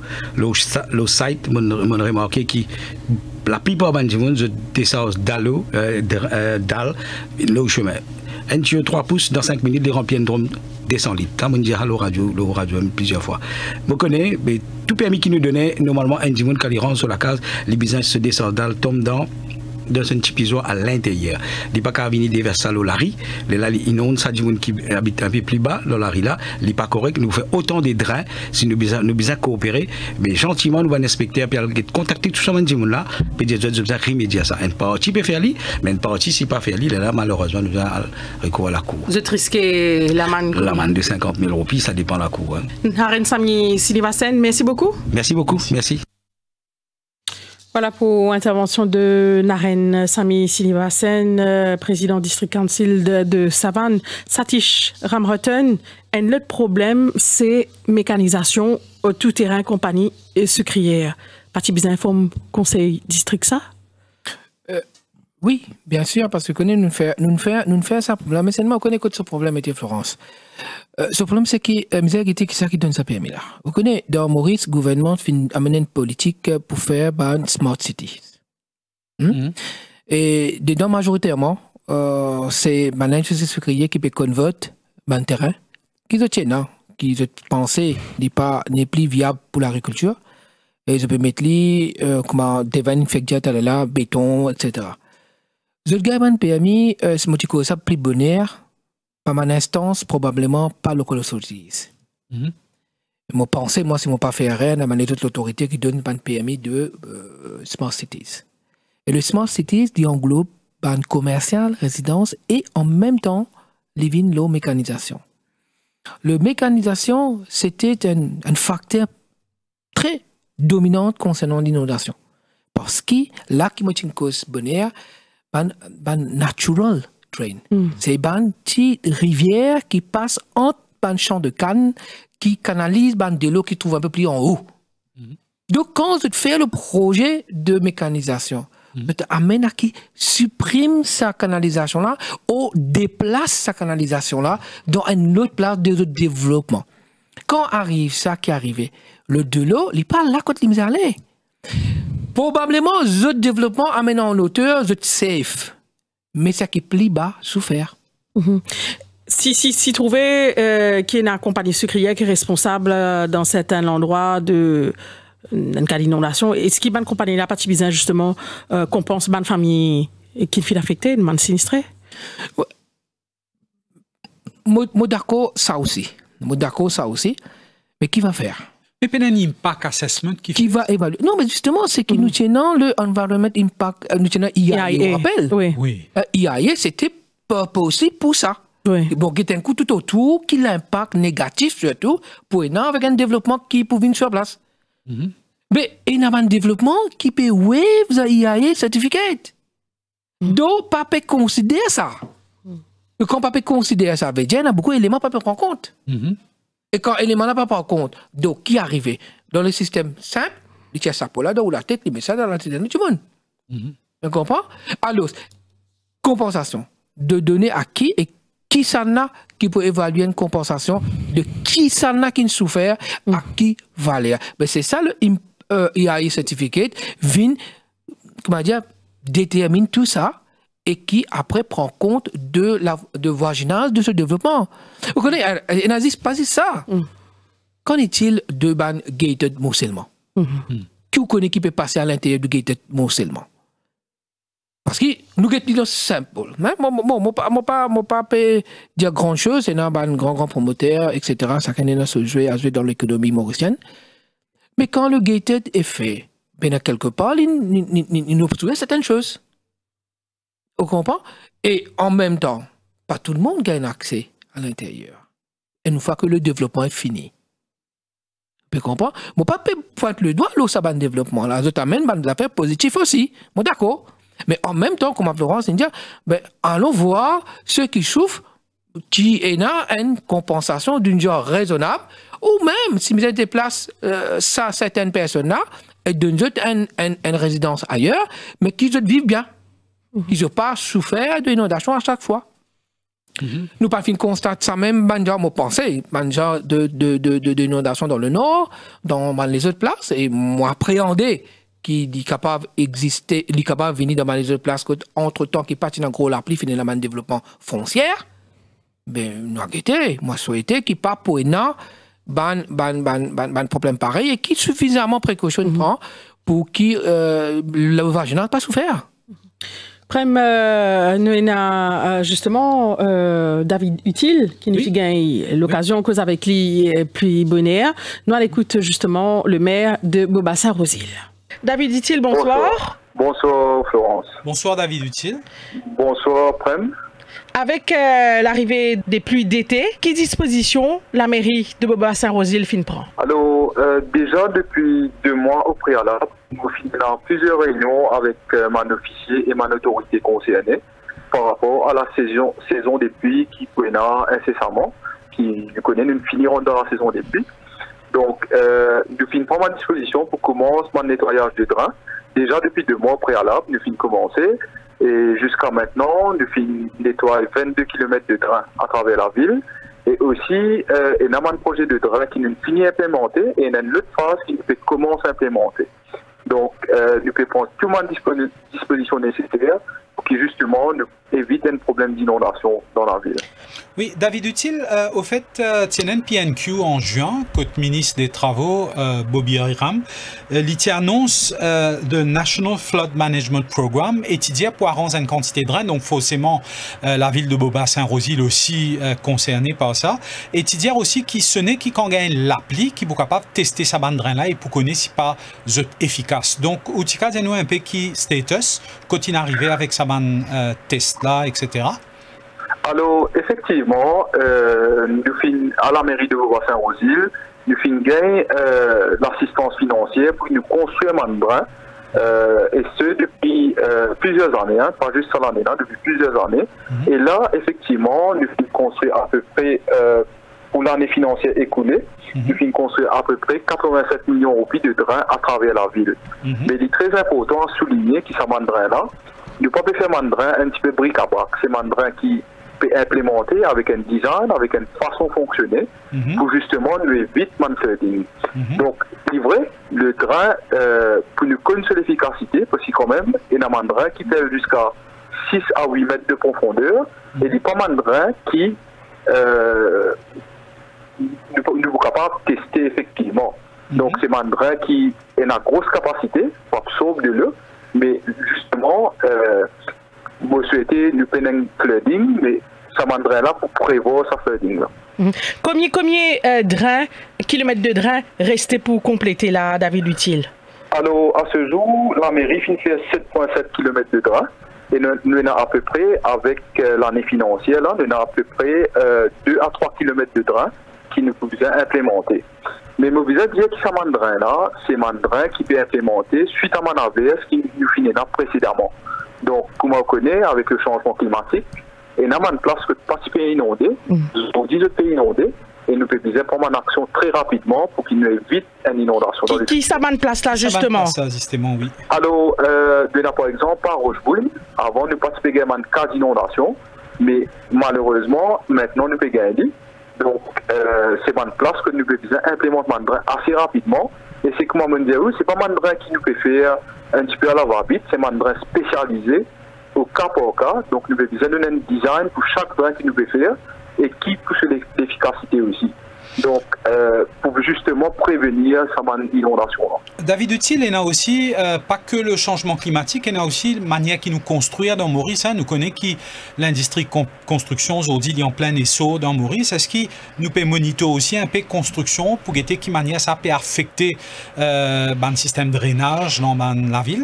le site, mon remarqué qui la plupart Mandimoun je descends d'eau, l'eau chemin. Un tuyau 3 pouces dans 5 minutes, il remplit un drum des 100 litres. Quand on dit à le radio plusieurs fois. Je connais, mais tout permis qui nous donnait, normalement, un dimanche, quand il rentre sur la case, les business se descendent, tombe dans un petit piso à l'intérieur. Il n'est pas qu'à venir déverser l'eau lari. Là, il inonde ça du monde qui habite un peu plus bas, dans la là. Il n'est pas correct. Nous fait autant de drains si nous besoin coopérer. Mais gentiment, nous allons inspecter, puis contacter tout ce monde là, puis dire, nous besoin remédier à ça. Une partie peut faire, mais une partie, si pas faire, là, malheureusement, nous allons recourir à la cour. Vous êtes risqué l'amende? L'amende de 50 000 roupies, ça dépend de la cour. Naren Sami Silivasen, merci beaucoup. Merci beaucoup, merci. Voilà pour l'intervention de Naren Sami Silivasen, président District Council de Savane. Satish Ramroten, un autre problème, c'est mécanisation au tout-terrain, compagnie et sucrière. Parti bien informe conseil district ça? Oui, bien sûr, parce que nous faisons ça problème, mais seulement on connaît que ce problème était Florence. Ce problème, c'est que c'est qui donne sa permis là. Vous connaissez, dans Maurice, le gouvernement a mené une politique pour faire une smart city. Et dedans, majoritairement, c'est l'industrie sucrière qui peut convertir un terrain qui se tient, qui se pensait n'est plus viable pour l'agriculture. Et je peux mettre comment des vannes infectieuses là, béton, etc. Je gagne permis, c'est mon ça plus bonheur, par mon instance, probablement pas le colossologie. Moi, pensez, moi, si mon pas fait rien, à toute l'autorité qui donne un permis de Smart Cities. Et le Smart Cities, il englobe un commercial, résidence et en même temps, living low mécanisation. Le mécanisation, c'était un facteur très dominant concernant l'inondation. Parce que là, qui m'a une cause bonheur, ban natural drain. C'est une petite rivière qui passe entre un champ de canne qui canalise de l'eau qui trouve un peu plus en haut. Donc, quand tu fais le projet de mécanisation, tu amènes à qui supprime sa canalisation-là ou déplace sa canalisation-là dans une autre place de développement. Quand arrive ça qui est arrivé, le de l'eau, il n'est pas là quand il est allé. Probablement, ce développement amène en hauteur, c'est safe. Mais c'est qui est plus bas, souffert. Si trouver qu'il y a une compagnie sucrière qui est responsable dans certains endroits de un cas d'inondation, est-ce qu'il y a une compagnie là, pas bizarre justement, qu'on pense à une famille qui est affectée, une sinistrée? Moi d'accord ça aussi. Mais qui va faire? Mais il y a un impact assessment qui va évaluer. Non, mais justement, c'est que nous tenons le environment impact, nous tenons IAE, on rappelle. Oui. IAE, c'était pas possible pour ça. Oui. Bon, il y a un coup tout autour qui l'impact négatif surtout pour avec un développement qui peut venir sur place. Mais il y a un développement qui peut waive the EIA certificate. Donc, pas peut considérer ça. Et quand pas peut considérer ça, il y a beaucoup d'éléments pas prendre en compte. Et quand l'élément n'a pas prendre en compte, donc qui arrive dans le système simple, il tient ça pour là, dans la tête, il met ça dans la tête de tout le monde. Tu comprends? Alors, compensation de données à qui et qui s'en a qui peut évaluer une compensation de qui s'en a qui souffert à qui valeur. Mais c'est ça le EIA certificate vient, comment dire, détermine tout ça et qui après prend compte de la voisinage de ce développement. Vous connaissez, il n'existe pas ça. Qu'en est-il de ban gated morcellement? Qui vous connaît qui peut passer à l'intérieur du gated morcellement? Parce que nous sommes simple. Moi, pas dire grand chose, c'est un grand promoteur, etc. Chacun est à jouer dans l'économie mauricienne. Mais quand le gated est fait, ben quelque part, il nous trouve certaines choses. Vous comprenez? Et en même temps, pas tout le monde gagne accès à l'intérieur. Et une fois que le développement est fini. Vous comprenez? Moi, pas pointe le doigt, là, ça va le développement. Là, je t'amène des affaires positives aussi. Bon, d'accord. Mais en même temps, comme Florence dit, ben, allons voir ceux qui souffrent, qui ont une compensation d'une genre raisonnable, ou même, si vous déplacez ça, certaines personnes-là, et d'une une résidence ailleurs, mais qui vivent bien. Ils n'ont pas souffert d'inondation à chaque fois. Nous pas fin constate ça même, moi pensais, d'inondation dans le nord, dans les autres places, et moi appréhendé qui est capable d'exister, qui est capable de venir dans les autres places, entre-temps, qui partit dans gros la pli, finit dans le développement foncier, ben, nous avons moi souhaité qu'il pas pour un problème pareil et qui suffisamment précaution prend pour que le vaginal n'a pas souffert. Prem, nous avons justement David Utile qui nous fait gagner l'occasion cause avec lui puis bonheur. Nous allons écouter justement le maire de Beaubassin-Rosil. David Utile, bonsoir. Bonsoir Florence. Bonsoir David Utile. Bonsoir Prem. Avec l'arrivée des pluies d'été, quelle disposition la mairie de Beaubassin-Rosil prend? Alors, déjà depuis 2 mois au préalable, nous finissons plusieurs réunions avec mon officier et mon autorité concernée par rapport à la saison des pluies qui connaît incessamment, qui nous connaît, nous finirons dans la saison des pluies. Donc, nous finissons ma disposition pour commencer mon nettoyage de drains. Déjà depuis 2 mois au préalable, nous finissons commencer. Et jusqu'à maintenant, nous finissons nettoyer 22 km de drains à travers la ville. Et aussi, il y a un projet de drain qui nous finit implémenté et il y a une autre phase qui nous peut commencer à implémenter. Donc, nous pouvons prendre toute ma disposition nécessaire pour que justement nous évite un problème d'inondation dans la ville. Oui, David Utile, au fait, TNN PNQ en juin, côté ministre des Travaux, Bobby Hiram, il annonce le National Flood Management Program étudié pour arranger une quantité de drains, donc forcément la ville de Beaubassin-Rosil aussi concernée par ça. Étudier aussi qui ce n'est qui quand gagne l'appli, qui est capable de tester sa bande drain là et pour connaître si pas efficace. Donc, Outika, dis-nous un peu qui status quand il est arrivé avec sa bande test là, etc. Alors, effectivement, nous finissons à la mairie de Beaubassin-Rosil, nous finissons gagner l'assistance financière pour nous construire un brin, et ce depuis plusieurs années, hein, pas juste à l'année, là, depuis plusieurs années. Et là, effectivement, nous finissons construire à peu près, pour l'année financière écoulée, nous finissons construire à peu près 87 millions de roupies de drains à travers la ville. Mais il est très important à souligner que ce drain-là, nous ne pouvons pas faire un drain un petit peu bric-à-brac. C'est un drain qui peut implémenter avec un design, avec une façon de fonctionner, pour justement nous éviter le flooding. Donc, c'est vrai, le drain, pour nous connaître l'efficacité, parce que quand même, il y a un drain qui fait jusqu'à 6 à 8 mètres de profondeur, et il y a pas mal de drains qui nous sommes capables de tester effectivement. Donc, c'est un drain qui a une grosse capacité pour absorber de l'eau, mais justement, moi souhaité nous prendre un flooding, mais ça m'aiderait là pour prévoir sa flooding là. Combien kilomètres de drain restait pour compléter la David Utile? Alors, à ce jour, la mairie finit faire 7,7 km de drain. Et nous avons à peu près, avec l'année financière, là, nous avons à peu près 2 à 3 km de drain qui nous pouvaient implémenter. Mais je veux dire que ce mandrin là, c'est mandrin qui peut implémenter suite à mon AVS qui nous finit là précédemment. Donc, comme on connaît, avec le changement climatique, et nous avons une place que pas si pays inondés, donc 10 autres pays inondés, et nous pouvons prendre une action très rapidement pour qu'il nous évite une inondation. Qui ça met en place là, justement? Justement, oui. Alors, par exemple, à Rocheboul, avant, nous participons à une cas d'inondation, mais malheureusement, maintenant, nous pouvons gagner. Donc, c'est une place que nous pouvons implémenter assez rapidement. Et c'est comme on me dit, c'est pas un mandrin qui nous peut faire un petit peu à la va-vite, c'est un mandrin spécialisé au cas par cas. Donc, nous pouvons donner un design pour chaque brin qui nous peut faire et qui pousse l'efficacité aussi. Donc, pour justement prévenir cette inondation-là. David Utile, il y a aussi, pas que le changement climatique, il y a aussi la manière qui nous construire dans Maurice. Hein, nous connaissons qui l'industrie construction aujourd'hui est en plein essor dans Maurice. Est-ce qu'il nous peut monitorer aussi un peu construction pour guetter qui manière ça peut affecter le système de drainage dans la ville?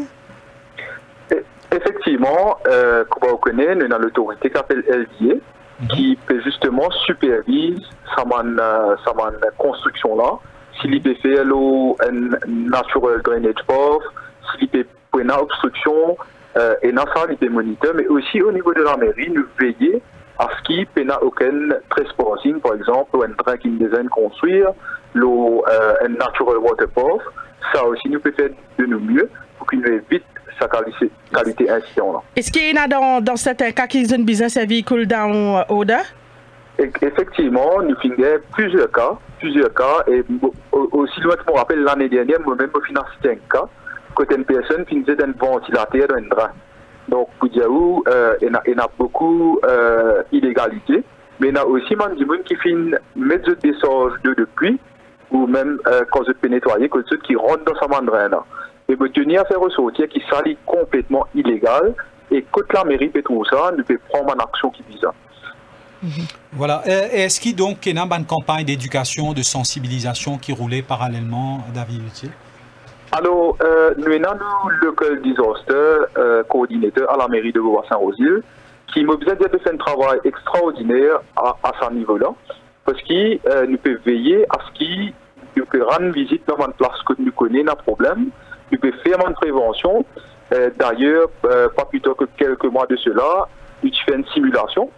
Effectivement, comme on connaît, nous avons l'autorité qui s'appelle LDA, qui peut justement supervise cette construction-là. S'il peut faire un natural drainage path, s'il peut faire une obstruction, et dans ça, il peut monitorer. Mais aussi au niveau de la mairie, nous veillons à ce qu'il n'y ait aucun trespassing, par exemple, ou un drain qui nous design construire, un natural water path. Ça aussi, nous peut faire de nous mieux pour qu'il nous évite sa qualité incident. Est-ce qu'il y en a dans certains cas qui ont un business véhicule dans Oda? Effectivement, nous avons plusieurs cas, et aussi loin que je me rappelle l'année dernière, moi-même, je financé un cas, côté une personne qui nous faisait un ventilateur dans un drain. Donc, pour dire où, il y a beaucoup d'illégalité, mais il y a aussi des gens qui finissent mettre des sorges de pluie, ou même quand je peux nettoyer, quand ceux qui rentrent dans sa drain-là. Et me tenir à faire ressortir qui s'allie complètement illégal, et quand la mairie peut trouver ça, nous peut prendre une action qui vise ça. Voilà. Est-ce qu'il donc y a une campagne d'éducation, de sensibilisation qui roulait parallèlement, David Utile? Alors, nous avons le local disaster coordinateur à la mairie de Beauvoir-Saint-Rosile qui m'a besoin de faire un travail extraordinaire à ce niveau-là, parce qu'il nous peut veiller à ce qu'il nous peut rendre visite dans une place que nous connaissons un problème, nous peut faire une prévention. D'ailleurs, pas plus tard que quelques mois de cela, nous fait une simulation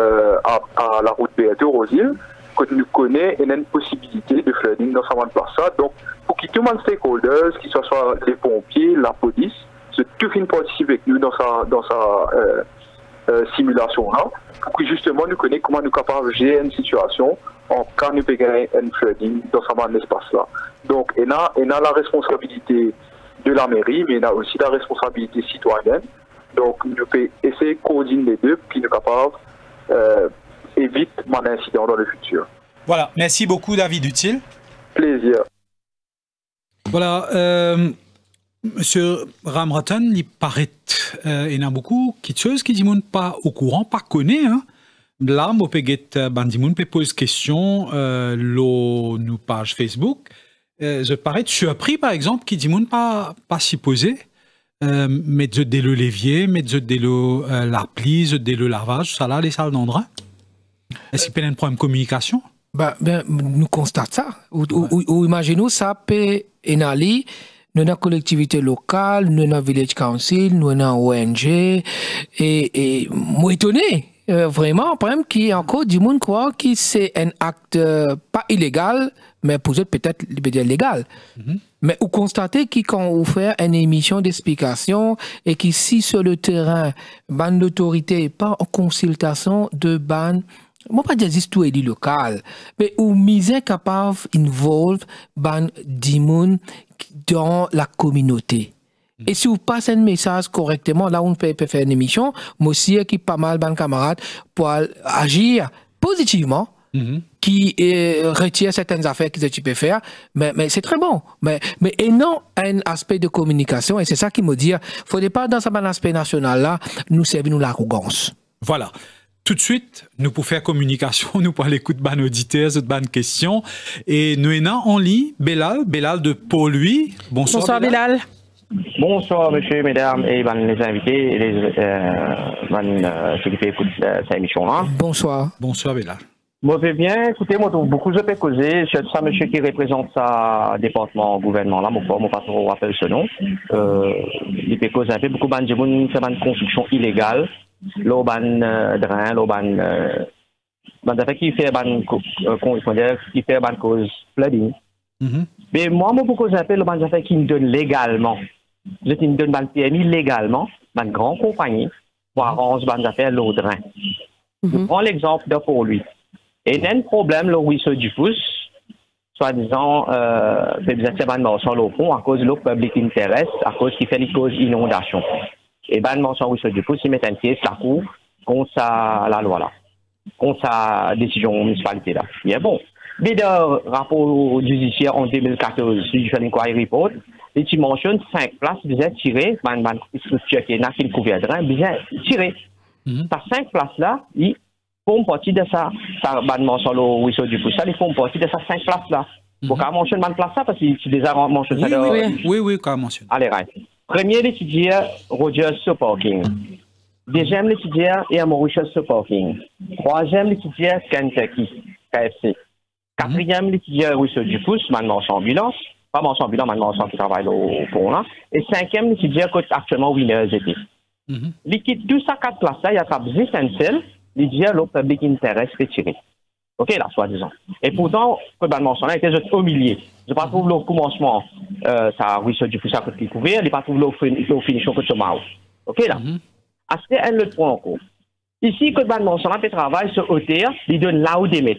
à la route BRT Rosile, que nous connaissons et a une possibilité de flooding dans cette place-là. Donc, pour que tout le monde stakeholders, que ce soit les pompiers, la police, tout finit participer avec nous dans sa simulation-là, pour que justement nous connaissions comment nous sommes capables de gérer une situation en cas nous peut gagner un flooding dans cet espace-là. Donc, il y a la responsabilité de la mairie, mais il y a aussi la responsabilité citoyenne. Donc, nous pouvons essayer de coordonner les deux, puis nous sommes capables d'éviter un incident dans le futur. Voilà, merci beaucoup David Utile. Plaisir. Voilà, Monsieur Ramratan, il paraît il y en a beaucoup de choses qui ne sont pas au courant, pas connaissent. Hein. Là, on peut poser question nos pages Facebook. Je parais surpris, par exemple, qui ne sont pas si posés. Mettre de l'évier, mettre de la plie, de le lavage, ça là, les salles d'endroit. Est-ce qu'il y a un problème de communication? Nous constatons ça. Ou imaginons ça peut aller. Nous avons collectivité locale, nous avons village council, nous avons ONG, et moi étonné, vraiment, par exemple, qu'il y a encore du monde croit que c'est un acte pas illégal, mais peut-être légal. Mais vous constatez que quand vous faites une émission d'explication et qu'ici sur le terrain, ban d'autorité, pas en consultation de ban, moi pas dire tout est local, mais où mise capable involve ban dimoun dans la communauté. Et si vous passez un message correctement, là on peut faire une émission, moi aussi qui pas mal ban camarades pour agir positivement. Qui retire certaines affaires que tu peux faire, mais c'est très bon. Mais et non un aspect de communication, et c'est ça qui me dit, il ne faudrait pas dans un aspect national-là, nous servir l'arrogance. Voilà. Tout de suite, nous pour faire communication, nous pour l'écoute de nos auditeurs, de bonnes questions. Et nous avons en ligne Belal de Pau-Louis. Bonsoir Belal. Bonsoir, monsieur, mesdames, et les invités, et ceux qui écoutent cette émission-là. Bonsoir. Bonsoir Belal. Moi, je vais bien. Écoutez, moi, beaucoup je peux causer. C'est ça, monsieur qui représente sa département gouvernement là. Mon pas trop rappelle ce nom. Il peut causer un peu. Beaucoup de gens fait une construction illégale. L'auban drain, l'auban qui fait une cause flooding. Mais moi, beaucoup de gens l'auban qui me donne légalement. Je me donne un PMI légalement, une grande compagnie pour arranger les affaires l'eau drain. Je prends l'exemple de pour lui. Et il y a un problème, le ruisseau du pouce, soi-disant, c'est des accidents sur le pont à cause de l'eau public intéresse, à cause qui fait les causes inondation. Et ben, sur le ruisseau du pouce, ils mettent un pièce, la cour, contre la loi là, contre sa décision municipalité là. Il est bon. Mais dans le rapport judiciaire en 2014, si je fais une inquiry report, et tu mentionnes 5 places bien tirées, une structure qui est là, qui couvre bien tirées. Par 5 places là, ils font partie de ça, ça sur le ruisseau du pouce, ils font partie de ces 5 places là. Faut qu'on mentionne une place là, parce que tu déjà mentionné ça. Oui, quand mentionne. Allez, right. Premier, l'étudiant Rogers Parking. Deuxième, l'étudiant et Mauritius Parking. Troisième, l'étudiant Kentucky, KFC. Quatrième, l'étudiant ruisseau du pouce, maintenant sans ambulance. Pas mon ambulant, maintenant sans qui travaille au pont là. Et cinquième, l'étudiant actuellement Winners était. Liquide, tout ça, 4 places là, il y a cap essentiel, l'étudiant l'eau public intéresse retiré. OK, là, soi-disant. Et pourtant, probablement, ça était juste au milieu. Je ne pas trouve le commencement, ça ruisseau du pouce à côté couvert, je ne pas trouve le finition que tu m'as. OK, là. À ce un autre point encore. Ici, probablement, ça fait travail sur hauteur, il donne là où des mètres.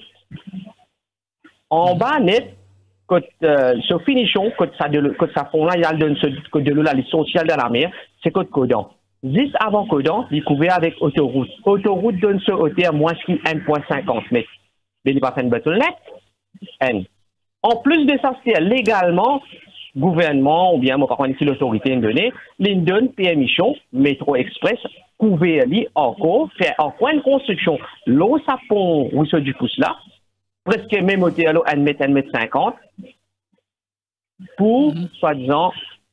En bas, net, quand ce finition, quand ça fond là, il donne ce côté de l'eau, la liste sociale de la mer, c'est côté Codan. Juste avant Codan, il est couvert avec autoroute. Autoroute donne ce hauteur moins que 1,50 mètres. Mais il n'est pas fait une bottleneck. N. En plus de ça, c'est légalement, gouvernement, ou bien, moi, par contre, si l'autorité est donnée, il donne PMIchon, métro express, couvert encore, fait encore une construction. L'eau, ça pond, ruisseau du pouce là, presque même hauteur, 1 mètre, 1 mètre 50, pour, soi-disant,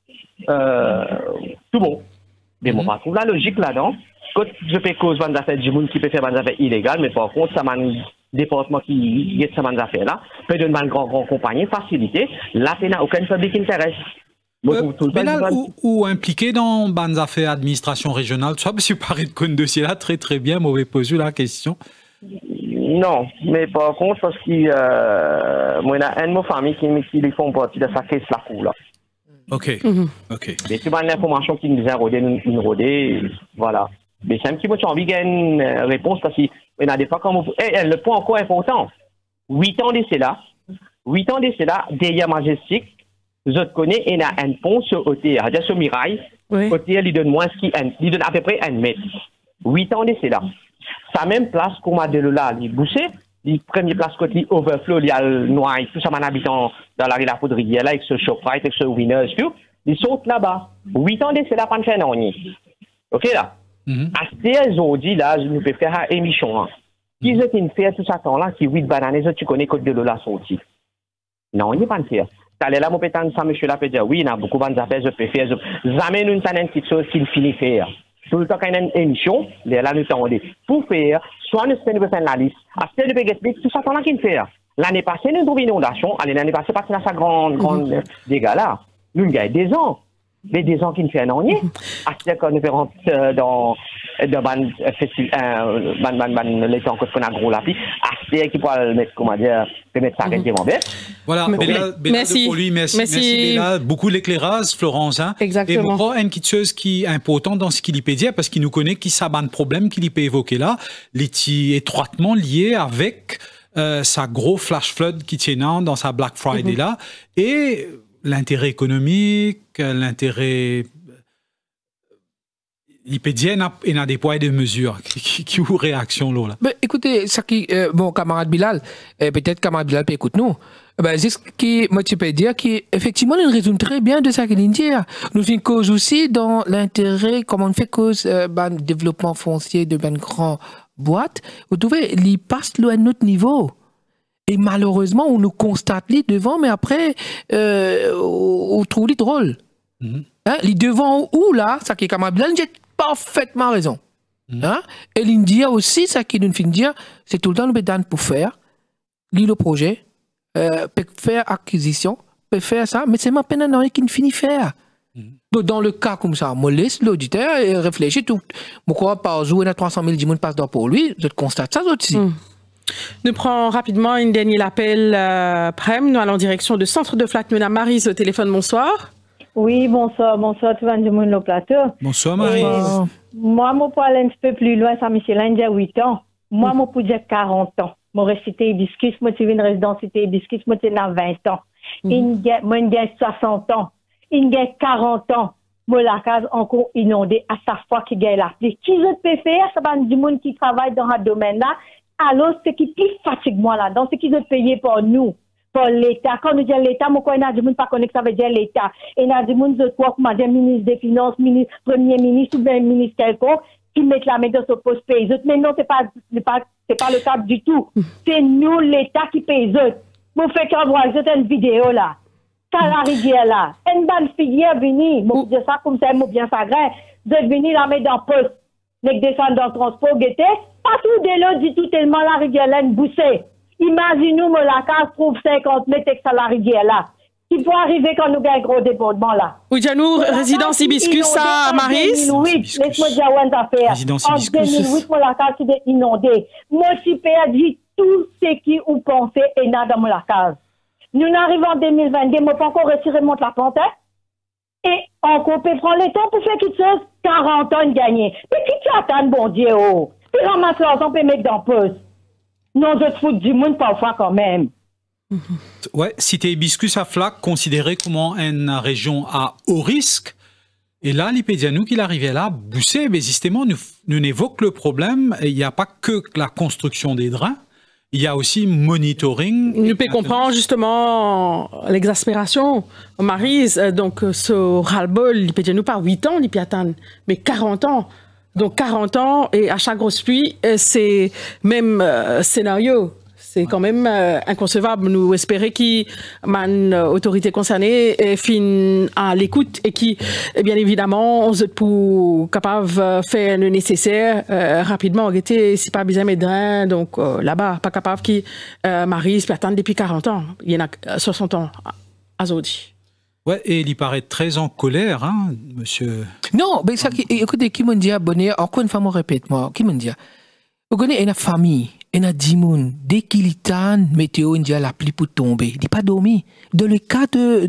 tout bon. Mais moi, je trouve la logique là-dedans. Quand je fais cause de affaires du monde qui peut faire des affaires illégales, mais par contre, ça m'a un département qui est ces affaires là, peut donner une grande compagnie, facilité. Là, il n'y a aucun public qui intéresse. Mais là, ou impliqué dans des affaires administration régionale, tu vois, parce que parler de ce dossier là, très très bien, mauvais posé la question. Non, mais par contre, parce que moi, il y a un de mes familles qui font partie de sa caisse la cour là. OK. OK. Mais tu as une information qui nous a rodé, voilà. Mais c'est un petit peu, tu as envie de gagner une réponse parce qu'il y a des fois comme le point encore important. 8 ans de cela, derrière Majestic, je te connais, il y a un pont sur OTR, déjà sur Mirail. OTR, il donne moins il donne à peu près 1 mètre. 8 ans de cela. Sa même place qu'on m'a de là, il bouché. Les premières places côté overflow, il y a le noir, tout ça, mon habitant dans la rue La Poudrière, là, avec ce Shoprite, avec ce Winners, tout. Ils sont là-bas. 8 ans de c'est là, pas de faire non. OK, là? À ce aujourd'hui, là, je peux faire une émission. Qui est une faire tout ça, temps-là, qui 8 bananes, tu connais côté de l'eau la sortie. Non, il n'est pas de faire. T'allais là, mon pétan, ça, monsieur là, peut dire, oui, il y a beaucoup d'affaires, je peux faire. J'amène une petite chose qu'il finit faire. Tout le temps qu'il y a une émission, là, nous t'en pour faire, soit nous faisons la liste, à ce que nous pouvons tout ça, temps-là qu'il fait. L'année passée, nous avons une inondation, l'année passée, parce que c'est un grande dégât là. Nous, il y a des ans. Mais des gens qui ne font rien. À ce qu'on nous rentre dans les temps qu'on a gros lapis, à ce qui pourra mettre, comment dire, mettre ça arrêtement bête. Voilà, merci pour lui, merci Béla. Beaucoup d'éclairage, Florence. Hein. Exactement. Et moi, une petite chose qui est importante dans ce qu'il peut dire, parce qu'il nous connaît, qui ça un problème qu'il peut évoquer là, il est étroitement lié avec sa gros flash flood qui tient dans sa Black Friday là, et l'intérêt économique, l'intérêt... Il peut dire qu'il y a des poids et des mesures qui ont réaction là. Ben, écoutez, ça qui, bon, camarade Bilal, peut-être camarade Bilal peut écouter nous. Ben, c'est ce qui, moi, tu peux dire qu'effectivement, il résume très bien de ça qu'il dit. Nous faisons cause aussi dans l'intérêt, comment on fait cause, développement foncier de ben grand boîte. Vous trouvez, il passe à un autre niveau. Et malheureusement, on nous constate les devant, mais après, on trouve les drôles. Hein? Les devant ou là, ça qui est camarade Bilal, j'ai parfaitement raison. Hein? Et l'India aussi, ça qui nous fait dire, c'est tout le temps nous bédane pour faire. lit le projet, peut faire acquisition, peut faire ça, mais c'est ma peine à qui ne finit faire. Donc, dans le cas comme ça, moi laisse l'auditeur et réfléchit tout. Pourquoi par jour, il y a 300 000 dimanches passe pour lui, je constate ça aussi. Nous prenons rapidement une dernière appel Prem. Nous allons en direction du centre de Flat. Nous avons Maryse au téléphone. Bonsoir. Oui, bonsoir tout le monde au plateau. Bonsoir Maryse. Moi, je peux aller un petit peu plus loin, ça Michelin, j'ai 8 ans. Moi, je peux dire 40 ans. Moi, je suis hibiscus, moi, je suis une résidence hibiscus, moi, je suis 20 ans. Moi, j'ai 60 ans. Il y a 40 ans. Moi, la case encore inondée à chaque fois qu'il y a la pluie. Qui je peux faire? Ça va du monde qui travaille dans ce domaine-là. Alors, ce qui plus fatigue moi là-dedans, c'est qu'ils ont payé pour nous, pour l'État. Quand nous disons l'État, moi, quand il y a du monde pas connaît que ça veut dire l'État. Et il y a du monde, comment dire, ministre des Finances, Premier ministre ou bien ministre quelconque, qui mettent la main dans ce poste paye. Mais non, c'est pas le cas du tout. C'est nous, l'État, qui paye eux. Vous faites qu'on voit une vidéo là. Ça la rivière là. Une bonne filière venue, moi, je dis ça comme ça, moi, bien sagrin, de venir la mettre dans le poste. Les descendre dans le transport, guetter. Pas tout de l'eau du tout tellement la rivière là, une boussée. Imaginez-nous, moi, la case trouve 50 mètres avec ça la rivière là. Il faut arriver quand nous avons un gros débordement là. Oui, Janou, résidence hibiscus à Maryse. Oui, laisse-moi dire une affaire. Résidence en 2008, moi, la case est inondée. Moi, je suis perdu tout ce qui ou pensé et n'a dans la case. Nous arrivons en 2022, moi, pas encore retiré mon la pente. Et encore, peut prendre le temps pour faire quelque chose, 40 ans de gagner. Mais qui tu attends, bon Dieu, oh? Puis ramasse l'argent, peut mettre dans le poste. Non, je te fous du monde parfois quand même. Ouais, cité hibiscus à Flac, considéré comme une région à haut risque. Et là, l'Ipédianou qu'il arrivait là, boussé, mais justement, nous évoquons le problème. Il n'y a pas que la construction des drains. Il y a aussi monitoring. Nous pouvons comprendre justement l'exaspération, Maryse. Donc, ce ras-le-bol, il peut nous pas 8 ans, il peut attendre, mais 40 ans. Donc, 40 ans, et à chaque grosse pluie, c'est même scénario. C'est quand même inconcevable. Nous espérons que l'autorité concernée finisse à l'écoute et qui, bien évidemment, on est pour capable de faire le nécessaire rapidement. C'est pas besoin de drain, donc là-bas, pas capable qui Maryse peut attendre depuis 40 ans. Il y en a 60 ans à Zodi. Ouais, et il paraît très en colère, hein, monsieur. Non, mais ça, écoutez, qui m'a dit abonné, encore une fois, moi répète, moi, qui m'a dit, vous connaissez une famille. Il y a 10 personnes, dès qu'il y a une météo, il y a la pluie pour tomber. Il n'est pas dormi. Dans le cas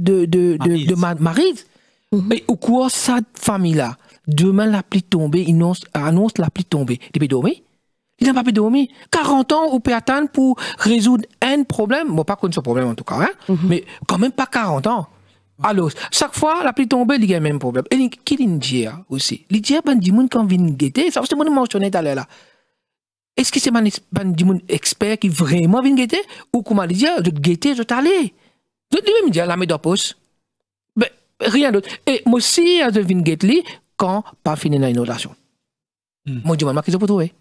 de Maryse, au cours de cette famille-là, demain la pluie tombe, il annonce la pluie tomber. Il peut dormir? Il n'a pas pu dormir. 40 ans, on peut attendre pour résoudre un problème. Bon, pas contre ce problème en tout cas, hein? Mais quand même pas 40 ans. Alors, chaque fois, la pluie tombe, il y a le même problème. Et qui dit aussi? Il dit, ben, dis-moi quand vient guetter, ça, c'est moi qui mentionné tout à l'heure là. Est-ce que c'est un expert qui vraiment vient guetter? Ou comment dire, je guetter, je t'allais. Je dis même dire la mettre en poste. Ben, rien d'autre. Et moi aussi, je viens guetter quand pas fini dans l'inondation. Moi, je dis, qu'est-ce que vous trouvez?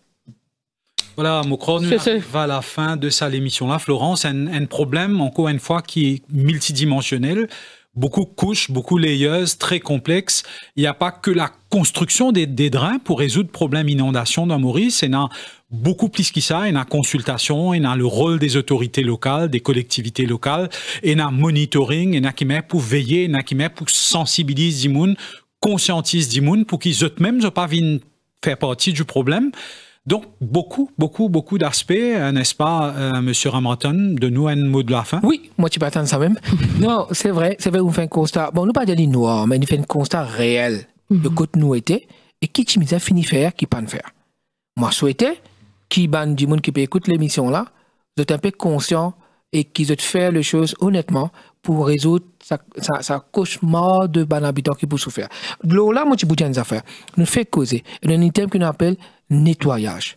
Voilà, Mokro, nous arrivons à la fin de cette émission-là. Florence, un problème, encore une fois, qui est multidimensionnel. Beaucoup de couches, beaucoup de layers, très complexes. Il n'y a pas que la construction des drains pour résoudre le problème d'inondation dans Maurice. Il y a beaucoup plus que ça. Il y a consultation, il y a le rôle des autorités locales, des collectivités locales. Il y a monitoring, il y a qui met pour veiller, il y a qui met pour sensibiliser les gens, conscientiser les gens pour qu'ils eux-mêmes ne pas viennent faire partie du problème. Donc, beaucoup d'aspects, n'est-ce pas, Monsieur Ramanton, de nous, un mot de la fin? Oui, moi, tu peux attendre ça même. Non, c'est vrai, vous faites un constat. Bon, nous pas dire noir, mais nous fait un constat réel de côté nous était, et qui tu m'as fini faire, qui pas ne faire. Moi, souhaitais, qui ban du monde qui peut écouter l'émission là, vous êtes un peu conscient et qui veut faire les choses honnêtement pour résoudre sa cauchemar de ban habitant qui peut souffrir. De l'eau là, moi, tu peux dire des affaires. Nous fait causer. Il y a un item qu'on appelle nettoyage.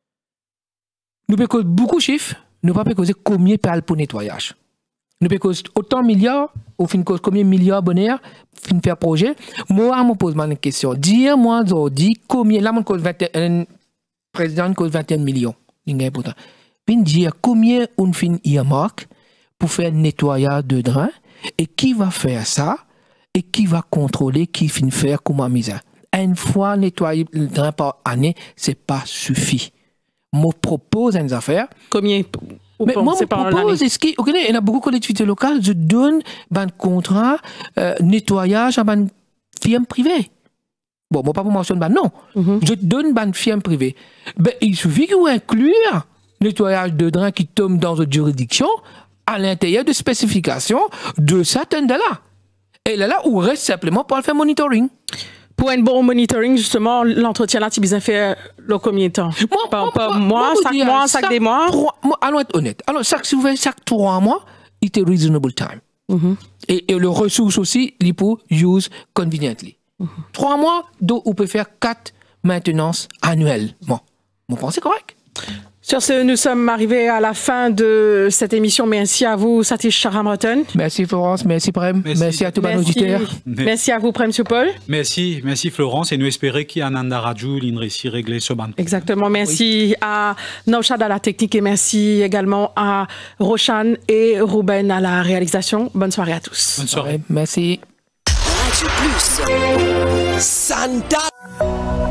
Nous pouvons causer beaucoup de chiffres, nous ne pouvons pas causer combien parle pour nettoyage. Nous pouvons causer autant de milliards, au fin de cause combien de milliards bonheur, fin de faire projet. Moi, je me pose une question. Dis-moi aujourd'hui combien, là, un président cause 21 millions. Puis dire combien on fin earmark pour faire nettoyage de drains et qui va faire ça et qui va contrôler qui fin faire comment misère. Une fois nettoyer le drain par année, c'est pas suffit. Je propose une affaire. Combien? Ou mais moi, je c'est pas propose, est-ce qu'il y a beaucoup de collectivités locales, je donne un contrat nettoyage à une firme privée. Bon, moi, pas pour mentionner, non. Je donne une firme privée. Ben, il suffit que vous incluez nettoyage de drains qui tombe dans une juridiction à l'intérieur de spécifications de certains de là. Et là, on reste simplement pour faire monitoring. Pour un bon monitoring, justement, l'entretien là, tu as fait le combien de temps? Chaque des mois? Allons être honnête. Alors, chaque 3 mois, it is reasonable time. Et le ressource aussi, il peut use conveniently. 3 mois, donc on peut faire 4 maintenances annuelles. Bon, mon point, c'est correct. Sur ce, nous sommes arrivés à la fin de cette émission. Merci à vous, Satish Charamraton. Merci Florence, merci Prem, merci à tous nos auditeurs. Merci à vous, Prem Supol. Merci Florence, et nous espérons qu'il y a un radio qui réussit à régler ce ban. Exactement, merci à Nauchad à la technique et merci également à Roshan et Ruben à la réalisation. Bonne soirée à tous. Bonne soirée. Merci. Radio Plus. Santa.